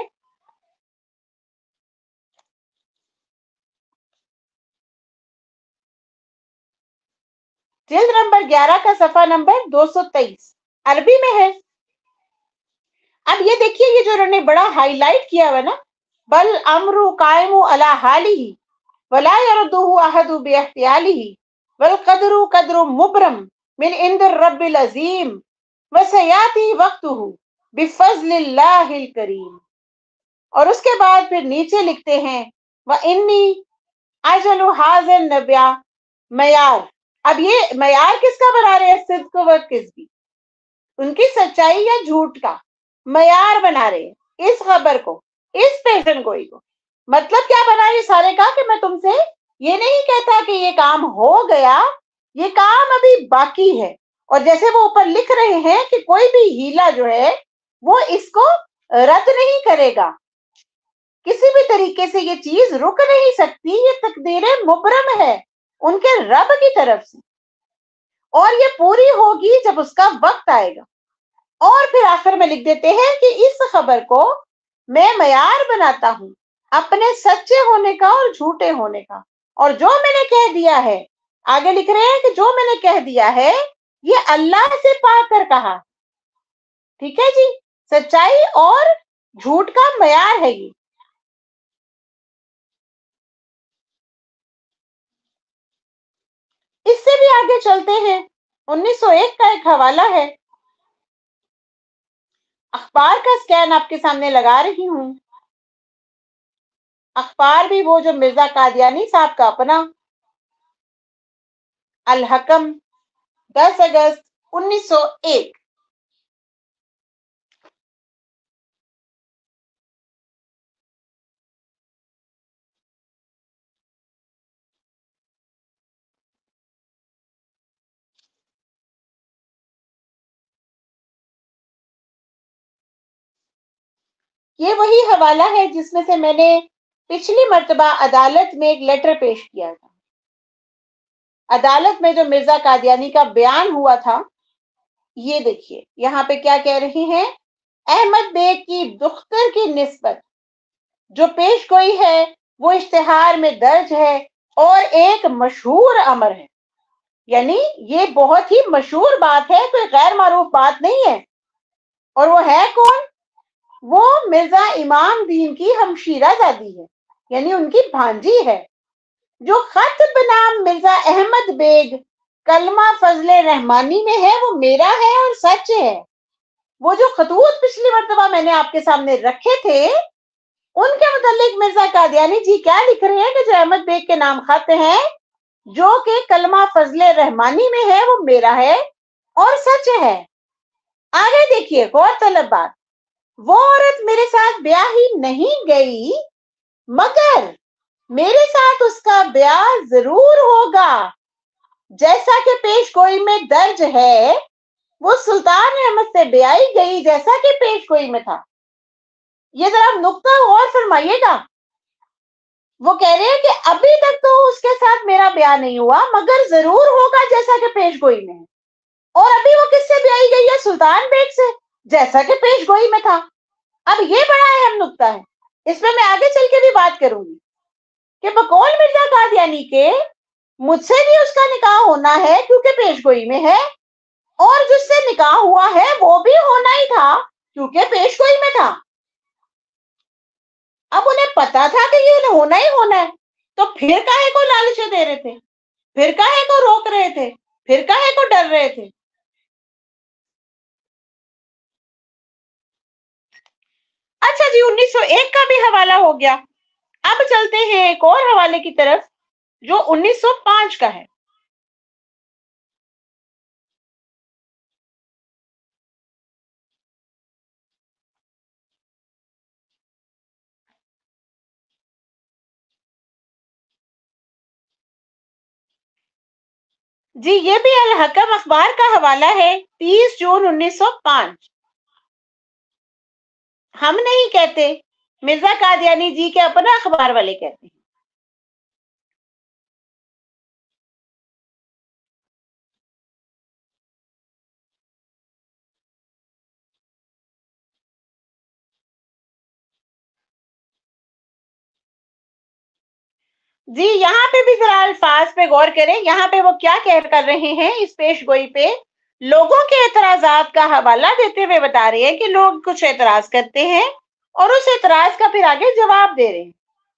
جلد نمبر گیارہ کا صفحہ نمبر دو سو تیئیس، عربی میں ہے۔ اب یہ دیکھیے، یہ جو انہوں نے بڑا ہائی لائٹ کیا ہوا نا، بل امر قائم علی حالہ ولا يرده احد باحتیالہ والقدر قدر مبرم من عند الرب العظیم وسیاتی وقتہ بفضل اللہ الکریم۔ اور اس کے بعد پھر نیچے لکھتے ہیں وانی اجل هذا النبی معیار۔ اب یہ معیار کس کا بنا رہے ہیں؟ صدق و کذب، ان کی سچائی یا جھوٹ کا معیار بنا رہے ہیں اس خبر کو، اس پیشن گوئی کو۔ مطلب کیا بنا یہ سارے کا کہ میں تم سے یہ نہیں کہتا کہ یہ کام ہو گیا، یہ کام ابھی باقی ہے، اور جیسے وہ اوپر لکھ رہے ہیں کہ کوئی بھی ہیلا جو ہے وہ اس کو رد نہیں کرے گا، کسی بھی طریقے سے یہ چیز رک نہیں سکتی، یہ تقدیر مبرم ہے ان کے رب کی طرف سے، اور یہ پوری ہوگی جب اس کا وقت آئے گا۔ اور پھر آخر میں لکھ دیتے ہیں کہ اس خبر کو میں معیار بناتا ہوں اپنے سچے ہونے کا اور جھوٹے ہونے کا، اور جو میں نے کہہ دیا ہے، آگے لکھ رہے ہیں کہ جو میں نے کہہ دیا ہے یہ اللہ سے پا کر کہا، ٹھیک ہے جی، سچائی اور جھوٹ کا معیار ہے یہ۔ اس سے بھی آگے چلتے ہیں، انیس سو ایک کا ایک حوالہ ہے، اخبار کا سکین آپ کے سامنے لگا رہی ہوں۔ اخبار بھی وہ جو مرزا قادیانی صاحب کا اپنا، الحکم، دس اگست انیس سو ایک۔ یہ وہی حوالہ ہے جس میں سے میں نے پچھلی مرتبہ عدالت میں ایک لیٹر پیش کیا تھا۔ عدالت میں جو مرزا قادیانی کا بیان ہوا تھا، یہ دیکھیے یہاں پہ کیا کہہ رہی ہیں، احمد بیگ کی دختر کی نسبت جو پیش گوئی ہے وہ اشتہار میں درج ہے اور ایک مشہور امر ہے، یعنی یہ بہت ہی مشہور بات ہے، کوئی غیر معروف بات نہیں ہے۔ اور وہ ہے کون؟ وہ مرزا امام دین کی ہمشیرہ زادی ہے، یعنی ان کی بھانجی ہے، جو خط بنام مرزا احمد بیگ کلمہ فضل رحمانی میں ہے، وہ میرا ہے اور سچ ہے۔ وہ جو خطوط پچھلی مرتبہ میں نے آپ کے سامنے رکھے تھے، ان کے متعلق مرزا قادیانی جی کیا لکھ رہے ہیں کہ جو احمد بیگ کے نام خط ہیں، جو کہ کلمہ فضل رحمانی میں ہے، وہ میرا ہے اور سچ ہے۔ آگے دیکھیے غور طلب بات، وہ عورت میرے ساتھ بیاہ ہی نہیں گئی، مگر میرے ساتھ اس کا بیاہ ضرور ہوگا، جیسا کہ پیش گوئی میں درج ہے، وہ سلطان احمد سے بیائی گئی جیسا کہ پیش گوئی میں تھا۔ یہ ذرا نقطہ غور فرمائیے گا، وہ کہہ رہے ہیں کہ ابھی تک تو اس کے ساتھ میرا بیاہ نہیں ہوا، مگر ضرور ہوگا جیسا کہ پیش گوئی میں ہے، اور ابھی وہ کس سے بیائی گئی ہے؟ سلطان بیگ سے، جیسا کہ پیش گوئی میں تھا۔ اب یہ بڑا اہم نقطہ ہے، اس میں میں آگے چل کے بھی بات کروں گی کہ بقول مرزا قادیانی کے مجھ سے بھی اس کا نکاح ہونا ہے کیونکہ پیش گوئی میں ہے، اور جس سے نکاح ہوا ہے وہ بھی ہونا ہی تھا کیونکہ پیش گوئی میں تھا۔ اب انہیں پتا تھا کہ یہ ہونا ہی ہونا ہے، تو پھر کاہے کو لالچیں دے رہے تھے؟ फिर काहे को रोक रहे थे, फिर काहे को डर रहे थे। अच्छा जी, उन्नीस सौ एक का भी हवाला हो गया। अब चलते हैं एक और हवाले की तरफ जो उन्नीस सौ पाँच का है। जी, ये भी अल हकम अखबार का हवाला है, तीस जून उन्नीस सौ पाँच। हम नहीं कहते, मिर्जा कादियानी जी के अपना अखबार वाले कहते हैं। जी, यहाँ पे भी जरा अल्फाज पे गौर करें, यहाँ पे वो क्या कह कर रहे हैं। इस पेश गोई पे लोगों के एतराजात का हवाला देते हुए बता रहे हैं कि लोग कुछ एतराज करते हैं और उस एतराज का फिर आगे जवाब दे रहे हैं।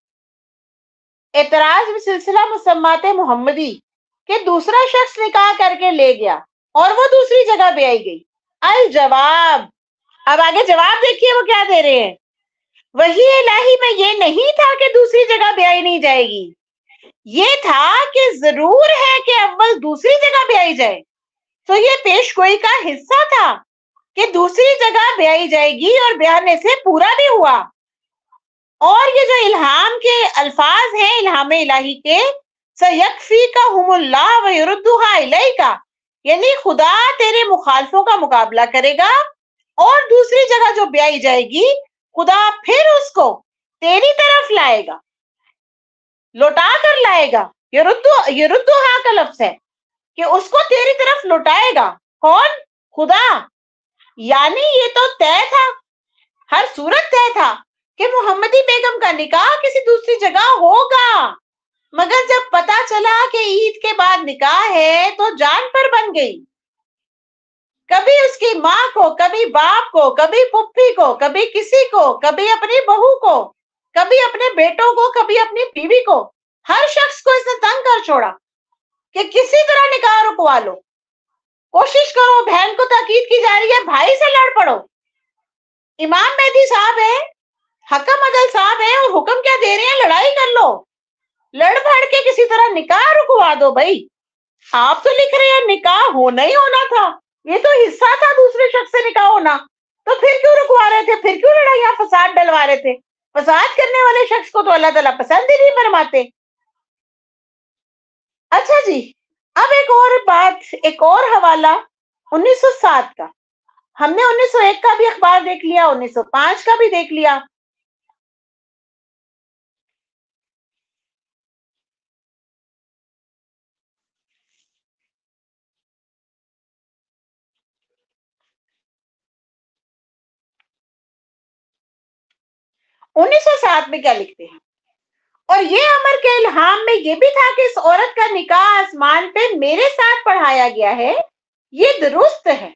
एतराज में सिलसिला मुसम्मात मोहम्मदी के दूसरा शख्स निकाह करके ले गया और वो दूसरी जगह भी आई गई। अल जवाब, अब आगे जवाब देखिए वो क्या दे रहे हैं। वही इलाही में ये नहीं था कि दूसरी जगह ब्याई नहीं जाएगी, ये था कि जरूर है कि अव्वल दूसरी जगह ब्याई जाए। तो ये पेशगोई का हिस्सा था कि दूसरी जगह ब्याई जाएगी और ब्याने से पूरा भी हुआ। और ये जो इल्हाम के अल्फाज हैं, इल्हाम इलाही के, सयक्फी का हुमुल्लाह व युरुद्दुहा इलैका, यानी खुदा तेरे मुखालफों का मुकाबला करेगा और दूसरी जगह जो ब्याई जाएगी खुदा फिर उसको तेरी तरफ लाएगा, लौटा कर लाएगा। युरुद्दु युरुद्दुहा का लफ्ज है कि उसको तेरी तरफ लौटाएगा। कौन? खुदा। यानी ये तो तय था, हर सूरत तय था कि मोहम्मदी बेगम का निकाह किसी दूसरी जगह होगा। मगर जब पता चला कि ईद के बाद निकाह है तो जान पर बन गई। कभी उसकी माँ को, कभी बाप को, कभी पुप्पी को, कभी किसी को, कभी अपनी बहू को, कभी अपने बेटों को, कभी अपनी बीवी को, हर शख्स को इसने तंग कर छोड़ा कि किसी तरह निकाह रुकवा लो, कोशिश करो। बहन को ताकीद की जा रही है, भाई से लड़ पड़ो। इमाम मेहदी साहब है, हकम अदल साहब है और हुक्म क्या दे रहे हैं, लड़ाई कर लो, लड़ भड़ के किसी तरह निकाह रुकवा दो। भाई आप तो लिख रहे हैं निकाह होना ही होना था, ये तो हिस्सा था दूसरे शख्स से निकाह होना, तो फिर क्यों रुकवा रहे थे, फिर क्यों लड़ाइयां फसाद डलवा रहे थे। फसाद करने वाले शख्स को तो अल्लाह ताला पसंद ही नहीं फरमाते। अच्छा जी, अब एक और बात, एक और हवाला उन्नीस सौ सात का। हमने उन्नीस सौ एक का भी अखबार देख लिया, उन्नीस सौ पाँच का भी देख लिया। उन्नीस सौ सात में क्या लिखते हैं, और ये अमर के इल्हाम में ये भी था कि इस औरत का निकाह आसमान पे मेरे साथ पढ़ाया गया है, ये दुरुस्त है।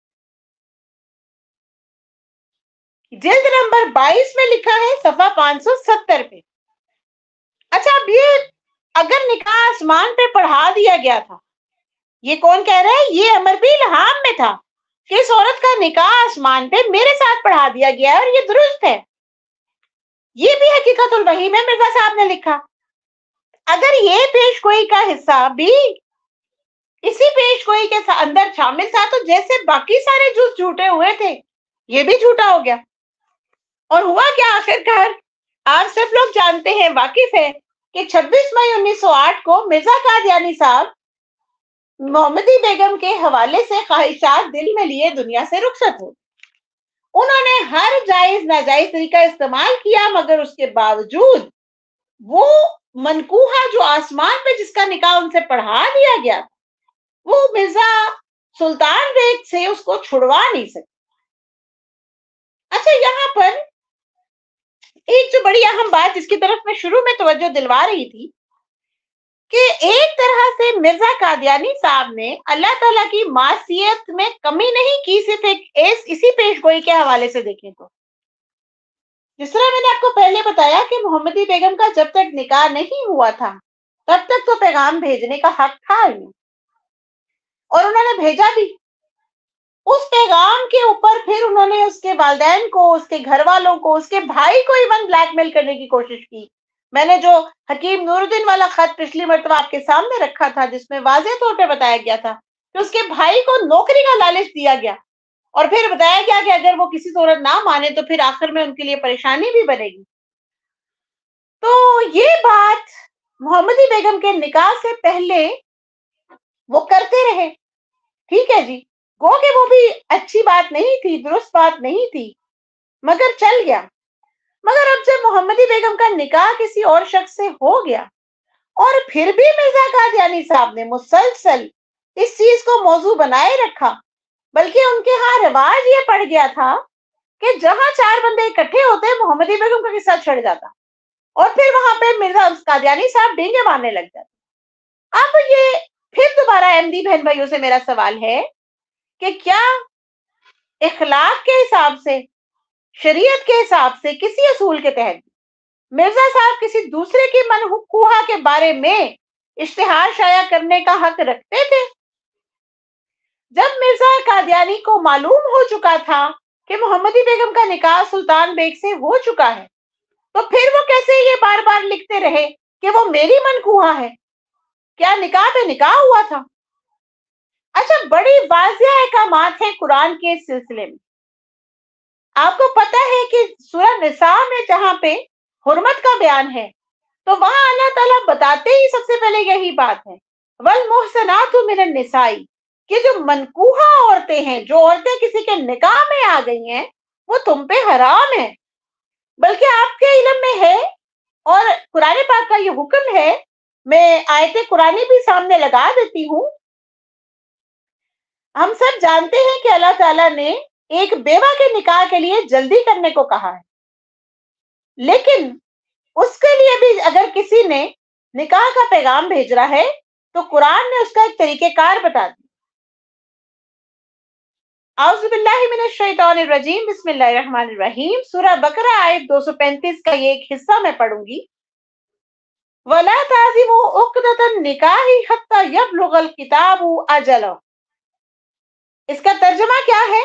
जिल्द नंबर बाईस में लिखा है, सफा पाँच सौ सत्तर पे। अच्छा, अब ये अगर निकाह आसमान पे पढ़ा दिया गया था, ये कौन कह रहा है, ये अमर भी इल्हाम में था कि इस औरत का निकाह आसमान पे मेरे साथ पढ़ा दिया गया है और ये दुरुस्त है। ये भी हकीकतुल वही में मिर्जा साहब ने लिखा। अगर ये पेशगोई का हिस्सा भी इसी पेशगोई के अंदर शामिल था तो जैसे बाकी सारे जुज झूठे हुए थे, ये भी झूठा हो गया। और हुआ क्या आखिरकार, आप सब लोग जानते हैं, वाकिफ है कि छब्बीस मई उन्नीस सौ आठ को मिर्जा कादियानी साहब मोहम्मदी बेगम के हवाले से ख्वाहिशात दिल में लिए दुनिया से रुखसत हो। उन्होंने हर जायज नाजायज तरीका इस्तेमाल किया, मगर उसके बावजूद वो मनकूहा जो आसमान पे जिसका निकाह उनसे पढ़ा दिया गया, वो मिर्जा सुल्तान बेग से उसको छुड़वा नहीं सके। अच्छा, यहाँ पर एक जो बड़ी अहम बात जिसकी तरफ मैं शुरू में तवज्जो दिलवा रही थी कि एक तरह से मिर्जा कादियानी साहब ने अल्लाह ताला की मासियत में कमी नहीं की, सिर्फ एक एस, इसी पेशगोई के हवाले से देखें तो। जिस तरह मैंने आपको पहले बताया कि मोहम्मदी बेगम का जब तक निकाह नहीं हुआ था तब तक तो पैगाम भेजने का हक था इन्हें, और उन्होंने भेजा भी। उस पैगाम के ऊपर फिर उन्होंने उसके वालिदैन को, उसके घर वालों को, उसके भाई को इवन ब्लैकमेल करने की कोशिश की। मैंने जो हकीम नूरुद्दीन वाला खत पिछली मरतबा आपके सामने रखा था, जिसमें वाज़ेह तौर पे बताया गया था कि उसके भाई को नौकरी का लालच दिया गया, और फिर बताया गया कि अगर वो किसी सूरत ना माने तो फिर आखिर में उनके लिए परेशानी भी बनेगी। तो ये बात मोहम्मदी बेगम के निकाह से पहले वो करते रहे, ठीक है जी, गो कि वो भी अच्छी बात नहीं थी, दुरुस्त बात नहीं थी, मगर चल गया। मगर अब जब मोहम्मदी बेगम का निकाह किसी और शख्स से हो गया, और फिर भी मिर्जा कादियानी साहब ने मुसलसल इस चीज को मौजू बनाए रखा, बल्कि उनके यहाँ रिवाज ये पड़ गया था कि जहां चार बंदे इकट्ठे होते मोहम्मदी बेगम का किस्सा छिड़ जाता, और फिर वहां पे मिर्जा कादियानी साहब डेंगे मारने लग जाते। अब ये फिर दोबारा अहमदी बहन भाइयों से मेरा सवाल है कि क्या इखलाक के हिसाब से, शरीयत के हिसाब से, किसी असूल के तहत मिर्जा साहब किसी दूसरे की मनहूहा के बारे में इश्तिहार शाया करने का हक रखते थे? जब मिर्जा कादियानी को मालूम हो चुका था कि मोहम्मदी बेगम का निकाह सुल्तान बेग से हो चुका है, तो फिर वो कैसे ये बार बार लिखते रहे कि वो मेरी मनकूहा है? क्या निकाह पे निकाह हुआ था? अच्छा, बड़ी वाज़ेह अहकामात हैं कुरान के इस सिलसिले में। आपको पता है कि सूरह निसा में जहां पे हुर्मत का बयान है, तो वहां अल्लाह ताला बताते ही सबसे पहले यही बात है, वल मुहसनातु मिनन निसाई, कि जो मनकूहा औरतें हैं, जो औरतें किसी के निकाह में आ गई हैं, वो तुम पे हराम है। बल्कि आपके इल्म में है, और कुरान पाक का ये हुक्म है। मैं आयते कुरानी भी सामने लगा देती हूँ। हम सब जानते हैं कि अल्लाह ताला ने एक बेवा के निकाह के लिए जल्दी करने को कहा है, लेकिन उसके लिए भी अगर किसी ने निकाह का पैगाम भेज रहा है तो कुरान ने उसका एक तरीकेकार बता दिया। औज़ु बिल्लाहि मिनश शैतानिर रजीम, बिस्मिल्लाहिर रहमानिर रहीम। सूरह बकरा आयत दो सौ पैंतीस का ये एक हिस्सा मैं पढ़ूंगी। वला ताज़िमू उक़दतन निकाही हत्ता यबलुगल किताबु अजला। इसका तर्जुमा क्या है?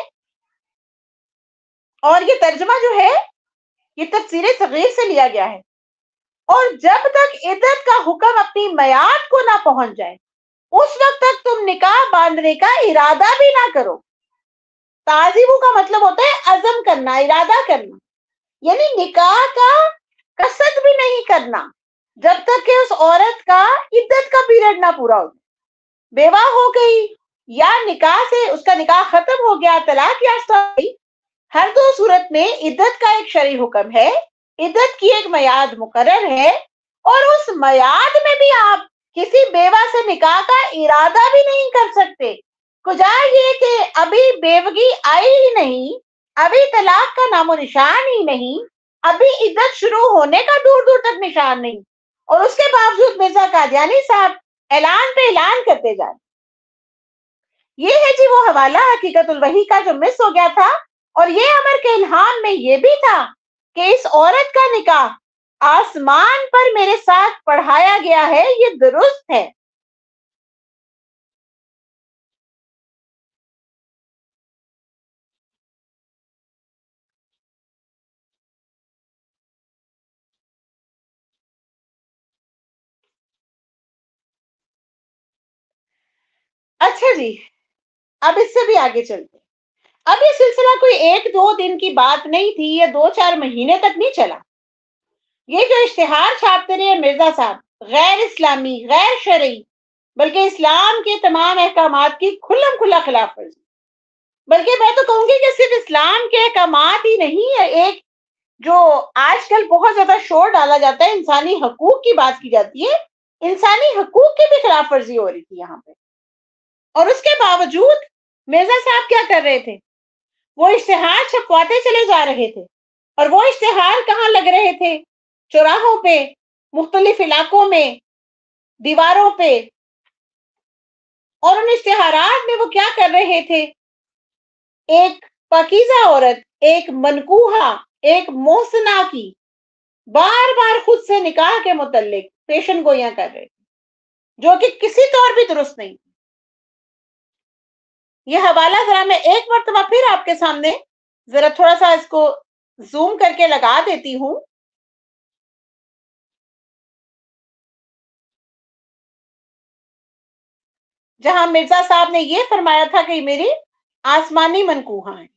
और ये तर्जुमा जो है ये तफसीर सगीर से लिया गया है। और जब तक इद्दत का हुक्म अपनी मयाद को ना पहुंच जाए, उस वक्त तक तुम निकाह बांधने का इरादा भी ना करो। ताज़िमू का मतलब होता है अज़म करना, इरादा करना, यानी निकाह का कसद भी नहीं करना जब तक कि उस औरत का इद्दत का पीरियड ना पूरा हो। बेवा हो गई या निकाह से उसका निकाह खत्म हो गया, तलाक याफ्ता हो गई, हर दो सूरत में इद्दत का एक शरई हुक्म है, इद्दत की एक मयाद मुकर्रर है, और उस मयाद में भी आप किसी बेवा से निकाह का इरादा भी नहीं कर सकते। कुजा ये कि अभी बेवगी आई ही नहीं, अभी तलाक का नामो निशान ही नहीं, अभी इद्दत शुरू होने का दूर दूर तक निशान नहीं, और उसके बावजूद मिर्जा कादियानी साहब ऐलान पे ऐलान करते जाए। ये है जी वो हवाला हकीकतुल वही का जो मिस हो गया था। और ये अमर के इल्हाम में ये भी था कि इस औरत का निकाह आसमान पर मेरे साथ पढ़ाया गया है, ये दुरुस्त है। अच्छा जी, अब इससे भी आगे चलते। अब ये सिलसिला कोई एक दो दिन की बात नहीं थी, ये दो चार महीने तक नहीं चला। ये जो इश्तिहार छापते रहे मिर्जा साहब, गैर इस्लामी, गैर शरई, बल्कि इस्लाम के तमाम अहकामात की खुल्लम खुल्ला खिलाफ वर्जी, बल्कि मैं तो कहूंगी कि सिर्फ इस्लाम के अहकामात ही नहीं है, एक जो आजकल बहुत ज्यादा शोर डाला जाता है, इंसानी हकूक की बात की जाती है, इंसानी हकूक की भी खिलाफ वर्जी हो रही थी यहाँ पे। और उसके बावजूद मिर्जा साहब क्या कर रहे थे? वो इश्तिहार छपवाते चले जा रहे थे। और वो इश्तिहार कहाँ लग रहे थे? चौराहों पे, मुख्तलिफ इलाकों में, दीवारों पे। और उन इश्तिहारात में वो क्या कर रहे थे? एक पाकीज़ा औरत, एक मनकूहा, एक मोहसना की बार बार खुद से निकाह के मुतल्लिक पेशन गोइयां कर रहे थे। جو کہ کسی طور بھی درست نہیں. یہ حوالہ ذرا میں ایک مرتبہ پھر آپ کے سامنے ذرا تھوڑا سا اس کو زوم کر کے لگا دیتی ہوں. جہاں مرزا صاحب نے یہ فرمایا تھا کہ میری آسمانی منقوہاں ہیں.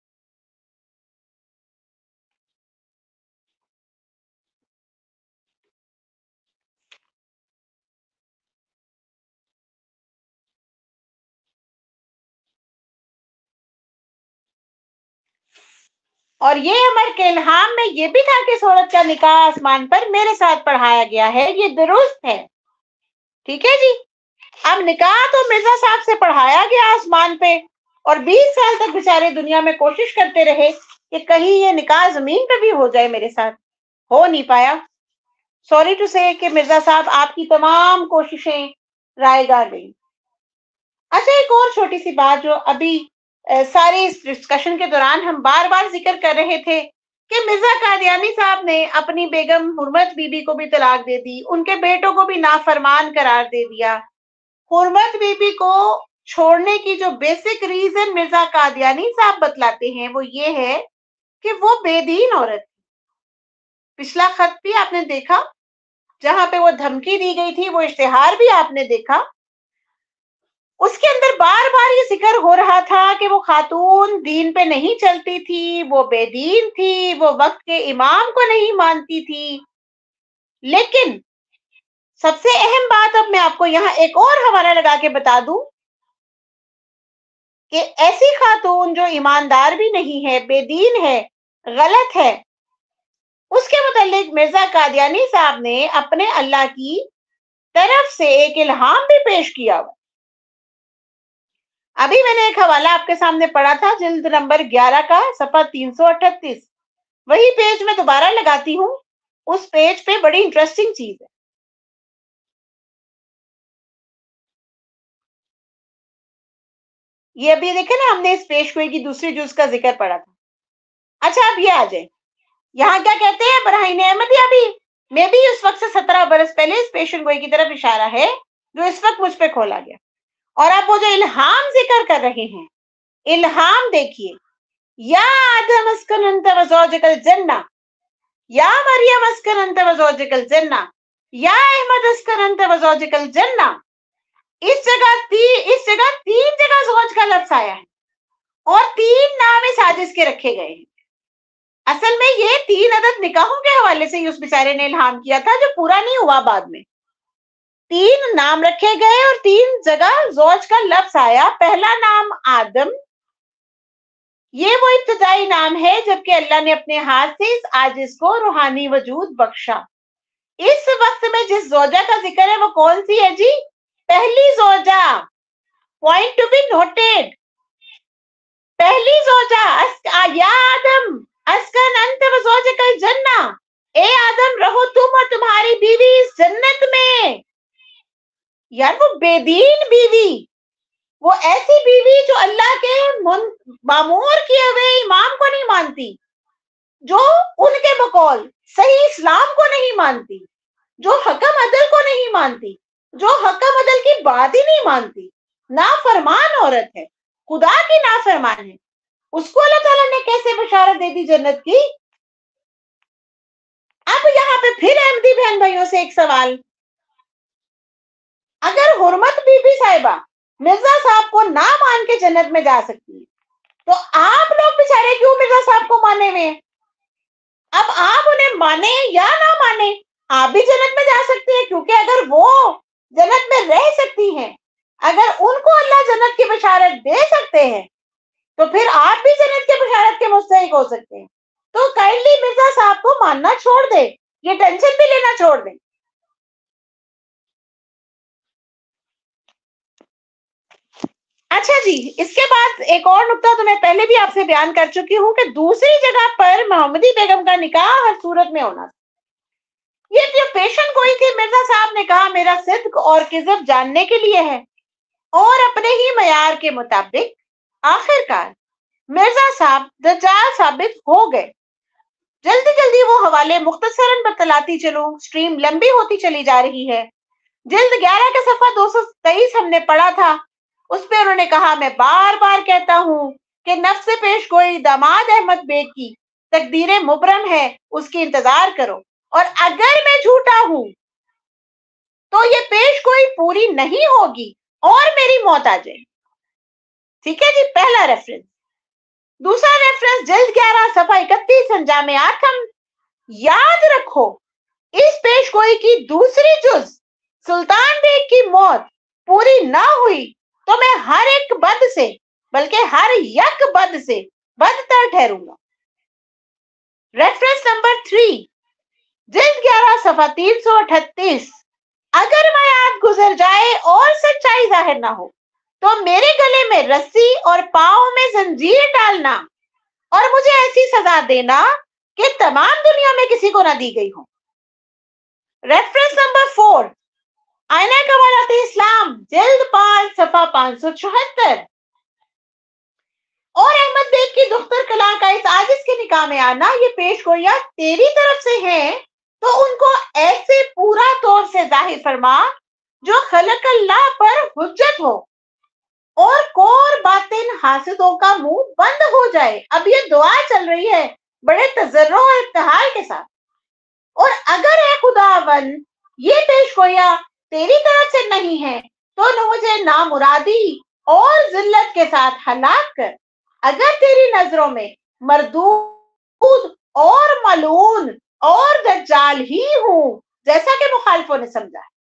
اور یہ عمر کے الہام میں یہ بھی تھا کہ اس عورت کا نکاح آسمان پر میرے ساتھ پڑھایا گیا ہے، یہ درست ہے. ٹھیک ہے جی. اب نکاح تو مرزا صاحب سے پڑھایا گیا آسمان پہ، اور بیس سال تک بیچارے دنیا میں کوشش کرتے رہے کہ کہیں یہ نکاح زمین پہ بھی ہو جائے میرے ساتھ. ہو نہیں پایا. سوری ٹو سے کہ مرزا صاحب آپ کی تمام کوششیں رائے گار گئی. اچھا ایک اور چھوٹی سی بات جو ابھی سارے اس ڈسکشن کے دوران ہم بار بار ذکر کر رہے تھے کہ مرزا قادیانی صاحب نے اپنی بیگم حرمت بی بی کو بھی طلاق دے دی، ان کے بیٹوں کو بھی نافرمان قرار دے دیا. حرمت بی بی کو چھوڑنے کی جو بیسک ریزن مرزا قادیانی صاحب بتلاتے ہیں وہ یہ ہے کہ وہ بے دین عورت. پچھلا خط بھی آپ نے دیکھا جہاں پہ وہ دھمکی دی گئی تھی، وہ اشتہار بھی آپ نے دیکھا. اس کے اندر بار بار یہ ذکر ہو رہا تھا کہ وہ خاتون دین پہ نہیں چلتی تھی، وہ بے دین تھی، وہ وقت کے امام کو نہیں مانتی تھی. لیکن سب سے اہم بات اب میں آپ کو یہاں ایک اور حوالہ لگا کے بتا دوں کہ ایسی خاتون جو ایماندار بھی نہیں ہے، بے دین ہے، غلط ہے، اس کے متعلق مرزا قادیانی صاحب نے اپنے اللہ کی طرف سے ایک الہام بھی پیش کیا ہوا. ابھی میں نے ایک حوالہ آپ کے سامنے پڑھا تھا جلد نمبر گیارہ کا صفحہ تین سو اٹھتیس. وہی پیج میں دوبارہ لگاتی ہوں. اس پیج پہ بڑی انٹرسٹنگ چیز ہے. یہ ابھی دیکھیں نا، ہم نے اس پیش گوئی کی دوسری جز کا ذکر پڑھا تھا. اچھا اب یہ آ جائیں، یہاں کیا کہتے ہیں براہین احمدیہ بھی میں بھی اس وقت سے سترہ برس پہلے اس پیشن گوئی کی طرف اشارہ ہے جو اس وقت مجھ پہ کھولا گیا. اور آپ وہ جو الہام ذکر کر رہے ہیں، الہام دیکھیے، یا آدم اسکن انت وزوجک الجنہ، یا مریم اسکن انت وزوجک الجنہ، یا احمد اسکن انت وزوجک الجنہ. اس جگہ تی اس جگہ تین جگہ زوج کا لفظ آیا ہے اور تین نام ساجس کے رکھے گئے ہیں. اصل میں یہ تین عدد نکاحوں کے حوالے سے اس بیچارے نے الہام کیا تھا جو پورا نہیں ہوا. بعد میں تین نام رکھے گئے اور تین جگہ زوج کا لفظ آیا. پہلا نام آدم، یہ وہ ابتدائی نام ہے جبکہ اللہ نے اپنے ہاتھ سے اس عاجز کو روحانی وجود بخشا. اس وقت میں جس زوجہ کا ذکر ہے وہ کون سی ہے جی؟ پہلی زوجہ. Point to be noted. پہلی زوجہ یا آدم اسکن انت وزوجک الجنہ، اے آدم رہو تم اور تمہاری بیوی اس جنت میں. یار وہ بے دین بیوی، وہ ایسی بیوی جو اللہ کے معمور کیے ہوئے امام کو نہیں مانتی، جو ان کے بقول صحیح اسلام کو نہیں مانتی، جو حکم عدل کو نہیں مانتی، جو حکم عدل کی بات ہی نہیں مانتی، نافرمان عورت ہے، خدا کی نافرمان ہے. اس کو اللہ تعالیٰ نے کیسے بشارت دے دی جنت کی؟ اب یہاں پہ پھر احمدی بہن بھائیوں سے ایک سوال، اگر حرمت بی بی صاحبہ مرزا صاحب کو نہ مان کے جنت میں جا سکتی ہے تو آپ لوگ بیچارے کیوں مرزا صاحب کو مانے ہوئے ہیں؟ اب آپ انہیں مانے یا نہ مانے، آپ بھی جنت میں جا سکتے ہیں، کیونکہ اگر وہ جنت میں رہ سکتی ہیں، اگر ان کو اللہ جنت کی بشارت دے سکتے ہیں تو پھر آپ بھی جنت کے بشارت کے مستحق ہو سکتے ہیں. تو کائنڈلی مرزا صاحب کو ماننا چھوڑ دے، یہ ٹینشن بھی لینا چھوڑ دیں. اچھا جی، اس کے بعد ایک اور نقطہ تو میں پہلے بھی آپ سے بیان کر چکی ہوں کہ دوسری جگہ پر محمدی بیگم کا نکاح ہر صورت میں ہونا. یہ جو پیشن گوئی تھی، مرزا صاحب نے کہا میرا صدق اور کذب جاننے کے لیے ہے، اور اپنے ہی معیار کے مطابق آخر کار مرزا صاحب دجال ثابت ہو گئے. جلدی جلدی وہ حوالے مختصراً بتلاتی چلوں، سٹریم لمبی ہوتی چلی جا رہی ہے. جلد گیارہ کا صفحہ دو سو تیئیس ہم نے پڑھا تھا، اس پہ انہوں نے کہا میں بار بار کہتا ہوں کہ نفس پیش گوئی داماد احمد بیگ کی تقدیر مبرم ہے، اس کی انتظار کرو، اور اگر میں جھوٹا ہوں تو یہ پیش گوئی پوری نہیں ہوگی اور میری موت آ جائے۔ ٹھیک ہے جی، پہلا ریفرنس۔ دوسرا ریفرنس جلد گیارہ صفحہ اکتیس انجام آٹھم، یاد رکھو اس پیش گوئی کی دوسری جز سلطان بیگ کی موت پوری نہ ہوئی تو میں ہر ایک بد سے بلکہ ہر یک بد سے بدتر ٹھہروں گا۔ ریفرنس نمبر تھری جلد گیارہ صفحہ تین سو اٹھتیس، اگر میعاد گزر جائے اور سچائی ظاہر نہ ہو تو میرے گلے میں رسی اور پاؤں میں زنجیر ڈالنا اور مجھے ایسی سزا دینا کہ تمام دنیا میں کسی کو نہ دی گئی ہو۔ ریفرنس نمبر فور آئینہ کمالات اسلام جلد پانچ صفحہ پانچ سو چوہتر، اور احمد بیگ کی دختر کلا کا اس عاجز کے نکاح میں آنا یہ پیش گوئیاں تیری طرف سے ہیں تو ان کو ایسے پورا طور سے ظاہر فرما جو خلق اللہ پر حجت ہو اور کور باطن حاسدوں کا منہ بند ہو جائے۔ اب یہ دعا چل رہی ہے بڑے تضرع اور ابتہال کے ساتھ، اور اگر اے خداوند یہ پیش گوئیاں تیری طرف سے نہیں ہے تو نہ مجھے نامرادی اور ذلت کے ساتھ ہلاک کر، اگر تیری نظروں میں مردود اور ملعون اور دجال ہی ہوں جیسا کہ مخالفوں نے سمجھا ہے۔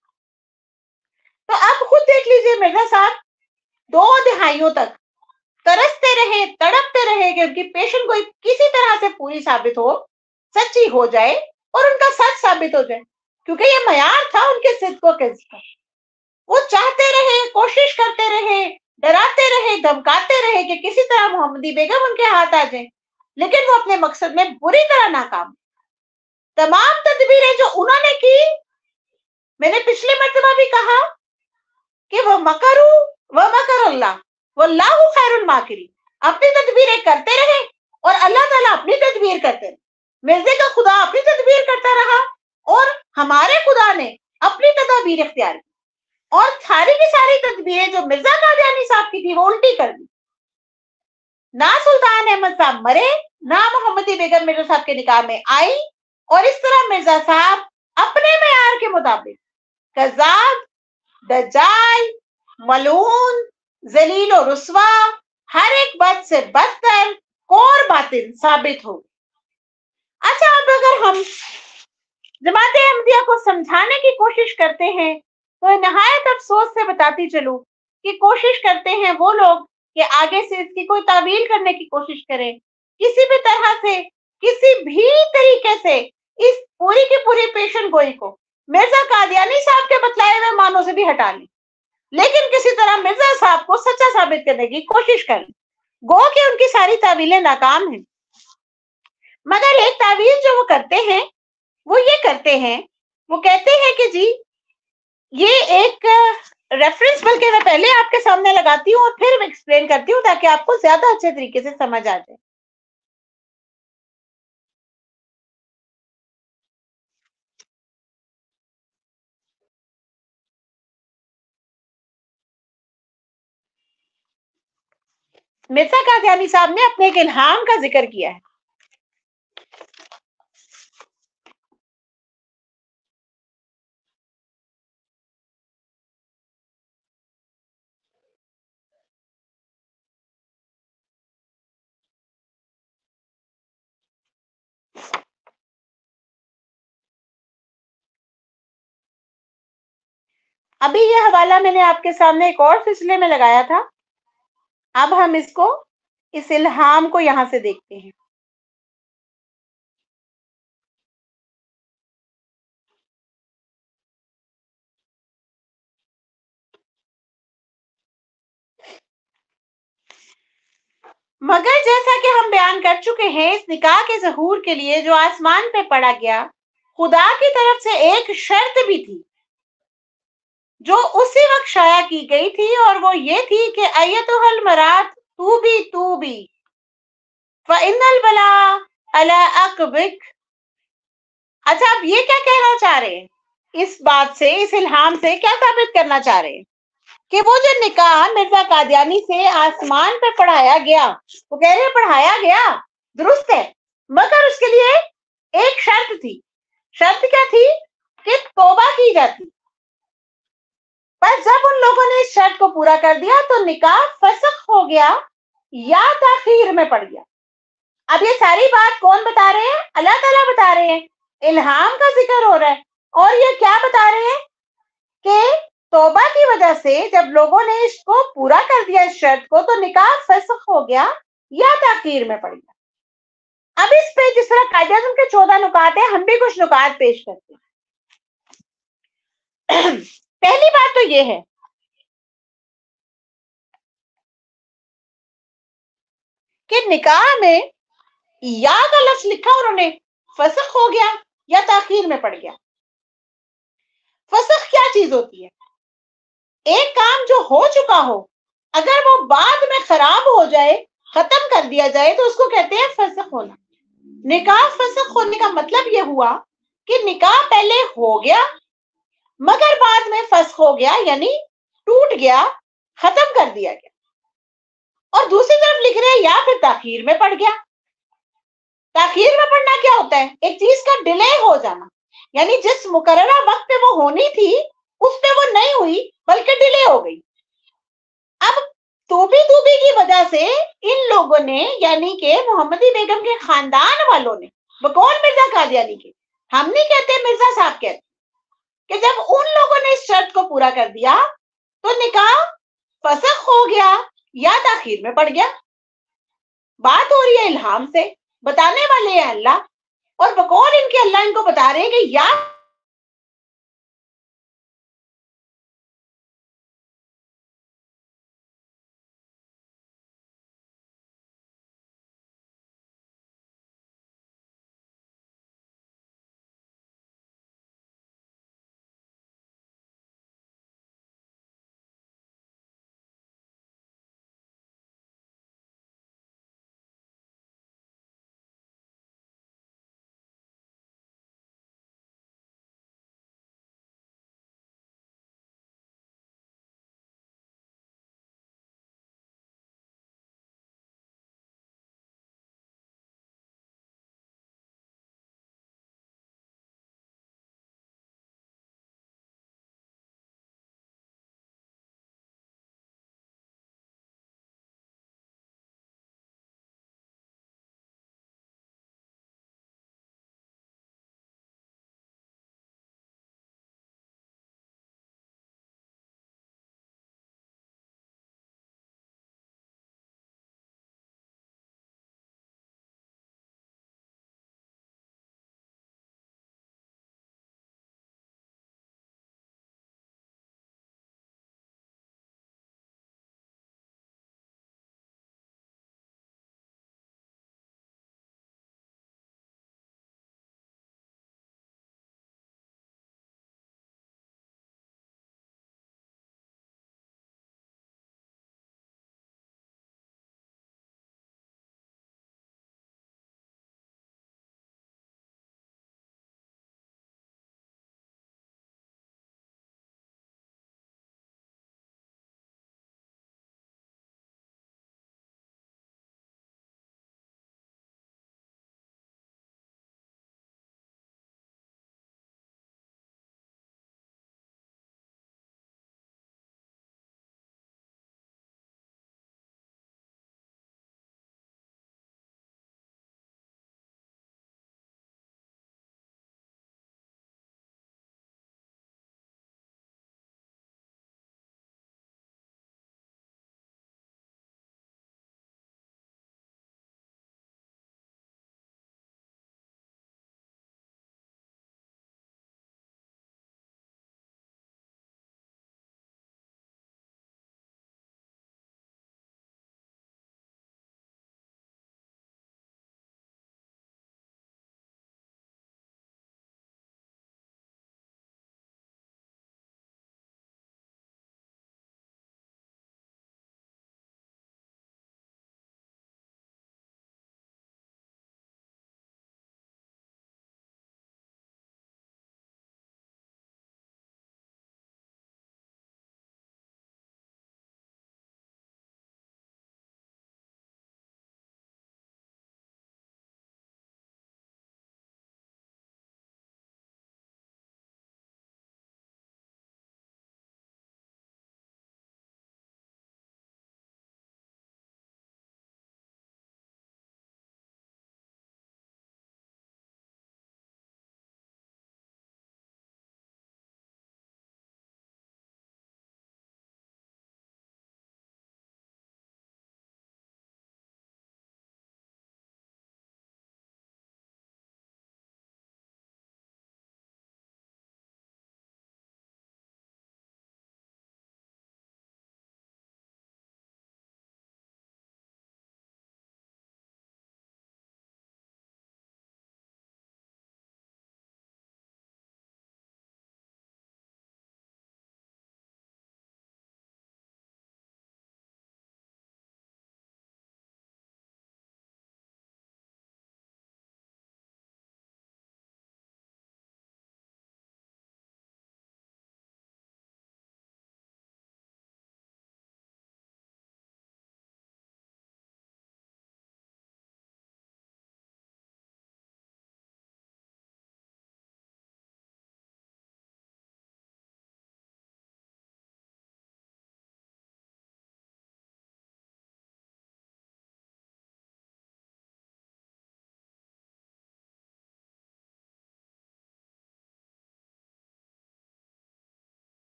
تو اب خود دیکھ لیجئے مرزا صاحب دو دہائیوں تک ترستے رہے، تڑپتے رہے کہ ان کی پیشن گوئی کسی طرح سے پوری ثابت ہو، سچی ہو جائے اور ان کا سچ ثابت ہو جائے، کیونکہ یہ معیار تھا ان کے صدق و کذب کا۔ وہ چاہتے رہے، کوشش کرتے رہے، ڈراتے رہے، دھمکاتے رہے کہ کسی طرح محمدی بیگم ان کے ہاتھ آ جائیں، لیکن وہ اپنے مقصد میں بری طرح ناکام۔ تمام تدبیریں جو انہوں نے کی، میں نے پچھلے مرتبہ بھی کہا کہ وہ مکرو وہ مکر اللہ واللہ خیر الماکرین، اپنی تدبیریں کرتے رہے اور اللہ تعالیٰ اپنی تدبیر کرتے رہے۔ مرزے کا خدا اپنی تدبیر کرتا رہا اور ہمارے خدا نے اپنی تدابیر اختیار کی، اور ساری کی ساری تدبیریں جو مرزا قادیانی صاحب کی تھی وہ الٹی کر دی۔ نہ سلطان احمد صاحب مرے، نہ محمدی بیگم مرزا صاحب کے نکاح میں آئی، اور اس طرح مرزا صاحب اپنے معیار کے مطابق کذاب، دجال، ملعون، ذلیل و رسوا، ہر ایک بد سے بدتر، کور باطن ثابت ہو۔ اچھا، اب اگر ہم جماعت احمدیہ کو سمجھانے کی کوشش کرتے ہیں تو نہایت افسوس سے بتاتی چلوں کہ کوشش کرتے ہیں وہ لوگ کہ آگے سے اس کی کوئی تعویل کرنے کی کوشش کریں، کسی بھی طرح سے، کسی بھی طریقے سے اس پوری کی پوری پیشن گوئی کو مرزا قادیانی صاحب کے بتلائے ہوئے معنوں سے بھی ہٹا لیں، لیکن کسی طرح مرزا صاحب کو سچا ثابت کرنے کی کوشش کریں، گو کہ ان کی ساری تعویلیں ناکام ہیں۔ مگر ایک تعویل جو وہ کرتے ہیں وہ یہ کرتے ہیں، وہ کہتے ہیں کہ جی یہ ایک ریفرنس، بلکہ میں پہلے آپ کے سامنے لگاتی ہوں اور پھر ایکسپلین کرتی ہوں تاکہ آپ کو زیادہ اچھے طریقے سے سمجھ آ جائے۔ مرزا قادیانی صاحب نے اپنے ایک الہام کا ذکر کیا ہے۔ ابھی یہ حوالہ میں نے آپ کے سامنے ایک اور سلسلے میں لگایا تھا، اب ہم اس کو اس الہام کو یہاں سے دیکھتے ہیں۔ مگر جیسا کہ ہم بیان کر چکے ہیں، اس نکاح کے ظہور کے لیے جو آسمان پہ پڑا گیا، خدا کی طرف سے ایک شرط بھی تھی جو اسی وقت شائع کی گئی تھی، اور وہ یہ تھی کہ ایتھا المرات توبی توبی فإن البلاء علی عقبک۔ اچھا، اب یہ کیا کہنا چاہ رہے ہیں؟ اس بات سے اس الہام سے کیا ثابت کرنا چاہ رہے ہیں کہ وہ جو نکاح مرزا قادیانی سے آسمان پہ پڑھایا گیا، وہ کہہ رہے ہیں پڑھایا گیا درست ہے، مگر اس کے لیے ایک شرط تھی۔ شرط کیا تھی؟ کہ توبہ کی جاتی۔ پر جب ان لوگوں نے اس شرط کو پورا کر دیا تو نکاح فسخ ہو گیا یا تاخیر میں پڑ گیا۔ اب یہ ساری بات کون بتا رہے ہیں؟ اللہ تعالیٰ بتا رہے ہیں، الہام کا ذکر ہو رہا ہے، اور یہ کیا بتا رہے ہیں کہ توبہ کی وجہ سے جب لوگوں نے اس کو پورا کر دیا اس شرط کو تو نکاح فسخ ہو گیا یا تاخیر میں پڑ گیا۔ اب اس پہ جس طرح قائد اعظم کے چودہ نکات ہیں، ہم بھی کچھ نکات پیش کرتے ہیں۔ پہلی بات تو یہ ہے کہ نکاح میں یا کا لفظ لکھا انہوں نے، فسخ ہو گیا یا تاخیر میں پڑ گیا۔ فسخ کیا چیز ہوتی ہے؟ ایک کام جو ہو چکا ہو اگر وہ بعد میں خراب ہو جائے، ختم کر دیا جائے تو اس کو کہتے ہیں فسخ ہونا۔ نکاح فسخ ہونے کا مطلب یہ ہوا کہ نکاح پہلے ہو گیا مگر بعد میں فسخ ہو گیا، یعنی ٹوٹ گیا، ختم کر دیا گیا۔ اور دوسری طرف لکھ رہے ہیں یا پھر تاخیر میں پڑ گیا۔ تاخیر میں پڑنا کیا ہوتا ہے؟ ایک چیز کا ڈیلے ہو جانا، یعنی جس مقررہ وقت پہ وہ ہونی تھی اس پہ وہ نہیں ہوئی بلکہ ڈیلے ہو گئی۔ اب توبی توبی کی وجہ سے ان لوگوں نے، یعنی کہ محمدی بیگم کے خاندان والوں نے، بقول مرزا قادیانی کے، ہم نہیں کہتے، مرزا صاحب کہتے کہ جب ان لوگوں نے اس شرط کو پورا کر دیا تو نکاح فسخ ہو گیا یا تاخیر میں پڑ گیا۔ بات ہو رہی ہے الہام سے، بتانے والے ہیں اللہ، اور بقول ان کے اللہ ان کو بتا رہے ہیں کہ یا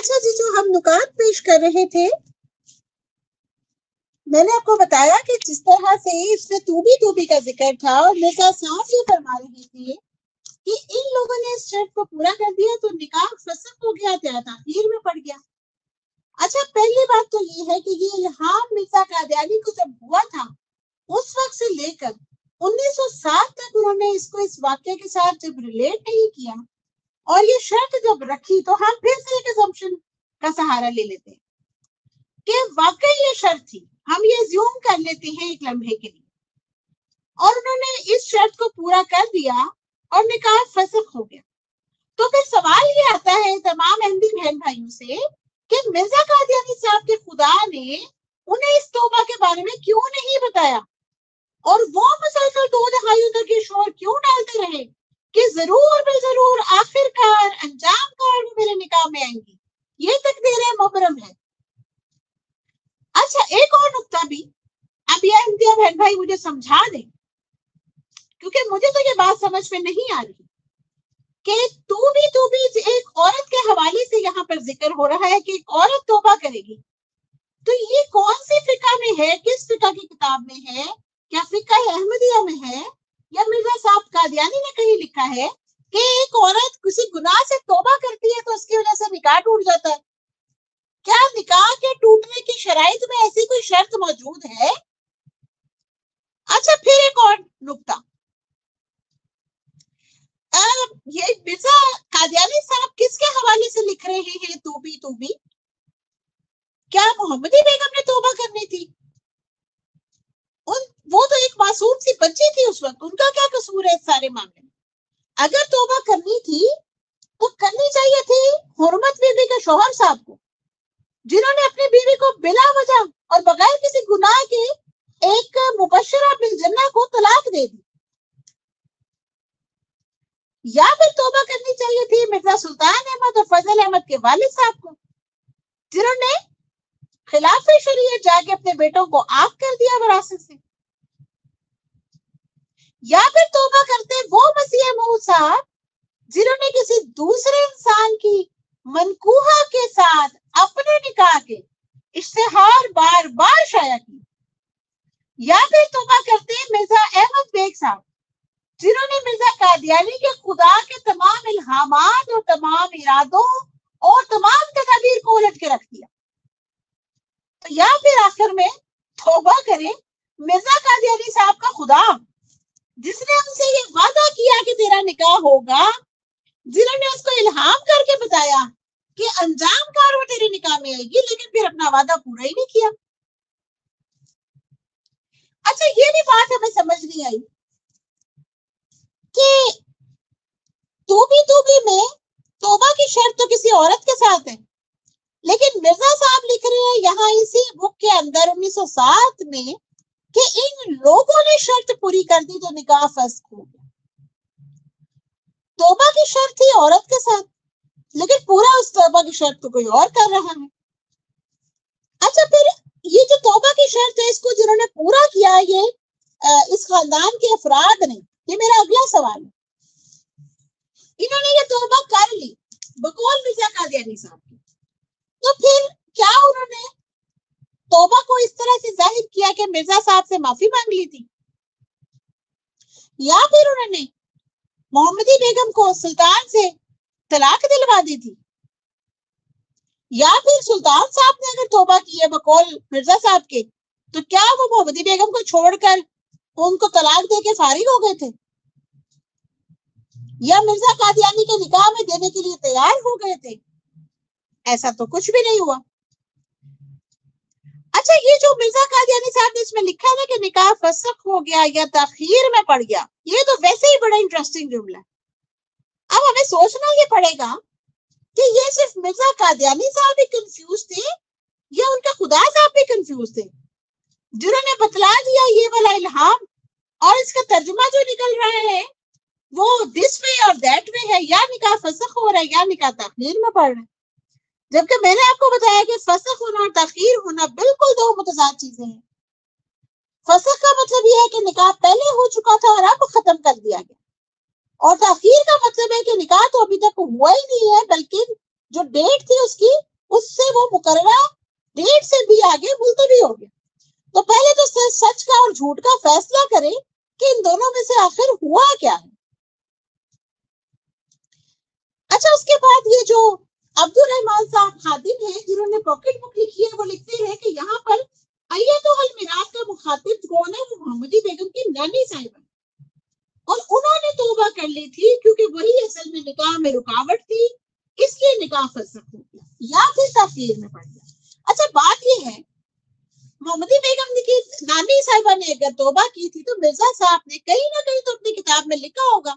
اچھا جی، جو ہم نکات پیش کر رہے تھے، میں نے آپ کو بتایا کہ جس طرح سے اس میں توبی توبی کا ذکر تھا اور مرزا صاحب یہ فرما رہے تھے کہ ان لوگوں نے اس شرط کو پورا کر دیا تو نکاح فسخ ہو گیا، تاخیر میں پڑ گیا۔ اچھا، پہلی بات تو یہ ہے کہ یہ الہام مرزا قادیانی کو جب ہوا تھا اس وقت سے لے کر انیس سو سات تک انہوں نے اس کو اس واقعے کے ساتھ جب ریلیٹ نہیں کیا اور یہ شرط جب رکھی تو ہم پھر سے ایک assumption کا سہارا لے لیتے ہیں کہ واقعی یہ شرط تھی، ہم یہ زیوم کر لیتے ہیں ایک لمحے کے لیے، اور انہوں نے اس شرط کو پورا کر دیا اور نکاح فسخ ہو گیا۔ تو پھر سوال یہ آتا ہے تمام احمدی بہن بھائیوں سے کہ مرزا قادیانی صاحب کے خدا نے انہیں اس توبہ کے بارے میں کیوں نہیں بتایا، اور وہ مسلسل دو دہائیوں تک یہ شور کیوں ڈالتے رہے کہ ضرور بل ضرور آخر کار انجام کار وہ میرے نکاح میں آئیں گی، یہ تقدیر مبرم ہے۔ اچھا، ایک اور نقطہ بھی اب یہ احمدیہ بہن بھائی مجھے سمجھا دیں، کیونکہ مجھے تو یہ بات سمجھ میں نہیں آ رہی کہ تو بھی تو بھی ایک عورت کے حوالے سے یہاں پر ذکر ہو رہا ہے کہ ایک عورت توبہ کرے گی، تو یہ کون سی فقہ میں ہے، کس فقہ کی کتاب میں ہے؟ کیا فقہ احمدیہ میں ہے یا مرزا صاحب قادیانی نے کہیں لکھا ہے کہ ایک عورت کسی گناہ سے توبہ کرتی ہے تو اس کی وجہ سے نکاح ٹوٹ جاتا ہے؟ کیا نکاح کے ٹوٹنے کی شرائط میں ایسی کوئی شرط موجود ہے؟ اچھا، پھر ایک اور نکتہ، یہ مرزا قادیانی صاحب کس کے حوالے سے لکھ رہے ہیں توبی توبی؟ کیا محمدی بیگم نے توبہ کرنی تھی؟ ان وہ تو ایک معصوم سی بچی تھی اس وقت، ان کا کیا قصور ہے اس سارے معاملے میں؟ اگر توبہ کرنی تھی تو کرنی چاہیے تھی حرمت بیوی کے شوہر صاحب کو، جنہوں نے اپنی بیوی کو بلا وجہ اور بغیر کسی گناہ کے ایک مبشرہ بالجنہ کو طلاق دے دی۔ یا پھر توبہ کرنی چاہیے تھی مرزا سلطان احمد اور فضل احمد کے والد صاحب کو، جنہوں نے خلاف شریعت جا کے اپنے بیٹوں کو آف کر دیا وراثت سے۔ یا پھر توبہ کرتے وہ مسیح موعود صاحب جنہوں نے کسی دوسرے انسان کی منکوحہ کے ساتھ اپنے نکاح کے اشتہار بار بار شائع کی۔ یا پھر توبہ کرتے مرزا احمد بیگ صاحب جنہوں نے مرزا قادیانی کے خدا کے تمام الہامات اور تمام ارادوں اور تمام تدابیر کو الٹ کے رکھ دیا۔ یا پھر آخر میں توبہ کرے مرزا قادیانی صاحب کا خدا جس نے ان سے یہ وعدہ کیا کہ تیرا نکاح ہوگا، جنہوں نے اس کو الہام کر کے بتایا کہ انجام کار وہ تیرے نکاح میں آئے گی، لیکن پھر اپنا وعدہ پورا ہی نہیں کیا۔ اچھا، یہ بھی بات ہمیں سمجھ نہیں آئی کہ توبی توبی میں توبہ کی شرط تو کسی عورت کے ساتھ ہے، لیکن مرزا صاحب لکھ رہے ہیں یہاں اسی بک کے اندر انیس سو سات میں کہ ان لوگوں نے شرط پوری کر دی تو نکاح فسخ ہو گیا۔ توبہ کی شرط تھی عورت کے ساتھ، لیکن پورا اس توبہ کی شرط تو کوئی اور کر رہا ہے۔ اچھا، پھر یہ جو توبہ کی شرط ہے اس کو جنہوں نے پورا کیا یہ اس خاندان کے افراد نے، یہ میرا اگلا سوال ہے۔ انہوں نے یہ توبہ کر لی بقول مرزا قادیانی صاحب کی، تو پھر کیا انہوں نے توبہ کو اس طرح سے ظاہر کیا کہ مرزا صاحب سے معافی مانگ لی تھی، یا پھر انہوں نے محمدی بیگم کو سلطان سے طلاق دلوا دی تھی، یا پھر سلطان صاحب نے اگر توبہ کی ہے بقول مرزا صاحب کے تو کیا وہ محمدی بیگم کو چھوڑ کر ان کو طلاق دے کے فارغ ہو گئے تھے، یا مرزا قادیانی کے نکاح میں دینے کے لیے تیار ہو گئے تھے؟ ایسا تو کچھ بھی نہیں ہوا۔ اچھا، یہ جو مرزا قادیانی صاحب نے اس میں لکھا ہے کہ نکاح فسخ ہو گیا یا تاخیر میں پڑ گیا، یہ تو ویسے ہی بڑا انٹرسٹنگ جملہ ہے۔ اب ہمیں سوچنا یہ پڑے گا کہ یہ صرف مرزا قادیانی صاحب بھی کنفیوز تھے یا ان کے خدا صاحب بھی کنفیوز تھے، جنہوں نے بتلا دیا یہ والا الہام، اور اس کا ترجمہ جو نکل رہا ہے وہ دس وے اور دیٹ وے ہے، یا نکاح فسخ ہو رہا ہے یا نکاح تاخیر میں پڑ رہا ہے، جبکہ میں نے آپ کو بتایا کہ فسخ ہونا اور تاخیر ہونا بالکل دو متضاد چیزیں ہیں۔ فسخ کا مطلب یہ ہے کہ نکاح پہلے ہو چکا تھا اور اب ختم کر دیا گیا، اور تاخیر کا مطلب ہے کہ نکاح تو ابھی تک ہوا ہی نہیں ہے، بلکہ جو ڈیٹ تھی اس کی اس سے وہ مقررہ ڈیٹ سے بھی آگے ملتوی ہو گیا. تو پہلے تو سچ کا اور جھوٹ کا فیصلہ کریں کہ ان دونوں میں سے آخر ہوا کیا ہے. اچھا اس کے بعد یہ جو عبد الرحمان صاحب خادم ہیں جنہوں نے پاکٹ بک لکھی ہے وہ لکھتے ہیں کہ یہاں پر ایتو المیراث کا مخاطب کون ہے؟ وہ محمدی بیگم کی نانی صاحبہ اور انہوں نے توبہ کر لی تھی کیونکہ وہی اصل میں نکاح میں رکاوٹ تھی، اس لیے نکاح فسخ ہو گیا یا پھر تاخیر میں پڑ گیا. اچھا بات یہ ہے محمدی بیگم کی نانی صاحبہ نے اگر توبہ کی تھی تو مرزا صاحب نے کہیں نہ کہیں تو اپنی کتاب میں لکھا ہوگا.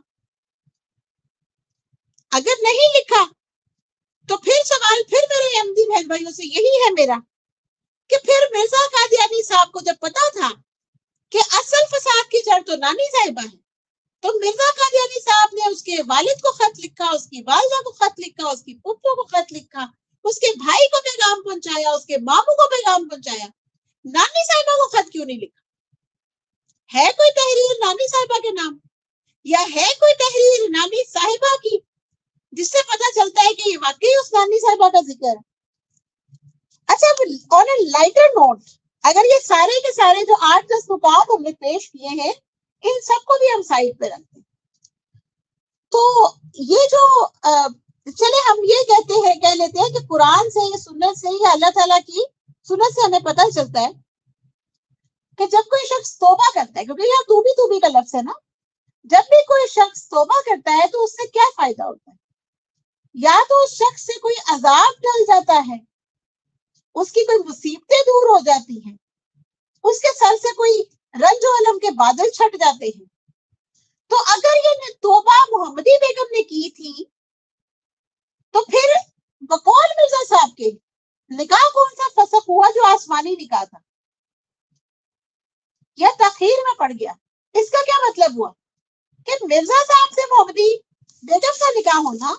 اگر نہیں لکھا تو پھر سوال پھر میرے احمدی بہن بھائیوں سے یہی ہے میرا کہ پھر مرزا قادیانی صاحب کو جب پتا تھا کہ اصل فساد کی جڑ تو نانی صاحبہ ہے تو مرزا قادیانی صاحب نے اس کے والد کو خط لکھا، اس کی والدہ کو خط لکھا، اس کی پھپھو کو خط لکھا، اس کے بھائی کو پیغام پہنچایا، اس کے ماموں کو پیغام پہنچایا. نانی صاحبہ کو خط کیوں نہیں لکھا؟ ہے کوئی تحریر نانی صاحبہ کے نام یا ہے کوئی تحریر نانی صاحبہ کی جس سے پتا چلتا ہے کہ یہ واقعی اس نانی صاحبہ کا ذکر ہے؟ اچھا آن اے لائٹر نوٹ اگر یہ سارے کے سارے جو آٹھ دس نکات ہم نے پیش کیے ہیں ان سب کو بھی ہم سائڈ پہ رکھتے ہیں تو یہ جو چلے ہم یہ کہتے ہیں کہہ لیتے ہیں کہ قرآن سے یا سنت سے یا اللہ تعالیٰ کی سنت سے ہمیں پتہ چلتا ہے کہ جب کوئی شخص توبہ کرتا ہے، کیونکہ یہاں توبی توبی کا لفظ ہے نا، جب بھی کوئی شخص توبہ کرتا ہے تو اس سے کیا فائدہ ہوتا ہے؟ یا تو اس شخص سے کوئی عذاب ٹل جاتا ہے، اس کی کوئی مصیبتیں دور ہو جاتی ہیں، اس کے سر سے کوئی رنج و علم کے بادل چھٹ جاتے ہیں. تو اگر یہ توبہ محمدی بیگم نے کی تھی تو پھر بقول مرزا صاحب کے نکاح کون سا فسخ ہوا جو آسمانی نکاح تھا یا تاخیر میں پڑ گیا؟ اس کا کیا مطلب ہوا کہ مرزا صاحب سے محمدی بیگم کا نکاح ہونا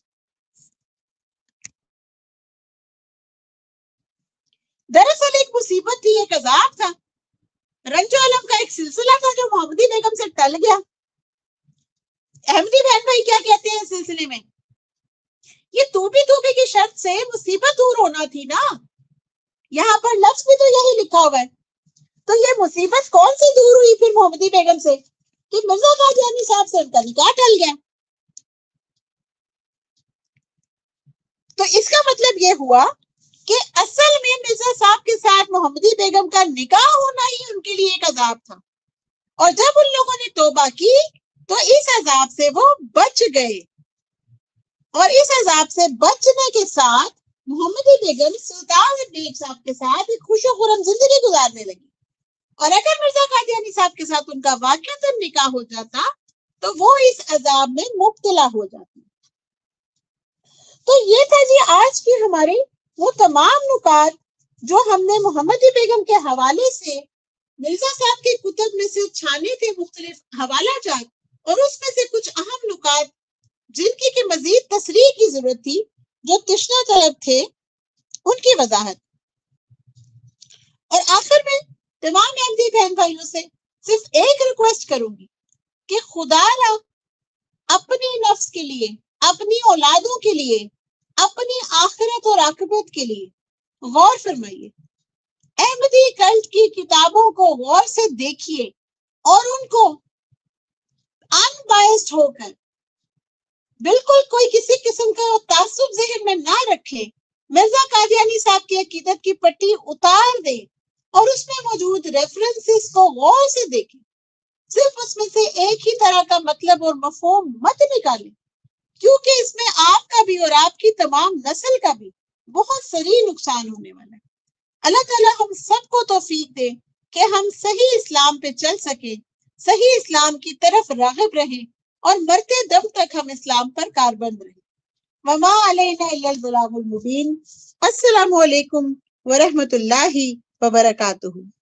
دراصل ایک مصیبت تھی، ایک عذاب تھا، رنج و علم کا ایک سلسلہ تھا جو محمدی بیگم سے ٹل گیا. احمدی بہن بھائی کیا کہتے ہیں اس سلسلے میں؟ یہ توبی توبی کی شرط سے مصیبت دور ہونا تھی نا، یہاں پر لفظ بھی تو یہی لکھا ہوا ہے. تو یہ مصیبت کون سی دور ہوئی پھر محمدی بیگم سے کہ مرزا قادیانی صاحب سے ان کا نکاح ٹل گیا؟ تو اس کا مطلب یہ ہوا کہ اصل میں مرزا صاحب کے ساتھ محمدی بیگم کا نکاح ہونا ہی ان کے لیے ایک عذاب تھا، اور جب ان لوگوں نے توبہ کی تو اس عذاب سے وہ بچ گئے، اور اس عذاب سے بچنے کے ساتھ محمدی بیگم سلطان بیگ صاحب کے ساتھ ایک خوش و خرم زندگی گزارنے لگی. اور اگر مرزا قادیانی صاحب کے ساتھ ان کا واقعتاً نکاح ہو جاتا تو وہ اس عذاب میں مبتلا ہو جاتی. تو یہ تھا جی آج کی ہماری وہ تمام نکات جو ہم نے محمدی بیگم کے حوالے سے مرزا صاحب کے کتب میں سے چھانے تھے مختلف حوالہ جات، اور اس میں سے کچھ اہم نکات جن کی کہ مزید تصریح کی ضرورت تھی، جو تشنہ طلب تھے، ان کی وضاحت. اور آخر میں تمام احمدی بہن بھائیوں سے صرف ایک ریکویسٹ کروں گی کہ خدا را اپنی نفس کے لیے، اپنی اولادوں کے لیے، اپنی آخرت اور عاقبت کے لیے غور فرمائیے. احمدی کلٹ کی کتابوں کو غور سے دیکھیے اور ان کو ان بائسڈ ہو کر بالکل کوئی کسی قسم کا تعصب ذہن میں نہ رکھے، مرزا قادیانی صاحب کی عقیدت کی پٹی اتار دے اور اس میں موجود ریفرنسز کو غور سے دیکھیں. صرف اس میں سے ایک ہی طرح کا مطلب اور مفہوم مت نکالیں، کیونکہ اس میں آپ کا بھی اور آپ کی تمام نسل کا بھی بہت سری نقصان ہونے والا ہے. اللہ تعالیٰ ہم سب کو توفیق دے کہ ہم صحیح اسلام پہ چل سکیں، صحیح اسلام کی طرف راغب رہیں اور مرتے دم تک ہم اسلام پر کاربند رہیں. وما علینا الا البلاغ المبین. السلام علیکم ورحمۃ اللہ وبرکاتہ.